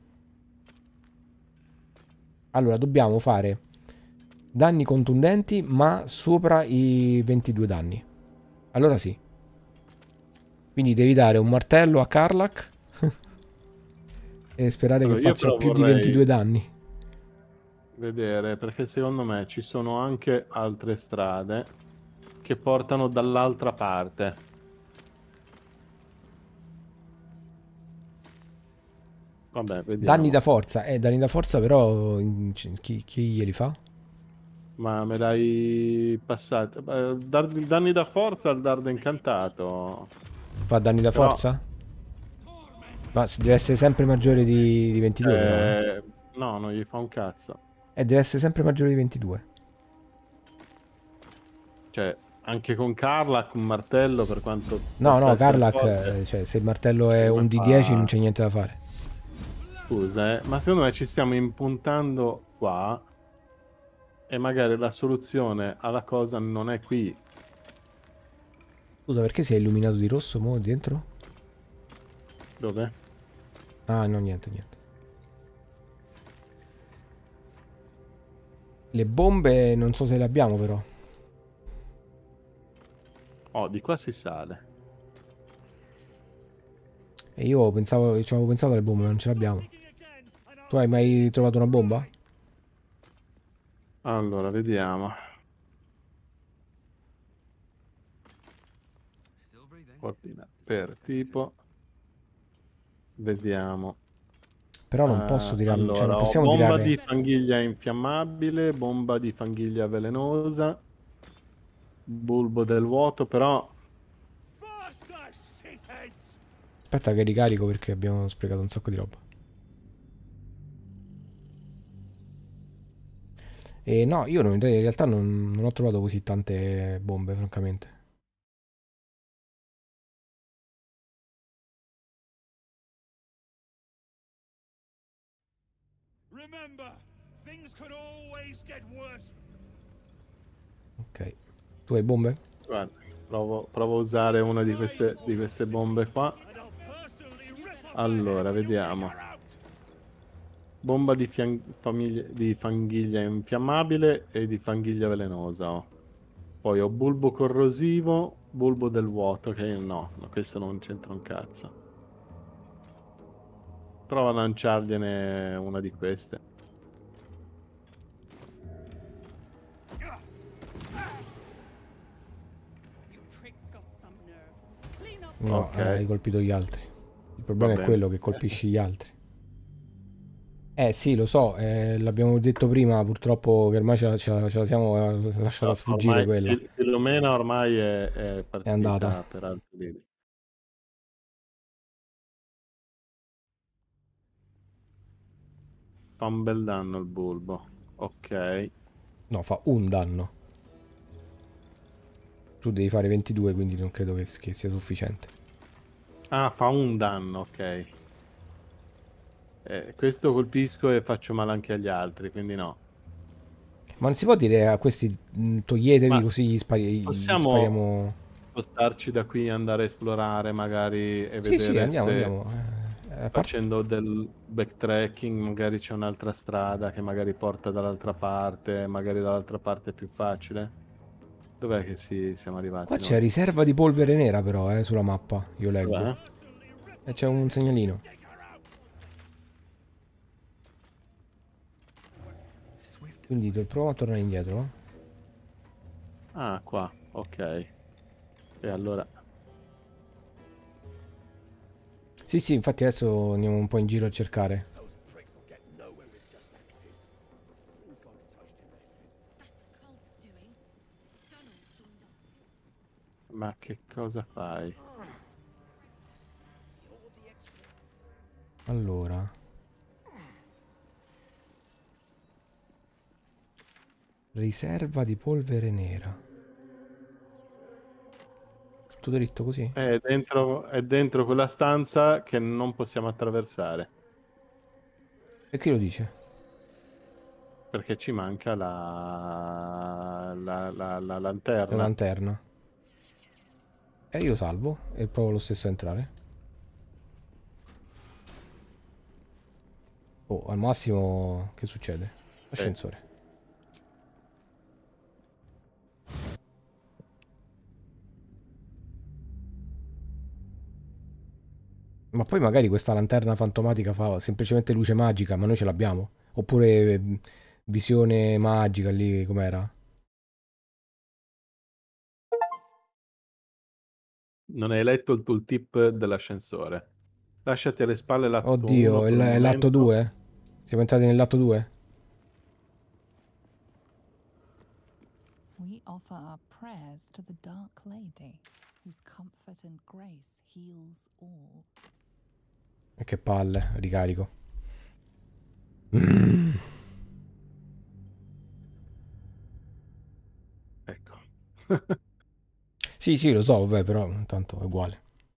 Allora, dobbiamo fare danni contundenti, ma sopra i ventidue danni. Allora sì. Quindi devi dare un martello a Karlach e sperare Allora, che io faccia però più di vorrei- ventidue danni. Vedere, perché secondo me ci sono anche altre strade che portano dall'altra parte. Vabbè, vediamo. Danni da forza. Eh, danni da forza però in- chi, chi glieli fa? Ma me l'hai passato. Eh, dar- danni da forza al dardo incantato. Fa danni da Però- forza? Ma s- deve essere sempre maggiore di, di ventidue però, eh. Eh, no, non gli fa un cazzo. Eh, deve essere sempre maggiore di ventidue. Cioè, anche con Karlach un martello per quanto... No, possa no, essere Karlach, forte. eh, cioè, se il martello è Come un fa- D dieci non c'è niente da fare. Scusa, eh, ma secondo me ci stiamo impuntando qua e magari la soluzione alla cosa non è qui. Scusa, perché si è illuminato di rosso mo dentro? Dove? Ah, no, niente, niente. Le bombe non so se le abbiamo però. Oh, di qua si sale. E io pensavo, ci avevo pensato alle bombe, ma non ce l'abbiamo. Tu hai mai trovato una bomba? Allora, vediamo. Ordina per tipo. Vediamo. Però non Eh, posso tirare, allora, cioè non ho possiamo bomba tirare. di fanghiglia infiammabile, bomba di fanghiglia velenosa, bulbo del vuoto, però Aspetta che ricarico perché abbiamo sprecato un sacco di roba. E no, io non- in realtà non, non ho trovato così tante bombe, francamente. Remember, things could always get worse. Ok. Tu hai bombe? Guarda, provo, provo a usare una di queste, di queste bombe qua. Allora, vediamo. Bomba di, famiglia, di fanghiglia infiammabile e di fanghiglia velenosa. Ho. Poi ho bulbo corrosivo, bulbo del vuoto, che no, no, questo non c'entra un cazzo. Prova a lanciargliene una di queste. No, Okay. hai colpito gli altri. Il problema Va è bene. quello che colpisci gli altri. Eh sì, lo so, eh, l'abbiamo detto prima, purtroppo che ormai ce la, ce la- ce la siamo eh, lasciata No, sfuggire ormai quella. Fil- Filomena ormai è, è partita andata. per altri lidi. Fa un bel danno il bulbo. Ok. No, fa un danno. Tu devi fare ventidue, quindi non credo che, che sia sufficiente. Ah, fa un danno, ok. Eh, questo colpisco e faccio male anche agli altri, quindi no. Ma non si può dire a questi mh, toglietevi Ma così gli, spari- gli possiamo spariamo... spostarci da qui, andare a esplorare magari e Sì, sì, vedere andiamo, se andiamo. Eh, a parte- facendo del backtracking magari c'è un'altra strada che magari porta dall'altra parte, magari dall'altra parte è più facile. Dov'è che si, siamo arrivati Qua noi? c'è riserva di polvere nera però, eh, sulla mappa, io leggo. Dov'è? E c'è un segnalino. Quindi do- proviamo a tornare indietro. Ah, qua, ok. E allora... Sì, sì, infatti adesso andiamo un po' in giro a cercare. Ma che cosa fai? Allora. Riserva di polvere nera. Tutto dritto così? È dentro, è dentro quella stanza che non possiamo attraversare. E chi lo dice? Perché ci manca la, la, la, la La lanterna. lanterna. E io salvo e provo lo stesso a entrare. Oh, al massimo che succede? Ascensore. Ma poi magari questa lanterna fantomatica fa semplicemente luce magica, ma noi ce l'abbiamo. Oppure mm, visione magica lì, com'era? Non hai letto il tooltip dell'ascensore. Lasciati alle spalle l'atto uno Oddio, per è un l- è l'atto momento. due? Siamo entrati nell'atto due? We offer our prayers to the Dark Lady, whose comfort and grace heals all. E che palle, ricarico. Mm. Ecco. Sì, sì, lo so, vabbè, però intanto è uguale.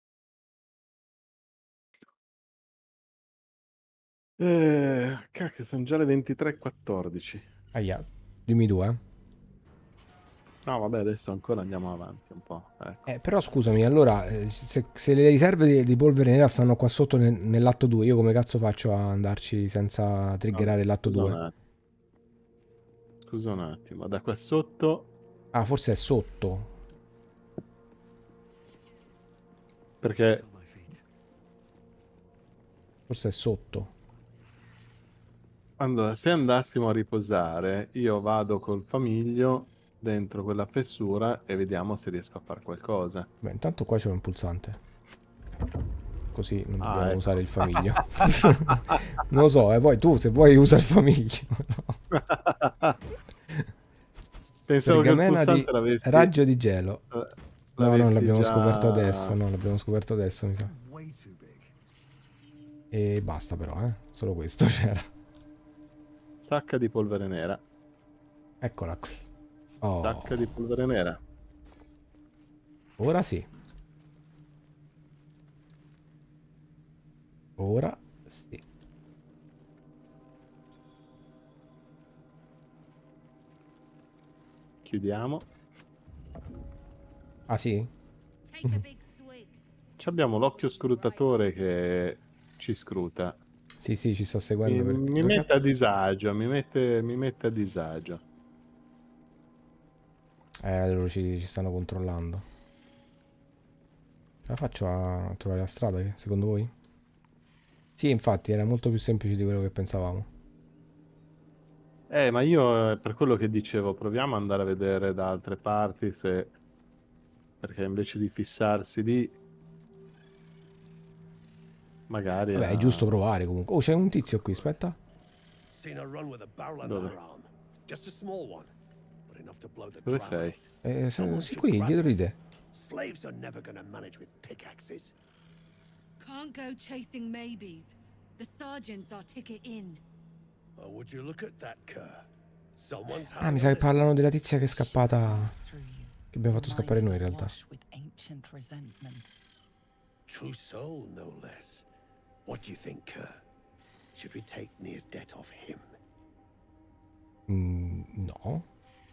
Eh, cacchio, sono già le ventitré e quattordici. Aia, dimmi due, eh. No, vabbè, adesso ancora andiamo avanti un po'. Ecco. Eh, però scusami, allora, eh, se, se le riserve di, di polvere nera stanno qua sotto nel- nell'atto due, io come cazzo faccio a andarci senza triggerare l'atto Scusa un due? attimo. Scusa un attimo, da qua sotto... Ah, forse è sotto. Perché... Forse è sotto. Allora, se andassimo a riposare, io vado col famiglio dentro quella fessura e vediamo se riesco a fare qualcosa. Beh, intanto qua c'è un pulsante. Così non Ah, dobbiamo ecco. usare il famiglio. Non lo so, eh, poi tu se vuoi usa il famiglio. Pensavo che il Pergamena di pulsante l'avessi... raggio di gelo. eh, No, no, l'avessi l'abbiamo già- scoperto adesso. No, l'abbiamo scoperto adesso, mi sa. E basta però, eh. Solo questo c'era. Sacca di polvere nera. Eccola qui. Oh, Sacca di polvere nera. ora sì. Ora sì. Chiudiamo. Ah sì? Ci abbiamo l'occhio scrutatore che ci scruta. Sì, sì, ci sto Mi, seguendo. perché... mi mette a disagio, mi mette, mi mette a disagio. Eh, loro ci, ci stanno controllando. Ce la faccio a trovare la strada, che- secondo voi? Sì, infatti, era molto più semplice di quello che pensavamo. Eh, ma io eh, per quello che dicevo, proviamo ad andare a vedere da altre parti se... Perché invece di fissarsi lì, magari... Vabbè, è a- giusto provare comunque. Oh, c'è un tizio qui, aspetta. Seen her run with a barrel under Dove? her arm. Just a small one, but enough to blow the Dove drum sei? out. Eh, se- Someone sì, should qui, grab dietro it. di te. Slaves are never gonna manage with pickaxes. Can't go chasing maybes. The sergeant's our ticket in. Oh, would you look at that cur? Someone's Ah, mi having sa a che listen. parlano della tizia che è scappata. Che abbiamo fatto scappare noi in realtà. With ancient resentments. True soul, no less. What do you think, cur? Should we take Nir's debt off him? Mm, no.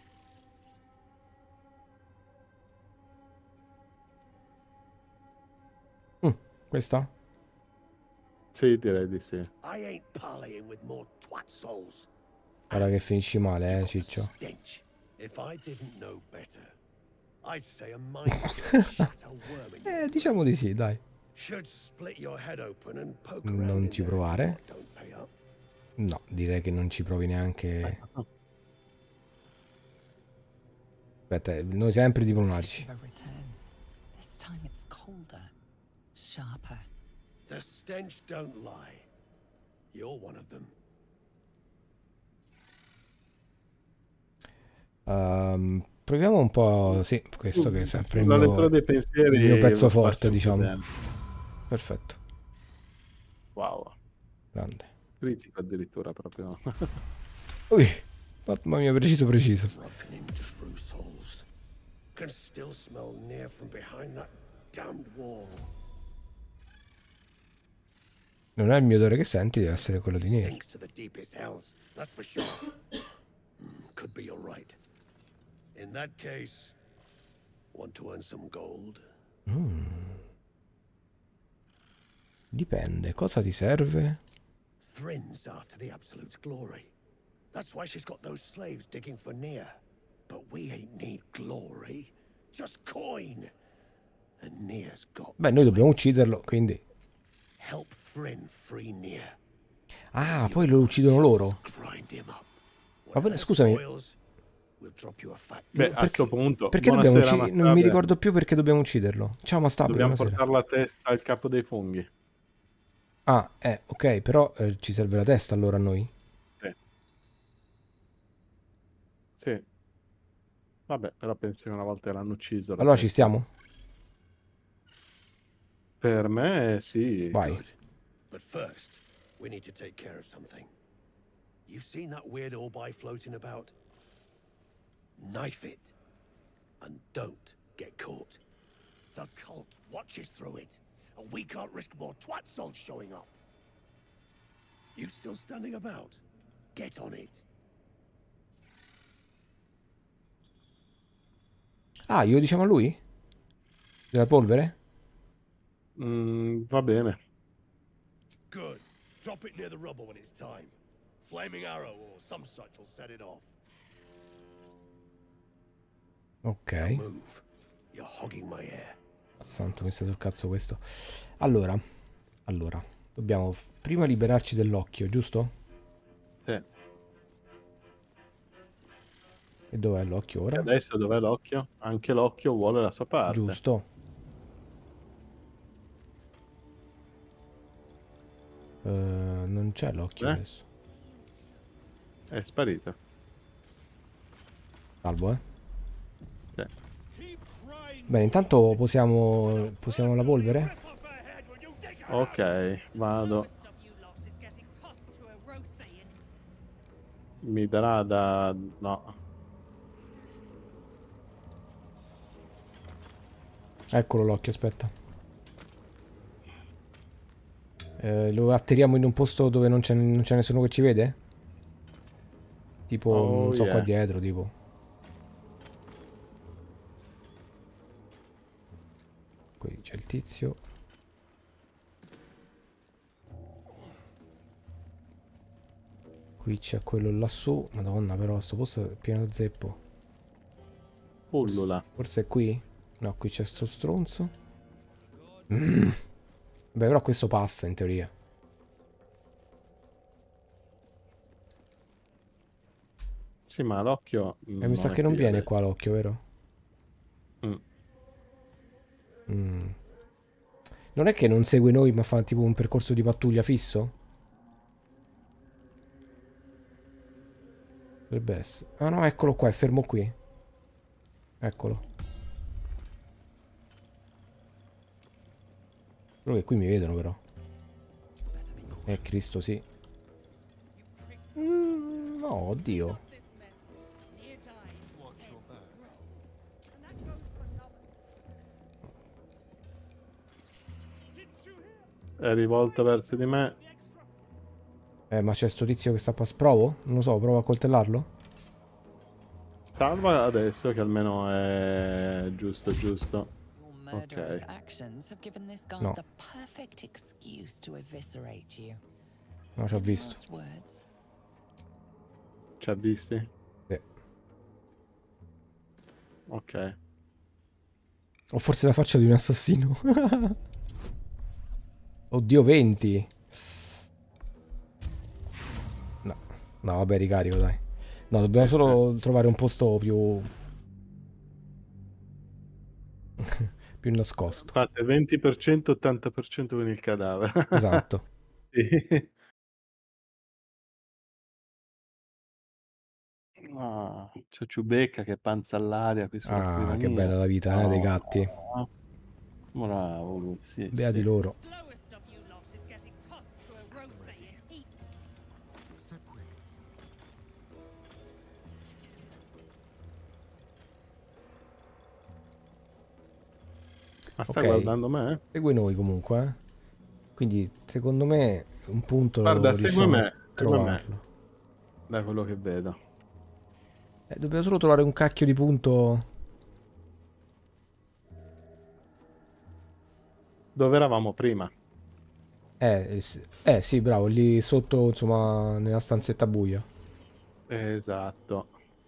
Mm, questa? Sì, direi di sì. I ain't parleying with more twat souls. Guarda che finisci male, eh, Ciccio. Stench. If I didn't know better, I'd say a mind shut a worm in Eh, diciamo di sì, dai. Should split your head open and poke around Non in ci there if provare. you don't pay up. No, direi che non ci provi neanche. Aspetta, eh, noi sempre diplomatici. Shiva returns. This time it's colder, sharper. The stench don't lie. You're one of them. Ehm, proviamo un po'. Sì, questo che è sempre il La mio, lettura dei pensieri il mio pezzo va forte, sempre diciamo. bene. Perfetto. Wow. Grande. Critico addirittura proprio. Ui, mamma mia, preciso, preciso. Broken in true souls. Can still smell near from behind that damned wall. Non è il mio odore che senti, deve essere quello di nero. Stinks to the deepest hells, that's for sure. Hmm, could be you're right. In that case, want to earn some gold? Mm. Dipende, cosa ti serve? Thrin's after the Absolute's glory. That's why she's got those slaves digging for Nia. But we ain't need glory, just coin. And Nia's got... Beh, noi dobbiamo ucciderlo, quindi... Help Thrin free Nia. Ah, poi lo uccidono loro. Grind him up. Ma poi- scusami, We'll drop you a fat... Beh, a perché, questo punto, perché dobbiamo buonasera, uccidere? Non mi Mastabe. ricordo più perché dobbiamo ucciderlo. Ciao Mastabe, Dobbiamo buonasera. portare la testa al capo dei funghi. Ah, eh, ok, però eh, ci serve la testa allora a noi? Sì. Sì. Vabbè, però penso che una volta l'hanno ucciso. la Allora ci testa. stiamo? Per me sì. Vai. Good. But first, we need to take care of something. You've seen that weird orbi floating about? Knife it. And don't get caught. The cult watches through it. And we can't risk more twat souls showing up. You still standing about? Get on it. Ah, io diciamo a lui? Della polvere? Mm, va bene. Good. Drop it near the rubble when it's time. Flaming arrow or some such will set it off. Ok. Move. You're hogging my air. Santo, mi sta sul cazzo questo. Allora, allora, dobbiamo f- prima liberarci dell'occhio, giusto? Sì. E dov'è l'occhio E ora? adesso dov'è l'occhio? Anche l'occhio vuole la sua parte. Giusto. Eh, non c'è l'occhio Eh? adesso. È sparito. Salvo, eh. Sì. Bene, intanto posiamo... Posiamo la polvere? Ok, vado. Mi darà da... no. Eccolo l'occhio, aspetta. Eh, lo atterriamo in un posto dove non c'è non c'è nessuno che ci vede? Tipo, Oh, non so, yeah. qua dietro, tipo. tizio. Qui c'è quello lassù. Madonna, però sto posto è pieno di zeppo. Pullula. Forse è qui? No, qui c'è sto stronzo. Mm. Beh, però questo passa in teoria. Sì, ma l'occhio... E mi sa che non viene qua l'occhio, vero? Mm. Mm. Non è che non segue noi, ma fa tipo un percorso di pattuglia fisso? Dovrebbe essere. Ah no, eccolo qua, è fermo qui. Eccolo. Solo che qui mi vedono però. Eh Cristo, sì. Mm, no, oddio. È rivolta verso di me. Eh, ma c'è sto tizio che sta a provo? Non lo so, provo a coltellarlo? Salva adesso che almeno è giusto, giusto. Murderous Ok. actions have given this guard No. the perfect excuse to eviscerate you. No, ci ho In visto. last words, Ci ha visti? Sì. Ok. Ho forse la faccia di un assassino. Oddio, venti. No, no, vabbè, ricarico, dai. No, dobbiamo solo trovare un posto più... più nascosto. Fate venti per cento, ottanta per cento con il cadavere. Esatto. Sì. Ah, c'è Ciubecca che panza all'aria qui sulla Ah, scrivania. che bella la vita, eh, dei Oh, gatti. bravo lui, sì, Beati sì. loro. Slowest of you lot is getting tossed to a rotating heap. Step quick. Ma sta Ok. guardando me? Segue noi comunque, eh. Quindi, secondo me, un punto Guarda, segue riusciamo me, a segue me. trovarlo. Da quello che vedo. Eh, dobbiamo solo trovare un cacchio di punto. Dove eravamo prima? Eh, eh, sì, eh, sì, bravo, lì sotto, insomma, nella stanzetta buia. Esatto.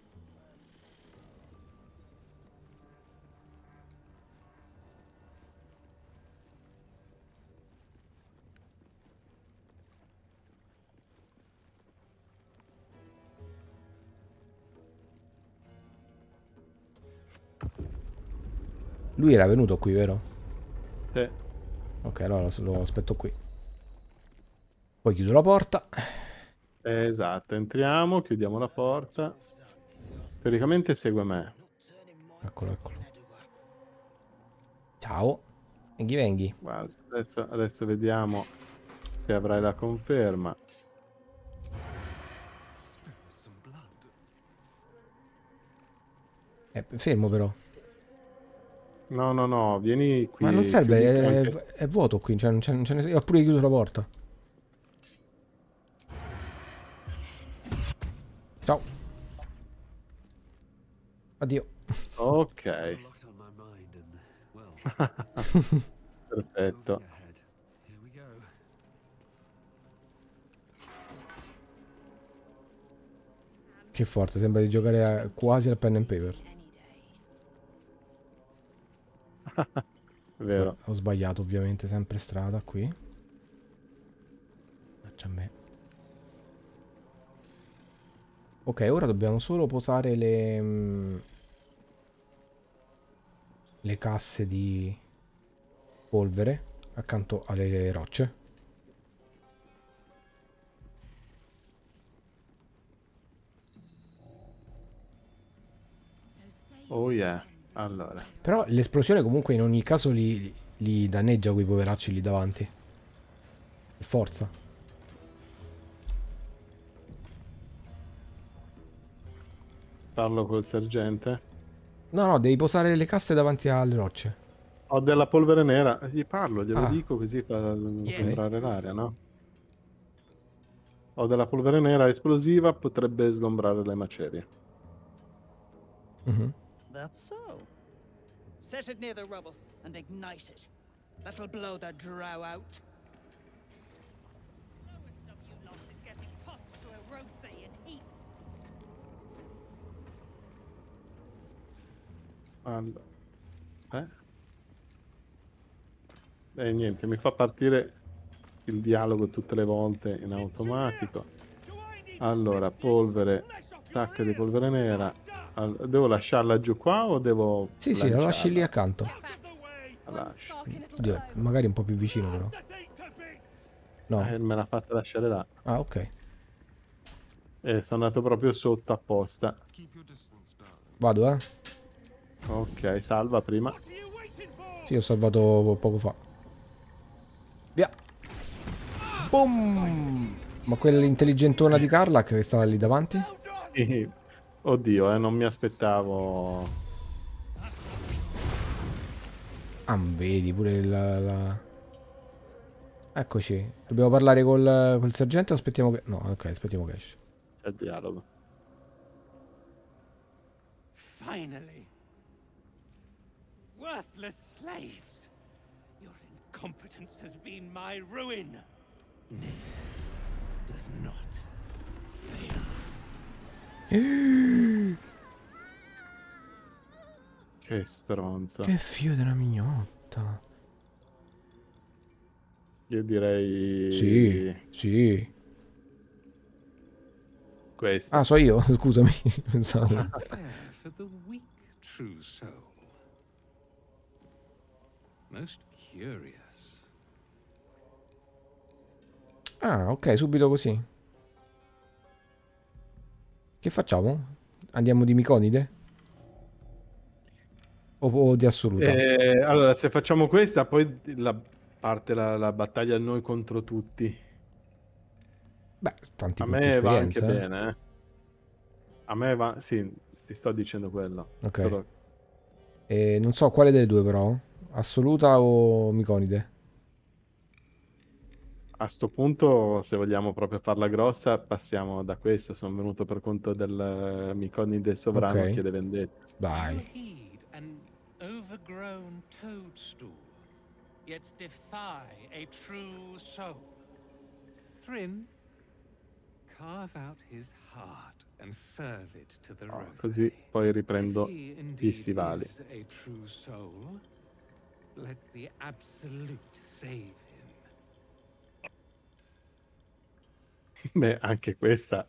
Lui era venuto qui, vero? Sì. Ok, allora lo, lo aspetto qui. Poi chiudo la porta. Esatto, entriamo, chiudiamo la porta. Teoricamente segue me. Eccolo, eccolo. Ciao. Venghi, venghi. Guarda, adesso, adesso vediamo se avrai la conferma. Eh, fermo però. No, no, no, vieni qui. Ma non serve, chiudi è, anche- è vuoto qui, cioè non c'è, non ce ne... Io ho pure chiuso la porta. Ciao. Addio. Ok. Perfetto. Che forte, sembra di giocare a- quasi al pen and paper. Vero. Ho sbagliato ovviamente, sempre strada qui. Faccia a me. Ok, ora dobbiamo solo posare le... mm, le casse di polvere accanto alle rocce. Oh yeah. Allora. Però l'esplosione comunque in ogni caso li, li danneggia quei poveracci lì davanti. Per forza. Parlo col sergente. No, no, devi posare le casse davanti alle rocce. Ho della polvere nera. Gli parlo, glielo Ah. dico così fa Yes. sembrare l'aria, no? Ho della polvere nera esplosiva, potrebbe sgombrare le macerie. Mhm. That's so. Set it near the rubble and ignite it. That'll blow the drow out. Slowest of you lot is getting tossed to a rothe in heat. Allora. Eh? E niente, mi fa partire il dialogo tutte le volte in automatico. Allora, polvere, sacca di polvere nera. All- devo lasciarla giù qua o devo... Sì, sì, la lasci lì lanciarla? accanto. La lascio. Oddio, magari un po' più vicino però. No. Eh, me l'ha fatta lasciare là. Ah, ok. E sono andato proprio sotto apposta. Vado, eh. Ok, salva prima. Sì, ho salvato poco fa. Via. Boom. Ma quell'intelligentona di Karlach che stava lì davanti? Sì. Oddio, eh, non mi aspettavo. Ah, vedi pure la, la... Eccoci. Dobbiamo parlare col, col sergente o aspettiamo che... No, ok, aspettiamo che esce. C'è il dialogo. Finally. Worthless slaves. Your incompetence has been my ruin. Does not fail. Che stronzo. Che figlio della mignotta. Io direi... Sì, sì. Questo. Ah, so io, scusami. Pensavo. For the weak true soul. Most curious. Ah, ok, subito così. Che facciamo? Andiamo di Miconide? O, o di assoluta? Eh, allora, se facciamo questa, poi la, parte la, la battaglia noi contro tutti. Beh, tanti A punti me va anche esperienza, eh. bene, eh. A me va... Sì, ti sto dicendo quello. Ok. Solo- E non so quale delle due però. Assoluta o Miconide? A sto punto, se vogliamo proprio farla grossa, passiamo da questo. Sono venuto per conto del uh, Miconide sovrano Ok. che chiede vendetta. Vai. Heed an overgrown toadstool, yet defy a true soul. Thrym, carve out his heart and serve it to the Rothe. Così poi riprendo If he gli indeed stivali. is a true soul, let the absolute save him. Beh, anche questa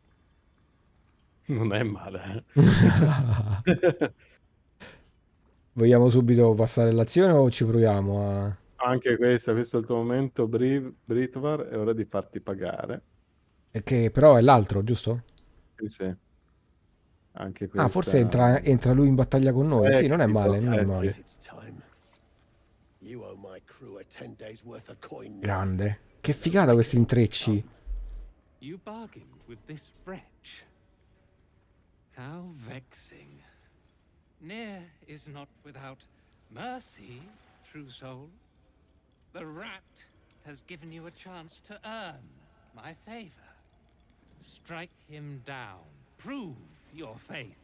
non è male. eh. Vogliamo subito passare all'azione o ci proviamo a... Anche questa, questo è il tuo momento, Bri- Britvar, è ora di farti pagare. E che però è l'altro, giusto? Sì, sì. Anche Ah, questa... forse entra, entra lui in battaglia con noi. Eh, Sì, non è capito, male, non è eh, male. sì. It's time. You owe my crew a ten days worth of coin. now. Grande. Che figata questi intrecci. You bargained with this wretch. How vexing. Near is not without mercy, true soul. The rat has given you a chance to earn my favor. Strike him down. Prove your faith.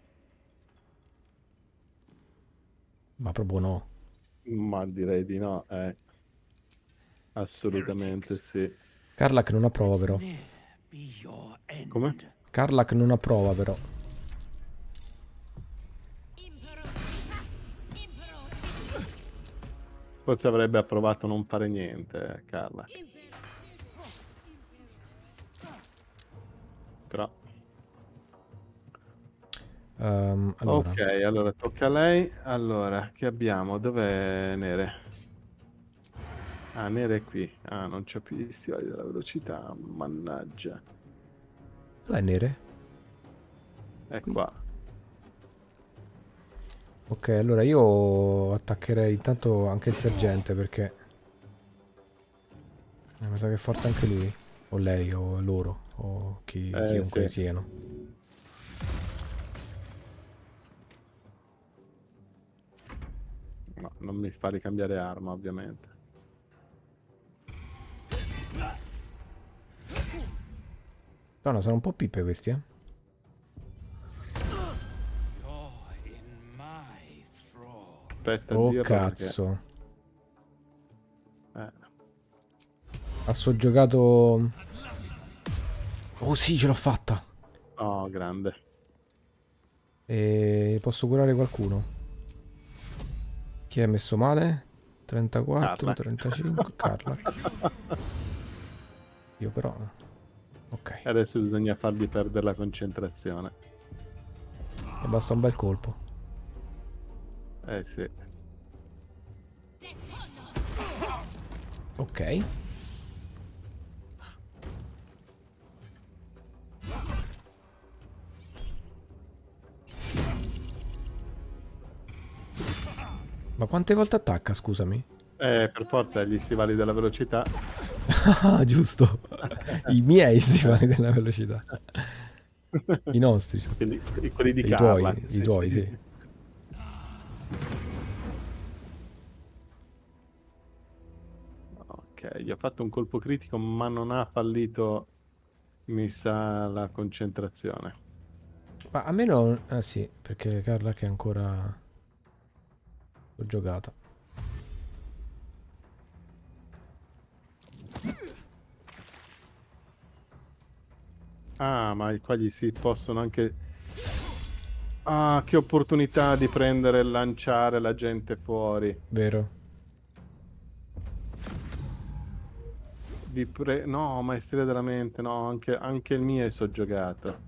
Ma proprio no. Ma direi di no, eh. Assolutamente sì. Karlach non approva però. Come? Karlach non approva però. Forse avrebbe approvato non fare niente, eh, Carla. Però... Ehm, allora. Ok, allora tocca a lei. Allora, che abbiamo? Dov'è Nere? Ah, Nere è qui. Ah, non c'ho più gli stivali della velocità. Mannaggia. Dov'è Nere? È qua. Ok, allora io attaccherei intanto anche il sergente perché... Eh, mi sa che è forte anche lui. O lei, o loro, o chi, Eh, chiunque sì. siano. No, non mi fa ricambiare arma, ovviamente. No, no, sono un po' pippe questi, eh. Aspetta, Oh dirlo cazzo. Ha soggiogato... Oh sì, ce l'ho fatta. Oh, grande. E posso curare qualcuno? Chi è messo male? trentaquattro, Carla. trentacinque, Carla. Io però... Ok. Adesso bisogna fargli perdere la concentrazione. E basta un bel colpo. Eh sì. Ok. Ma quante volte attacca, scusami? Eh, per forza gli stivali della velocità. Ah, giusto. I miei stivali della velocità. I nostri. Quelli, quelli di I Carla. tuoi, Sì, i tuoi, sì. sì. Ok, gli ho fatto un colpo critico, ma non ha fallito, mi sa, la concentrazione. Ma a me non... Ah sì, perché Carla che ancora... L'ho giocata. Ah, ma qua gli si possono anche... Ah, che opportunità di prendere e lanciare la gente fuori. Vero? Di pre... No, maestria della mente, no, anche, anche il mio è soggiogato.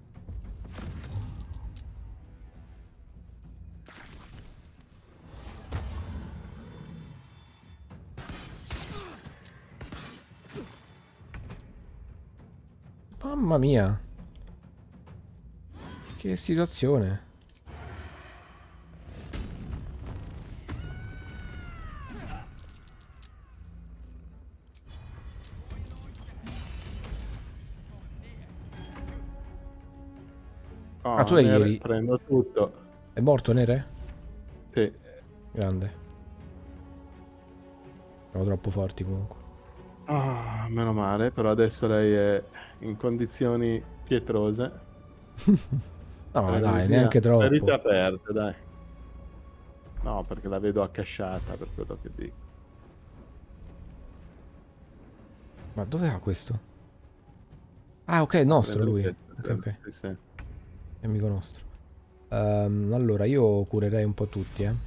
Mamma mia. Che situazione. Oh, Ah, tu eri... Nere, eri- prendo tutto. È morto Nere? Sì. Grande. Siamo troppo forti comunque. Ah, meno male, però adesso lei è in condizioni pietrose. No, dai, Frenesia, neanche troppo. ferite aperte, dai. No, perché la vedo accasciata, per quello che dico. Ma dove va questo? Ah, ok, è nostro lui. Prendo Ok, il ok. pezzo, sì, sì. È amico nostro. Ehm, allora, io curerei un po' tutti, eh.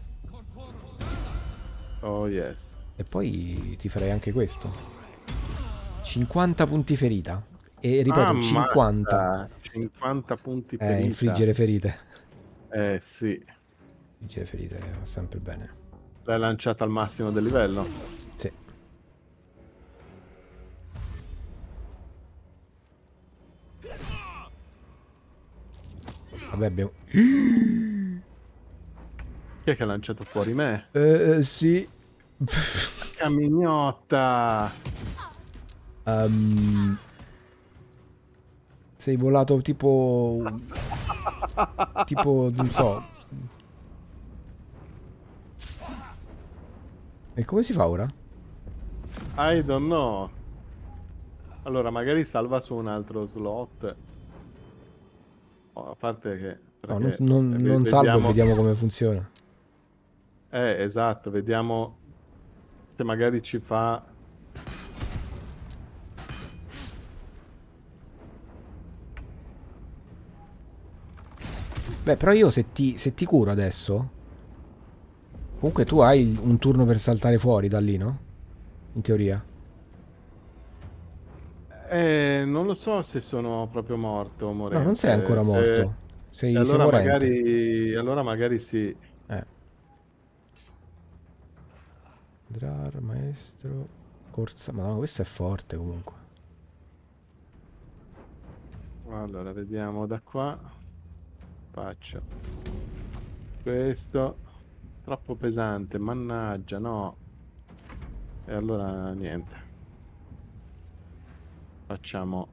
Oh, yes. E poi ti farei anche questo. cinquanta punti ferita. E ripeto, Ammazza, cinquanta. cinquanta punti Eh, ferita. infliggere ferite. Eh, sì. Infliggere ferite va sempre bene. L'hai lanciata al massimo del livello? Sì. Vabbè, abbiamo... Chi è che ha lanciato fuori me? Eh, sì. Camignotta! Um, sei volato tipo... tipo, non so... E come si fa ora? I don't know. Allora, magari salva su un altro slot. Oh, a parte che... No, non, perché non, ve- non salvo e vediamo- vediamo come funziona. Eh, esatto, vediamo se magari ci fa... Beh, però io se ti, se ti curo adesso... Comunque tu hai un turno per saltare fuori da lì, no? In teoria. Eh, non lo so se sono proprio morto o morente. No, non sei ancora Se- morto. Sei, e sei allora morente. magari, allora magari sì. Eh. Drar, maestro... Corsa... Ma no, questo è forte comunque. Allora, vediamo da qua. Faccio questo. Troppo pesante, mannaggia, no. E allora niente. Facciamo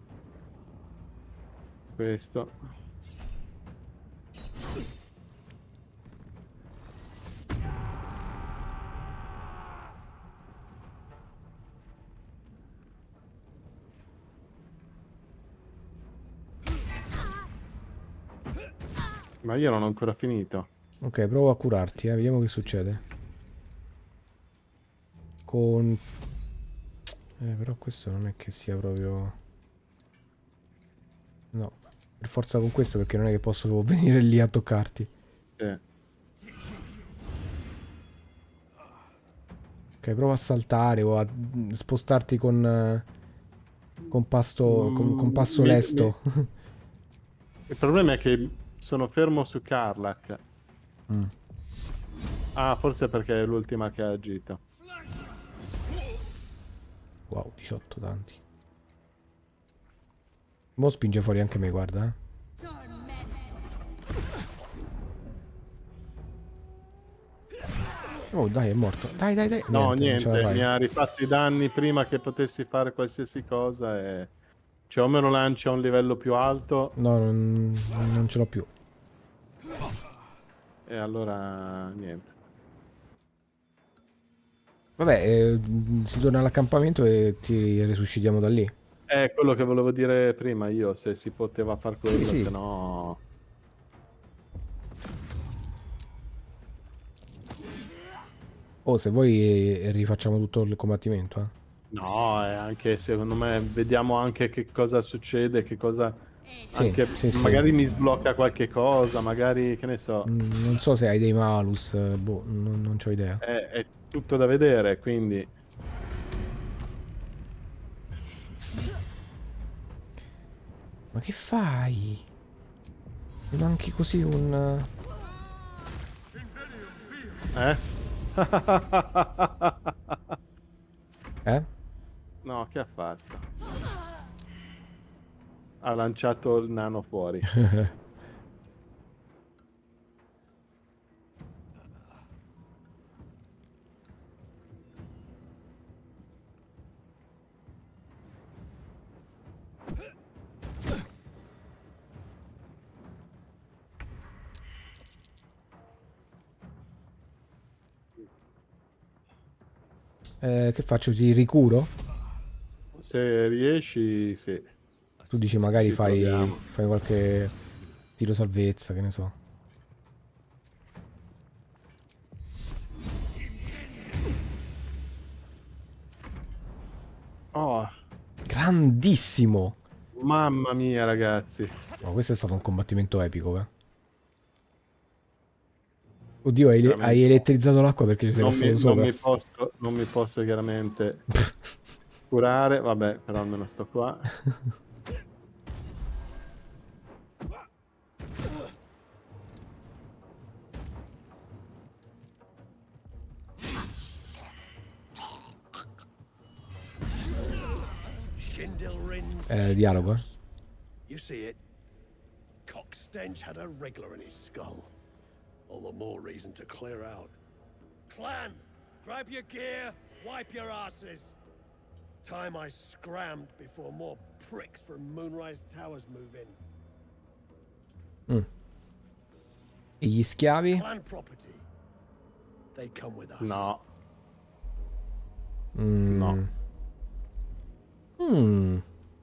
questo. Ma io non ho ancora finito. Ok, provo a curarti, eh. Vediamo che succede. Con... Eh, però questo non è che sia proprio... No, per forza con questo, perché non è che posso venire lì a toccarti. Eh. Ok, prova a saltare o a spostarti con... eh, con pasto... con, con passo Mi- lesto. mi- Il problema è che sono fermo su Karlach. Mm. Ah, forse perché è l'ultima che ha agito. Wow, diciotto tanti. Mo spinge fuori anche me, guarda. Eh. Oh, dai, è morto. Dai, dai, dai. No, Niente, non ce la niente, fai. mi ha rifatto i danni prima che potessi fare qualsiasi cosa e... Cioè, o me lo lancia a un livello più alto No, non, non ce l'ho più. e allora niente. Vabbè, eh, si torna all'accampamento e ti resuscitiamo da lì. È quello che volevo dire prima io, se si poteva far quello, Sì, sì. se no... Oh, se vuoi eh, rifacciamo tutto il combattimento, eh. No, è anche secondo me vediamo anche che cosa succede, che cosa... Sì, anche sì, sì. magari mi sblocca qualche cosa, magari, che ne so, Mm, non so se hai dei malus, eh, boh, non, non c'ho idea. è, è tutto da vedere, quindi... Ma che fai? Mi manchi così un... Eh? Eh? No, che ha fatto? Ha lanciato il nano fuori. Eh, che faccio? Ti ricuro? Se riesci, sì. Tu dici magari Ci fai, proviamo. fai qualche tiro salvezza, che ne so. Oh, Grandissimo! mamma mia, ragazzi. Ma questo è stato un combattimento epico, eh. Oddio, hai, Veramente. hai elettrizzato l'acqua perché ci sei Non passato mi, sopra. non mi posso, non mi posso chiaramente curare, vabbè, però almeno sto qua. Eh, dialogo, eh. You see it? Cock Stench had a wriggler in his skull. All the more reason to clear out. Clan, grab your gear, wipe your asses. Time I scrammed before more pricks from Moonrise Towers move in. Mm. E gli schiavi? Clan property. They come with us. No. Mm. No. Mm.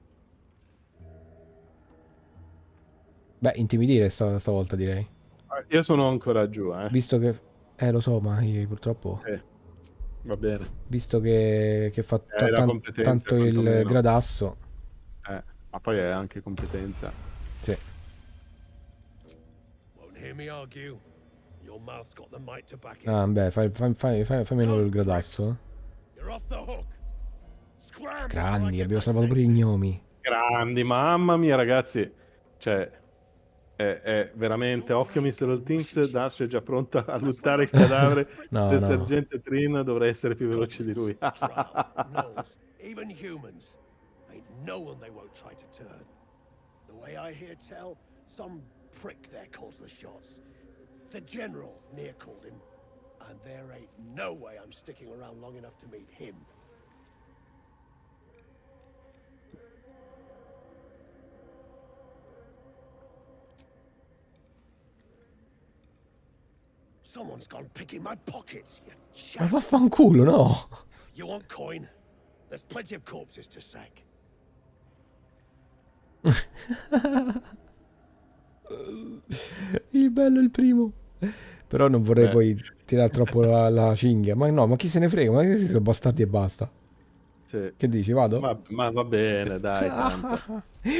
Beh, intimidire sta, stavolta direi. Io sono ancora giù, eh. Visto che... Eh, lo so, ma io purtroppo... Sì. Va bene. Visto che, che fa Eh, la tan- competenza, tanto il quantomeno. gradasso. Eh, ma poi è anche competenza. Sì. Won't hear me argue. Your mouth's got the might to back it. Ah, beh, fai, fai, fai, fai, fai meno il gradasso. eh. You're off the hook. Scram. Grandi, abbiamo salvato pure i gnomi. Grandi, mamma mia, ragazzi. Cioè, è, è veramente occhio mister Oltins. Dash è già pronto a lottare il cadavere No, del no. sergente Trin. Dovrei essere più veloce di lui. Gnolls, even humans. Ain't no one they won't try to turn. The way I hear tell, some prick there calls the shots. The general near called him. And there ain't no way I'm sticking around long enough to meet him. Someone's gone picking my pockets, you Ma chap. vaffanculo, no! You want coin? There's plenty of corpses to sack. Il bello è il primo. Però non vorrei Beh. poi tirare troppo la, la cinghia. Ma no, ma chi se ne frega? Ma questi sono bastardi e basta. Sì. Che dici, vado? Ma, ma va bene, dai, tanto.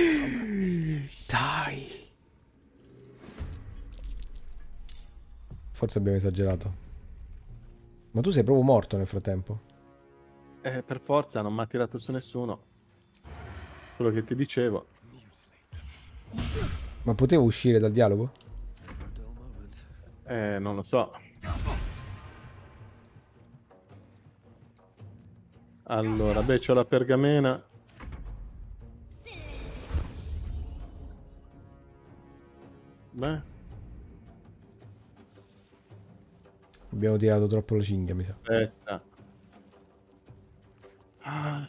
Dai. Forse abbiamo esagerato. Ma tu sei proprio morto nel frattempo? Eh, per forza, non mi ha tirato su nessuno. Quello che ti dicevo. Ma potevo uscire dal dialogo? Eh, non lo so. Allora, beh, c'ho la pergamena. Beh. Abbiamo tirato troppo la cinghia, mi sa. Aspetta. Ah.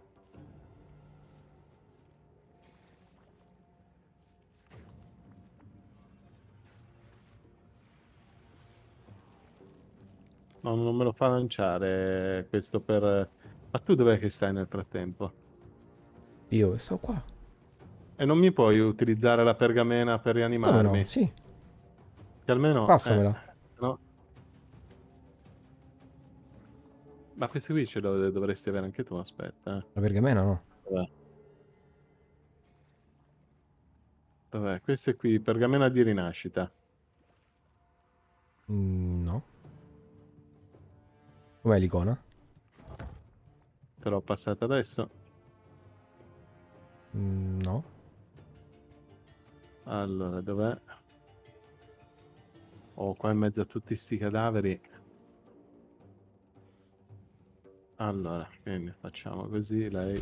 No, non me lo fa lanciare questo per... Ma tu dov'è che stai nel frattempo? Io sto qua. E non mi puoi utilizzare la pergamena per rianimarmi? Come no? Sì. Che almeno... Passamela. Eh, no? Ma questi qui ce lo dovresti avere anche tu, aspetta. Eh. La pergamena no. Dov'è? Dov'è? Queste qui, pergamena di rinascita. Mm, no. Com'è l'icona? Te l'ho passata adesso? Mm, no. Allora, dov'è? Oh, qua in mezzo a tutti sti cadaveri. Allora, quindi facciamo così, lei...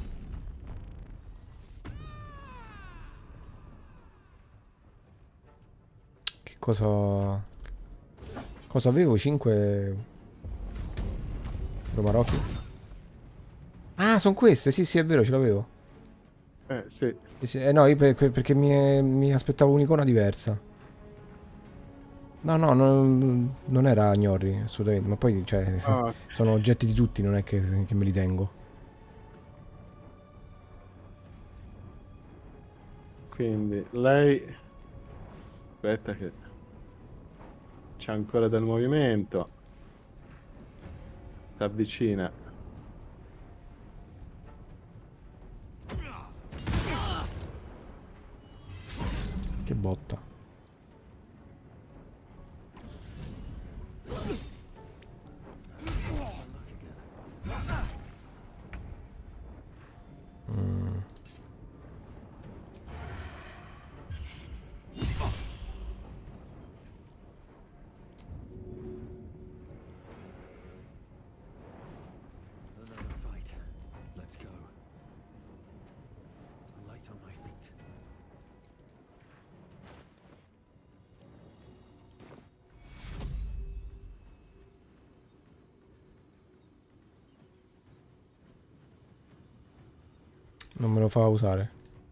Che cosa... Cosa avevo? cinque... Romarocchi? Ah, sono queste? Sì, sì, è vero, ce l'avevo. Eh, sì. Sì, sì. Eh no, io per- per- perché mi, mi aspettavo un'icona diversa. No, no, non, non era Gnorri, assolutamente. Ma poi, cioè, Ah, ok. sono oggetti di tutti, non è che, che me li tengo. Quindi, lei... Aspetta che... C'è ancora del movimento. Si avvicina. Che botta. Mm. Another fight. Let's go. Light on my feet. Non me lo fa usare.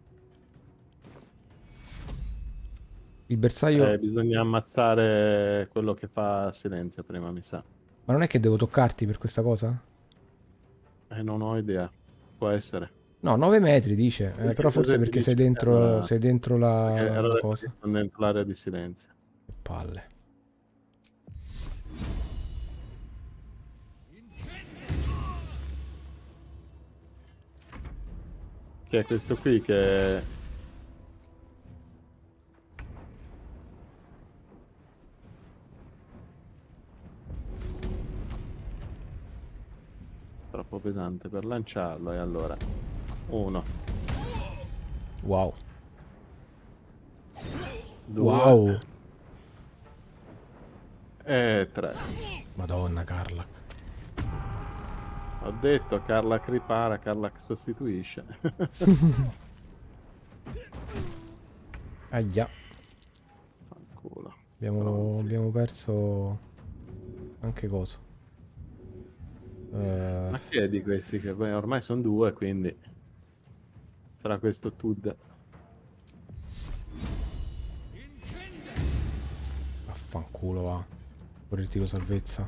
Il bersaglio... Eh, bisogna ammazzare quello che fa silenzio prima, mi sa. Ma non è che devo toccarti per questa cosa? Eh, non ho idea. Può essere. No, nove metri dice. Eh, però forse Perché perché sei dici, dentro, allora- sei dentro la, Perché la allora cosa. sono dentro l'area di silenzio. Che palle. Che è questo qui che... Troppo pesante per lanciarlo, e allora... Uno. Wow. Due. Wow. E tre. Madonna, Carla. Ho detto, Carla ripara, Carla sostituisce. Aia. Fanculo. Abbiamo, abbiamo perso anche coso. Eh, Ma che è di questi? Che beh, ormai sono due, quindi sarà questo Tud. Vaffanculo, va. Pure il tiro salvezza.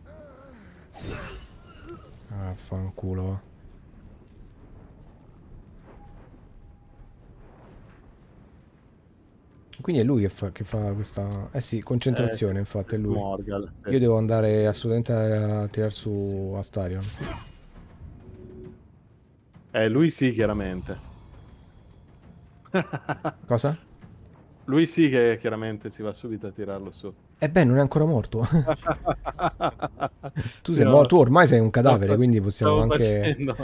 Vaffanculo, va. Quindi è lui che fa, che fa questa... Eh sì, concentrazione, Eh, infatti, è lui. Morgal, sì. Io devo andare assolutamente a tirare su Astarion. Eh, lui sì, chiaramente. Cosa? Lui sì che chiaramente si va subito a tirarlo su. Eh beh, non è ancora morto. Tu, sei No, mo- tu ormai sei un cadavere, stavo- quindi possiamo stavo anche... facendo.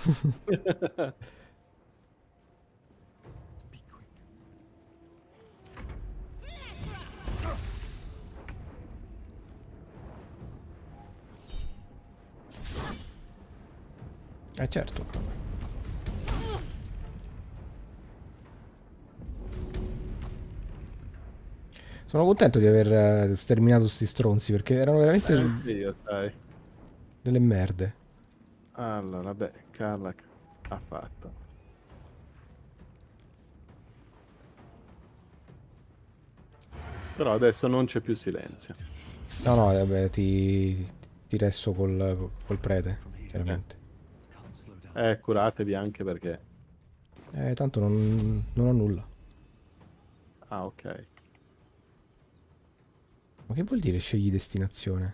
Eh certo. Sono contento di aver eh, sterminato sti stronzi, perché erano veramente Eh, sì, io, sai. delle merde. Allora, beh, Karlach ha fatto. Però adesso non c'è più silenzio. No, no, vabbè, ti, ti resto col, col prete, chiaramente. Eh, curatevi anche perché... Eh, tanto non, non ho nulla. Ah, ok. Ma che vuol dire scegli destinazione?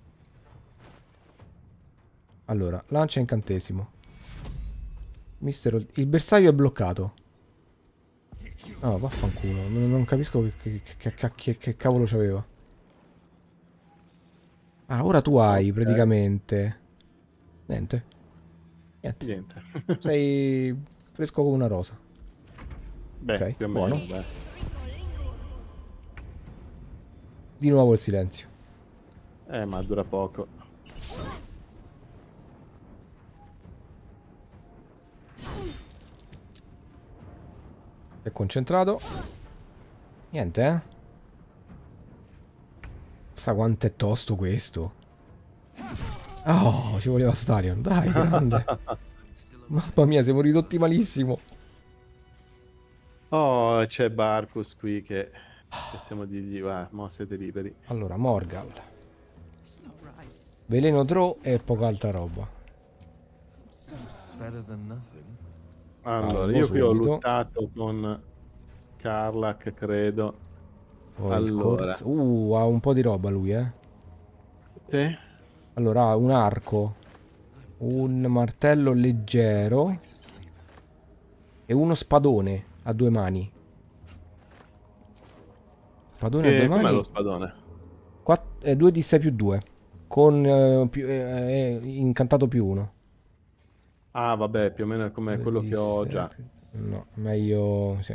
Allora, lancia incantesimo. Mistero... Il bersaglio è bloccato. No, vaffanculo. Non, non capisco che, che, che, che, che cavolo c'aveva. Ah, ora tu hai Ok. praticamente... Niente. Niente. Niente. Sei fresco come una rosa. Beh, Ok, più o buono. meno, beh. Di nuovo il silenzio. Eh, ma dura poco. È concentrato. Niente, eh? Sa quanto è tosto questo. Oh, ci voleva Astarion. Dai, grande. Mamma mia, siamo ridotti malissimo. Oh, c'è Barcus qui che possiamo dirgli, va, mo siete liberi. Allora, Morgal. Veleno Draw e poca altra roba. Better than nothing. Allora, Salvo io qui ho subito. lottato con Karlach, credo. Poi il Allora, corso. Uh, ha un po' di roba lui, eh. sì? Allora, ha un arco. Un martello leggero. E uno spadone a due mani. Spadone a E due com'è mani. lo spadone? due di sei più due. Con eh, più, eh, eh, incantato più uno. Ah, vabbè, più o meno è come quello che ho già. No, meglio... Sì.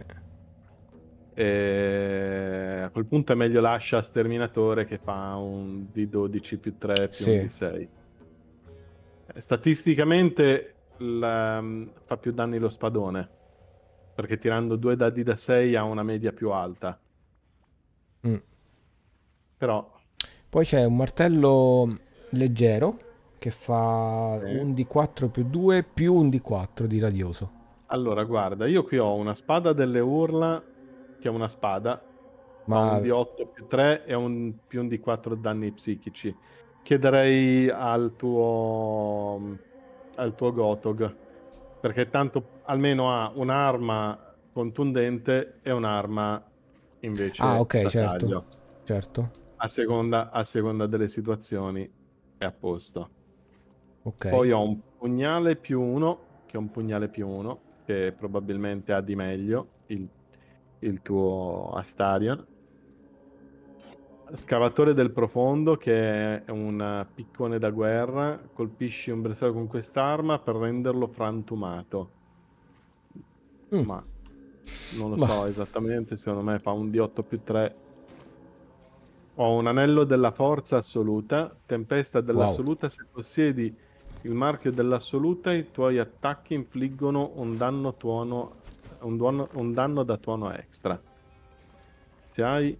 E a quel punto è meglio l'ascia sterminatore che fa un D dodici più tre più Sì. un D sei. Eh, Statisticamente la- fa più danni lo spadone, perché tirando due dadi da sei ha una media più alta. Mm. Però Poi c'è un martello leggero che fa Sì. un D quattro più due più un D quattro di radioso. allora, guarda, io qui ho una spada delle urla, che è una spada, Ma- ha un D otto più tre e un più un D quattro danni psichici. Chiederei al tuo al tuo Gotog, perché tanto almeno ha un'arma contundente e un'arma invece Ah, ok, da certo. taglio. Certo. A seconda, a seconda delle situazioni è a posto. Ok. Poi ho un pugnale più uno, che è un pugnale più uno, che probabilmente ha di meglio il, il tuo Astarion. Scavatore del profondo, che è un piccone da guerra, colpisci un bersaglio con quest'arma per renderlo frantumato. Mm. Ma non lo Ma- so esattamente, secondo me fa un D otto più tre. Ho un anello della forza assoluta, tempesta dell'assoluta, se possiedi il marchio dell'assoluta i tuoi attacchi infliggono un danno tuono, un, duono- un danno da tuono extra. Se hai...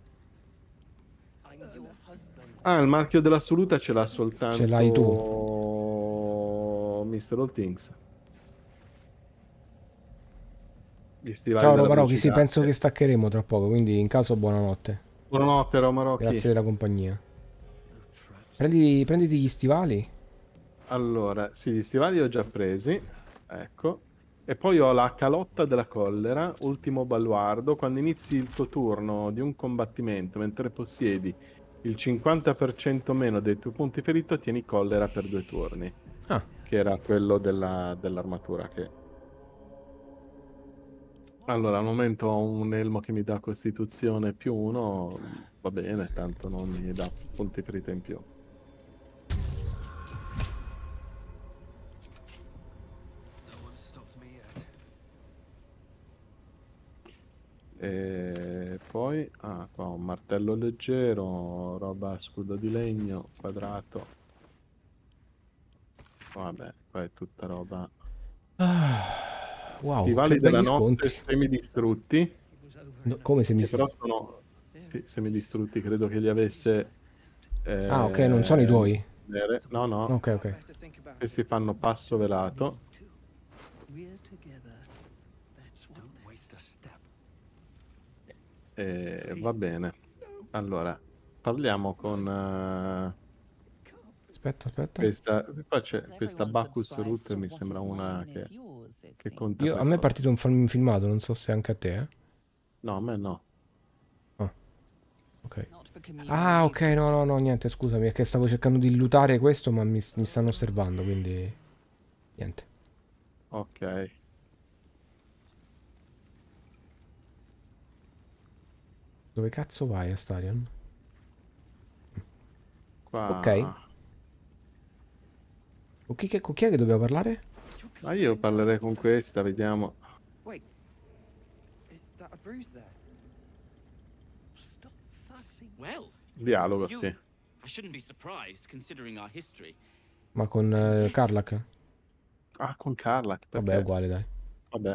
Ah, il marchio dell'assoluta ce l'ha soltanto... Ce l'hai tu. mister All Things. Gli stivali Ciao della Romarocchi, sì, velocità. penso che staccheremo tra poco, quindi in caso buonanotte. Buonanotte Romarocchi. Grazie della compagnia. Prendi, prenditi gli stivali. Allora, sì, gli stivali li ho già presi. Ecco. E poi ho la calotta della collera, ultimo baluardo. Quando inizi il tuo turno di un combattimento, mentre possiedi il cinquanta per cento meno dei tuoi punti ferito, tieni collera per due turni. Ah. Che era quello della, dell'armatura che... Allora, al momento ho un elmo che mi dà costituzione più uno, va bene, tanto non mi dà punti ferita in più. E poi, ah, qua ho un martello leggero, roba scudo di legno, quadrato. Vabbè, qua è tutta roba. Ah, wow, Stivali che della begli notte scontri. semidistrutti. No, come se mi... Che però sono sì, semidistrutti, credo che li avesse... eh, Ah, ok, non sono i tuoi. vedere. No, no. Ok, ok. Questi fanno passo velato. E va bene. Allora, parliamo con... eh, Aspetta, aspetta. Questa, qua c'è questa Bacchus Root, mi sembra una che, che conta Io, a me è qualcosa. partito un film- filmato, non so se anche a te, eh. No, a me no. Ah, ok. Ah, ok, no, no, no, niente, scusami, è che stavo cercando di lootare questo, ma mi, mi stanno osservando, quindi... Niente. Ok. Dove cazzo vai, Astarion? Qua... Ok. Con chi, che- con chi è che dobbiamo parlare? Ma io parlerei con questa, vediamo. Wait, is that a bruise there? Stop fussing. Well, Dialogo, you... sì. I shouldn't be surprised considering our history. Ma con eh, Karlak? Ah, con Carla. Vabbè, è uguale, dai. Vabbè.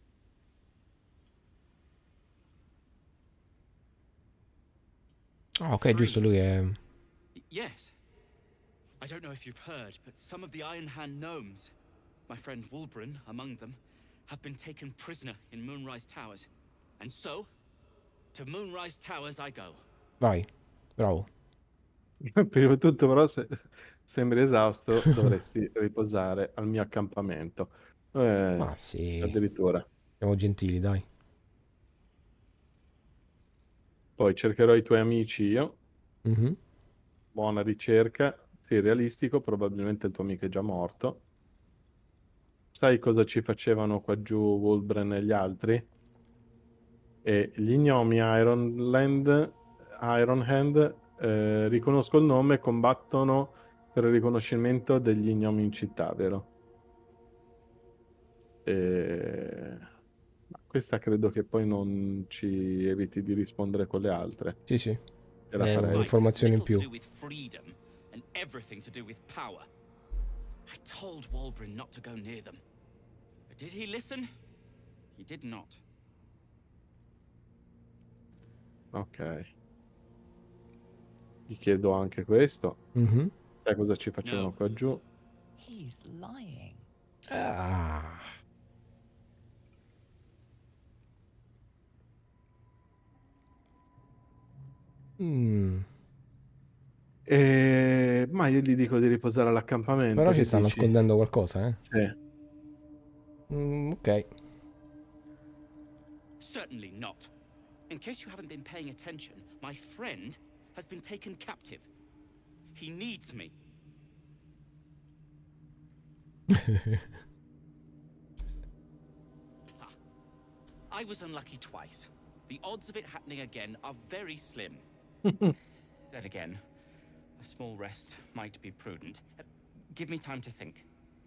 Ah, ok, giusto, lui è... Yes. I don't know if you've heard, but some of the Iron Hand gnomes, my friend Wulbren among them, have been taken prisoner in Moonrise Towers. And so, to Moonrise Towers I go. Vai, bravo. Prima di tutto, però, se sembri esausto, dovresti riposare al mio accampamento. Eh, Ma sì. Addirittura. Siamo gentili, dai. Poi cercherò i tuoi amici io. Mhm. Buona ricerca. Sì, realistico, probabilmente il tuo amico è già morto. Sai cosa ci facevano qua giù Wulbren e gli altri? E gli gnomi Ironland, Ironhand eh, riconosco il nome e combattono per il riconoscimento degli gnomi in città, vero? E... ma questa credo che poi non ci eviti di rispondere con le altre. Sì, sì. E la Eh, farei. informazioni in più. To do with freedom and everything to do with power. I told Wulbren not to go near them. But did he listen? He did not. Ok. Gli chiedo anche questo. Mhm. Sai cosa ci facevano qua giù? He's lying. Ah. Mm. E... ma io gli dico di riposare all'accampamento. Però ci che sta dici? nascondendo qualcosa, eh? Sì. Mm, ok. Certainly not. In case you haven't been paying attention, my friend has been taken captive. He needs me. Ah, I was unlucky twice. The odds of it happening again are very slim. Then again, a small rest might be prudent. Uh, give me time to think.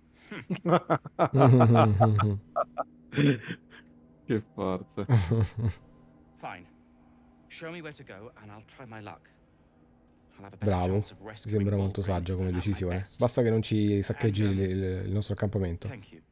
Che forza. Fine. Show me where to go and I'll try my luck. I'll have a better Bravo, chance of mi rescuing sembra molto Wulbren saggio come if I'm at my decisione. best. Basta che non ci saccheggi And, um, il, il- il nostro accampamento. Thank you.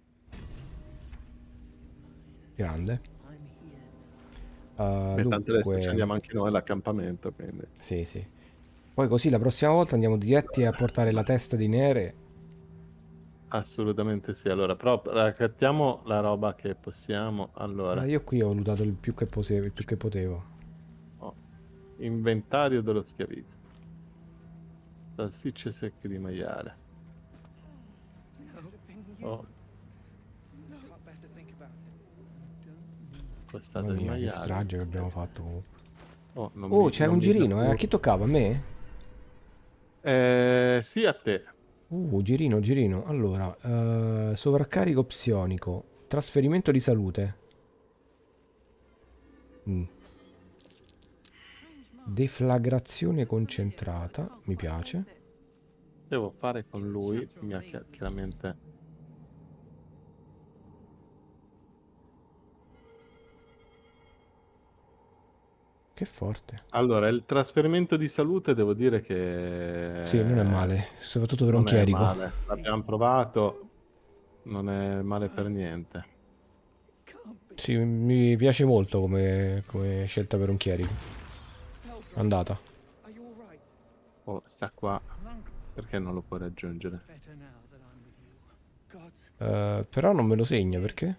Grande. Uh, E tanto adesso ci dunque, andiamo anche noi all'accampamento, quindi. sì, sì. Poi così la prossima volta andiamo diretti a portare la testa di Nere. Assolutamente sì. Allora, però raccattiamo la roba che possiamo. Allora, Ah, io qui ho lutato il più che, pose- il più che potevo. oh, inventario dello schiavista. Salsicce secche di maiale. Oh. Questa Mamma del mia, che maiale. strage che abbiamo fatto comunque. Oh, non Oh, mi- c'è non un mi girino, eh. dà A chi toccava? A me? più. Eh, sì, a te. Uh, girino, girino. Allora, eh, sovraccarico psionico. Trasferimento di salute. Mm. Deflagrazione concentrata. Mi piace. Devo fare con lui, mi ha chi- chiaramente... Che forte. Allora, il trasferimento di salute devo dire che... Sì, non è male. Soprattutto per un non è chierico. male. L'abbiamo provato, non è male per niente. Sì, mi piace molto come, come scelta per un chierico. Andata. Oh, sta qua. Perché non lo puoi raggiungere? Eh, però non me lo segna, perché?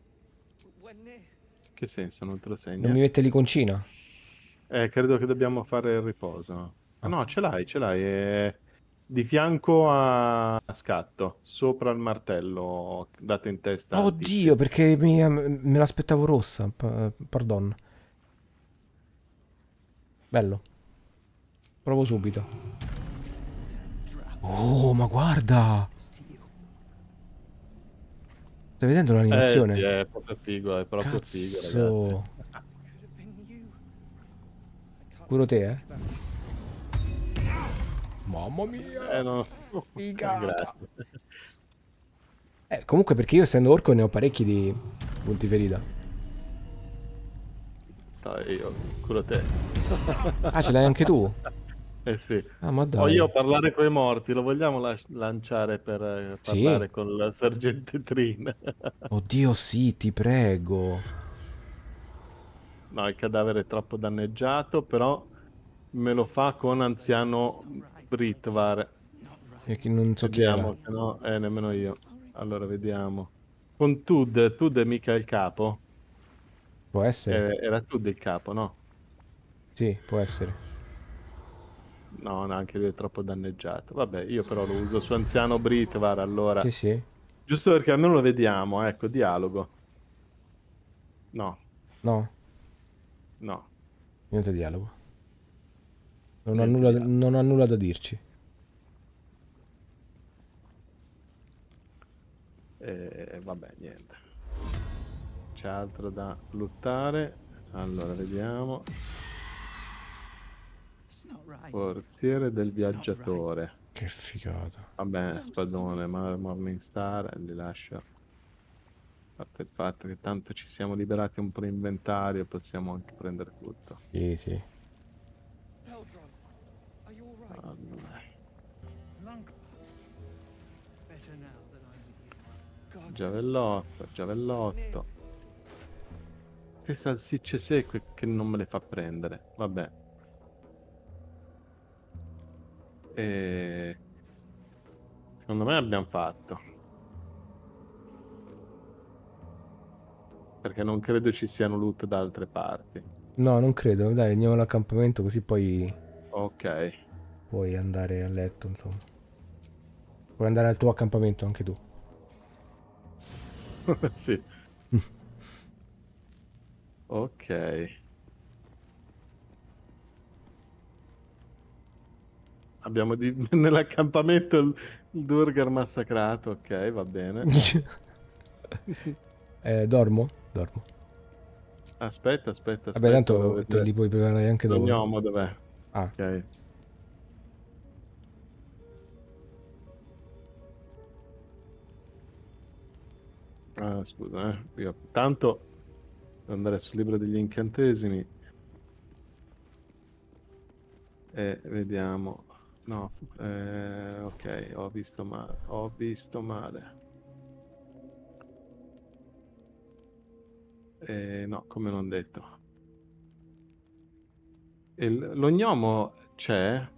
Che senso, non te lo segna? Non mi mette l'iconcina? Eh, credo che dobbiamo fare il riposo. Ah, no, ce l'hai, ce l'hai. È di fianco a a scatto, sopra il martello dato in testa al tizio. Oddio, perché mi- me l'aspettavo rossa. Pa- pardon. Bello. Provo subito. Oh, ma guarda! Stai vedendo l'animazione? Eh sì, è proprio figo, è proprio figo, Cazzo. ragazzi. Curo te, eh? Mamma mia! Eh, no. Figata. Grazie. Eh, comunque perché io essendo orco ne ho parecchi di punti ferita. Dai, io curo te. Ah, ce l'hai anche tu? Eh sì. Ah, ma dai. Voglio parlare coi morti, lo vogliamo las- lanciare per eh, Sì. parlare con la sergente Trin? Oddio, sì, ti prego. No, il cadavere è troppo danneggiato, però me lo fa con anziano Britvar. E che non so chi era. Vediamo, se no, eh, nemmeno io. Allora, vediamo. Con Tud, Tud è mica il capo? Può essere. Eh, era Tud il capo, no? Sì, può essere. No, no, anche lui è troppo danneggiato. Vabbè, io però lo uso su anziano Britvar, allora. Sì, sì. Giusto perché almeno lo vediamo, ecco, dialogo. No, No, no. niente dialogo. Non ho, Niente nulla, dialogo. non ho nulla da dirci. E vabbè, niente. C'è altro da lottare. Allora, vediamo. Forziere del viaggiatore. Che figata. Vabbè, spadone, ma Morning Star, li lascio. A parte il fatto che tanto ci siamo liberati un po' di inventario, possiamo anche prendere tutto. Sì, sì. Allora. Giavellotto, giavellotto. Che salsicce secche che non me le fa prendere. Vabbè. E... Secondo me abbiamo fatto. Perché non credo ci siano loot da altre parti. No, non credo. Dai, andiamo all'accampamento così poi Ok. puoi andare a letto, insomma. Puoi andare al tuo accampamento anche tu. Sì. Ok. Abbiamo di... nell'accampamento il, il Durgar massacrato. Ok, va bene. eh, dormo? Dormo. Aspetta, aspetta, aspetta. Vabbè, tanto devo te vedere. li puoi preparare anche dopo. L'ognomo dov'è? Ah. Ok. Ah, scusa, eh. Io tanto devo andare sul libro degli incantesimi e vediamo. No, eh, ok, ho visto male, ho visto male. Eh, no, come non detto. Il- L'ognomo c'è?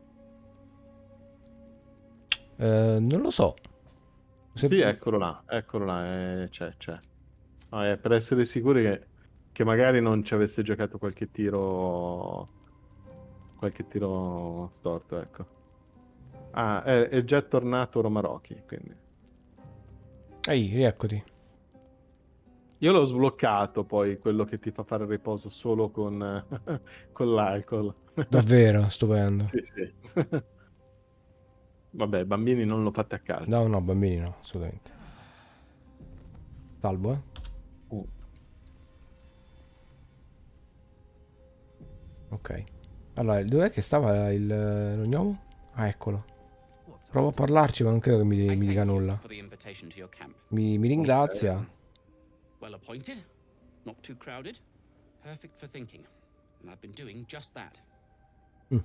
Eh, non lo so. Se- Sì, eccolo là, eccolo là, eh, c'è, c'è. No, è per essere sicuri che, che magari non ci avesse giocato qualche tiro, qualche tiro storto, ecco. Ah, è, è già tornato Romarochi, quindi. Ehi, rieccoti. Io l'ho sbloccato poi, quello che ti fa fare il riposo solo con, con l'alcol. Davvero, stupendo. Sì, sì. Vabbè, bambini non lo fate a casa. No, no, bambini no, assolutamente. Salvo, eh. Uh. Ok. Allora, dov'è che stava il lo gnomo? Ah, eccolo. Provo a parlarci, ma non credo che mi, mi dica nulla. For the invitation to your camp. Mi, mi ringrazia. Well appointed, not too crowded, perfect for thinking. And I've been doing just that. Mm.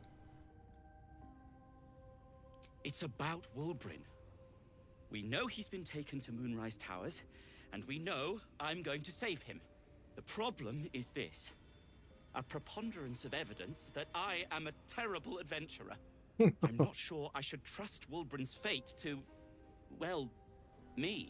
It's about Wulbrin. We know he's been taken to Moonrise Towers, and we know I'm going to save him. The problem is this: a preponderance of evidence that I am a terrible adventurer. I'm not sure I should trust Wulbrin's fate to, well, me.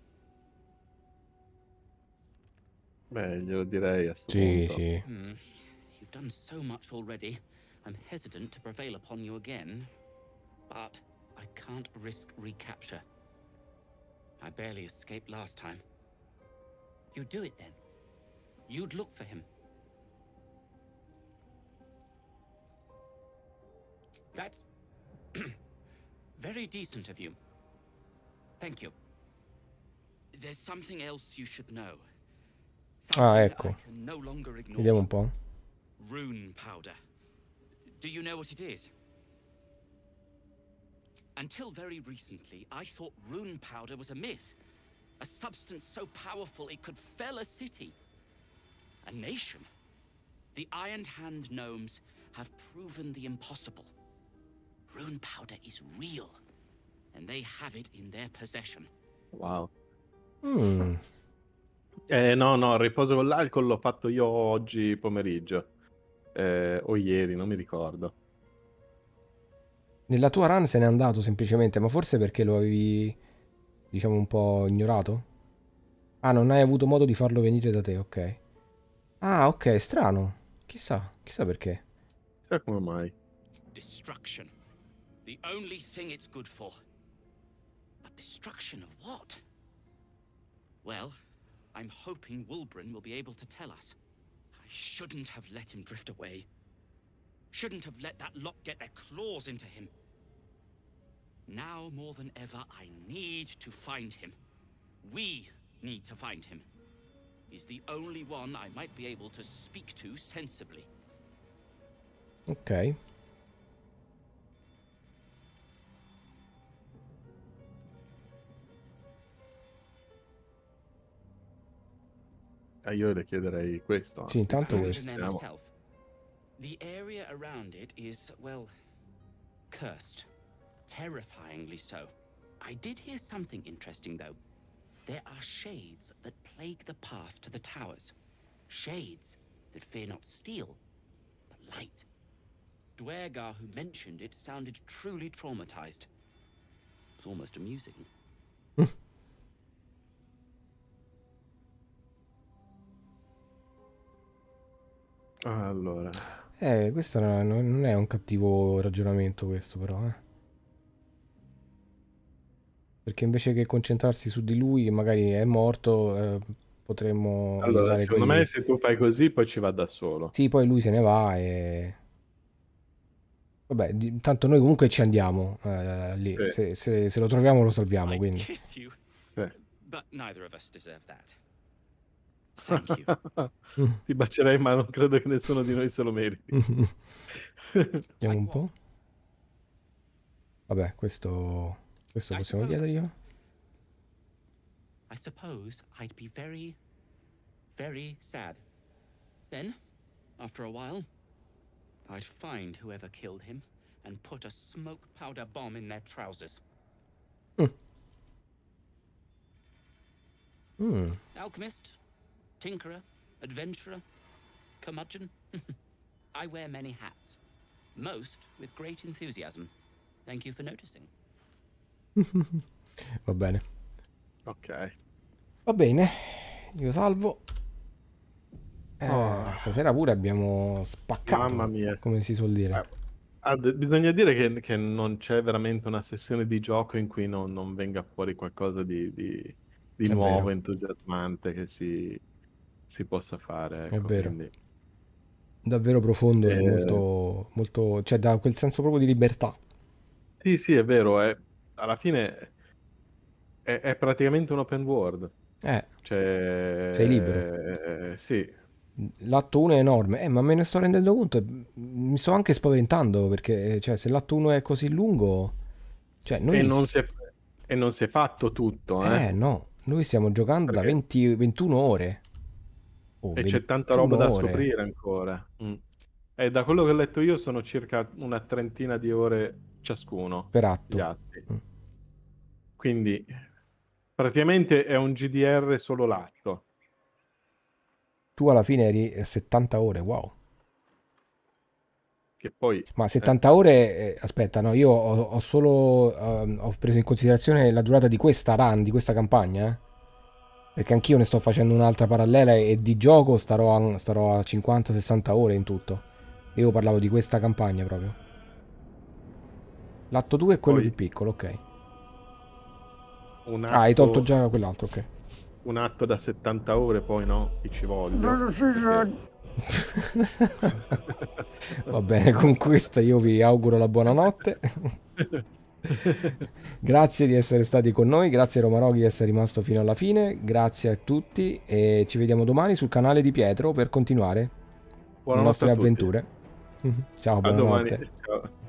Beh, glielo direi a sto Sì, punto. sì. Hmm. You've done so much already. I'm hesitant to prevail upon you again, but I can't risk recapture. I barely escaped last time. You'd do it then. You'd look for him. That's very decent of you. Thank you. There's something else you should know. Ah, ecco. I can no longer ignore. Vediamo un po'. Rune powder. Do you know what it is? Until very recently, I thought rune powder was a myth. A substance so powerful it could fell a city. A nation. The Iron Hand gnomes have proven the impossible. Rune powder is real, and they have it in their possession. Wow. Mm. Eh, no, no, il riposo con l'alcol l'ho fatto io oggi pomeriggio. Eh, o ieri, non mi ricordo. Nella tua run se n'è andato semplicemente, ma forse perché lo avevi, diciamo, un po' ignorato? Ah, non hai avuto modo di farlo venire da te, ok. Ah, ok, strano. Chissà, chissà perché. Chissà come mai. Destruction. The only thing it's good for. But destruction of what? Well, I'm hoping Wulbrin will be able to tell us. I shouldn't have let him drift away. Shouldn't have let that lot get their claws into him. Now more than ever, I need to find him. We need to find him. He's the only one I might be able to speak to sensibly. Ok. Eh, io le chiederei questo. Sì, intanto Found questo. in there myself. The area around it is, well, cursed. Terrifyingly so. I did hear something interesting, though. There are shades that plague the path to the towers. Shades that fear not steel, but light. Dwergar, who mentioned it, sounded truly traumatized. It was almost amusing. Allora. Eh, questo non non è un cattivo ragionamento questo, però, eh. Perché invece che concentrarsi su di lui, che magari è morto, eh, potremmo Allora, aiutare secondo quelli... me se tu fai così poi ci va da solo. Sì, poi lui se ne va e... Vabbè, di- tanto noi comunque ci andiamo eh, lì. Sì. Se, se- se lo troviamo lo salviamo, I'd quindi... kiss you, Sì. but neither of us deserve that. Thank you. Ti bacerei, ma non credo che nessuno di noi se lo meriti. Vediamo un po'. Vabbè, questo... Questo I possiamo suppose- chiederglielo. I suppose I'd be very, very sad. Then, after a while, I'd find whoever killed him and put a smoke powder bomb in their trousers. Mm. Alchemist, tinkerer, adventurer, curmudgeon. I wear many hats, most with great enthusiasm. Thank you for noticing. Va bene. Ok. Va bene. Io salvo. Eh, Oh. Stasera pure abbiamo spaccato, Mamma mia. come si suol dire. Ah, d- bisogna dire che, che non c'è veramente una sessione di gioco in cui non, non venga fuori qualcosa di, di, di È nuovo vero. entusiasmante che si, si possa fare. È Ecco, vero. quindi, Davvero profondo e eh, molto, molto, cioè dà quel senso proprio di libertà. sì, sì, è vero. È, alla fine è, è praticamente un open world. Eh, Cioè, sei libero. eh, sì. L'atto uno è enorme, eh, ma me ne sto rendendo conto. e Mi sto anche spaventando perché, cioè, se l'atto uno è così lungo, cioè, E noi, non s- si è, e non si è fatto tutto, eh, eh? no, noi stiamo giocando da Perché venti, ventuno ore. Oh, e c'è tanta roba ventuno da ore scoprire ancora. Mm. E da quello che ho letto io sono circa una trentina di ore ciascuno, per gli atto. atti. Mm. Quindi praticamente è un G D R solo l'atto. Tu alla fine eri a settanta ore, wow. Che poi... Ma eh, settanta ore, eh, aspetta, no, io ho, ho solo ehm, ho preso in considerazione la durata di questa run, di questa campagna, eh. Perché anch'io ne sto facendo un'altra parallela e, e di gioco starò a, starò a cinquanta sessanta ore in tutto. Io parlavo di questa campagna proprio. L'atto due è quello poi più piccolo, ok. un Ah, hai tolto atto, già quell'altro, ok. un atto da settanta ore, poi no, chi ci voglio. Perché... Va bene, con questa io vi auguro la buonanotte. Grazie di essere stati con noi, grazie Romaroghi di essere rimasto fino alla fine, grazie a tutti e ci vediamo domani sul canale di Pietro per continuare le Buonanotte nostre a tutti. avventure. Ciao, A domani. buonanotte. Ciao.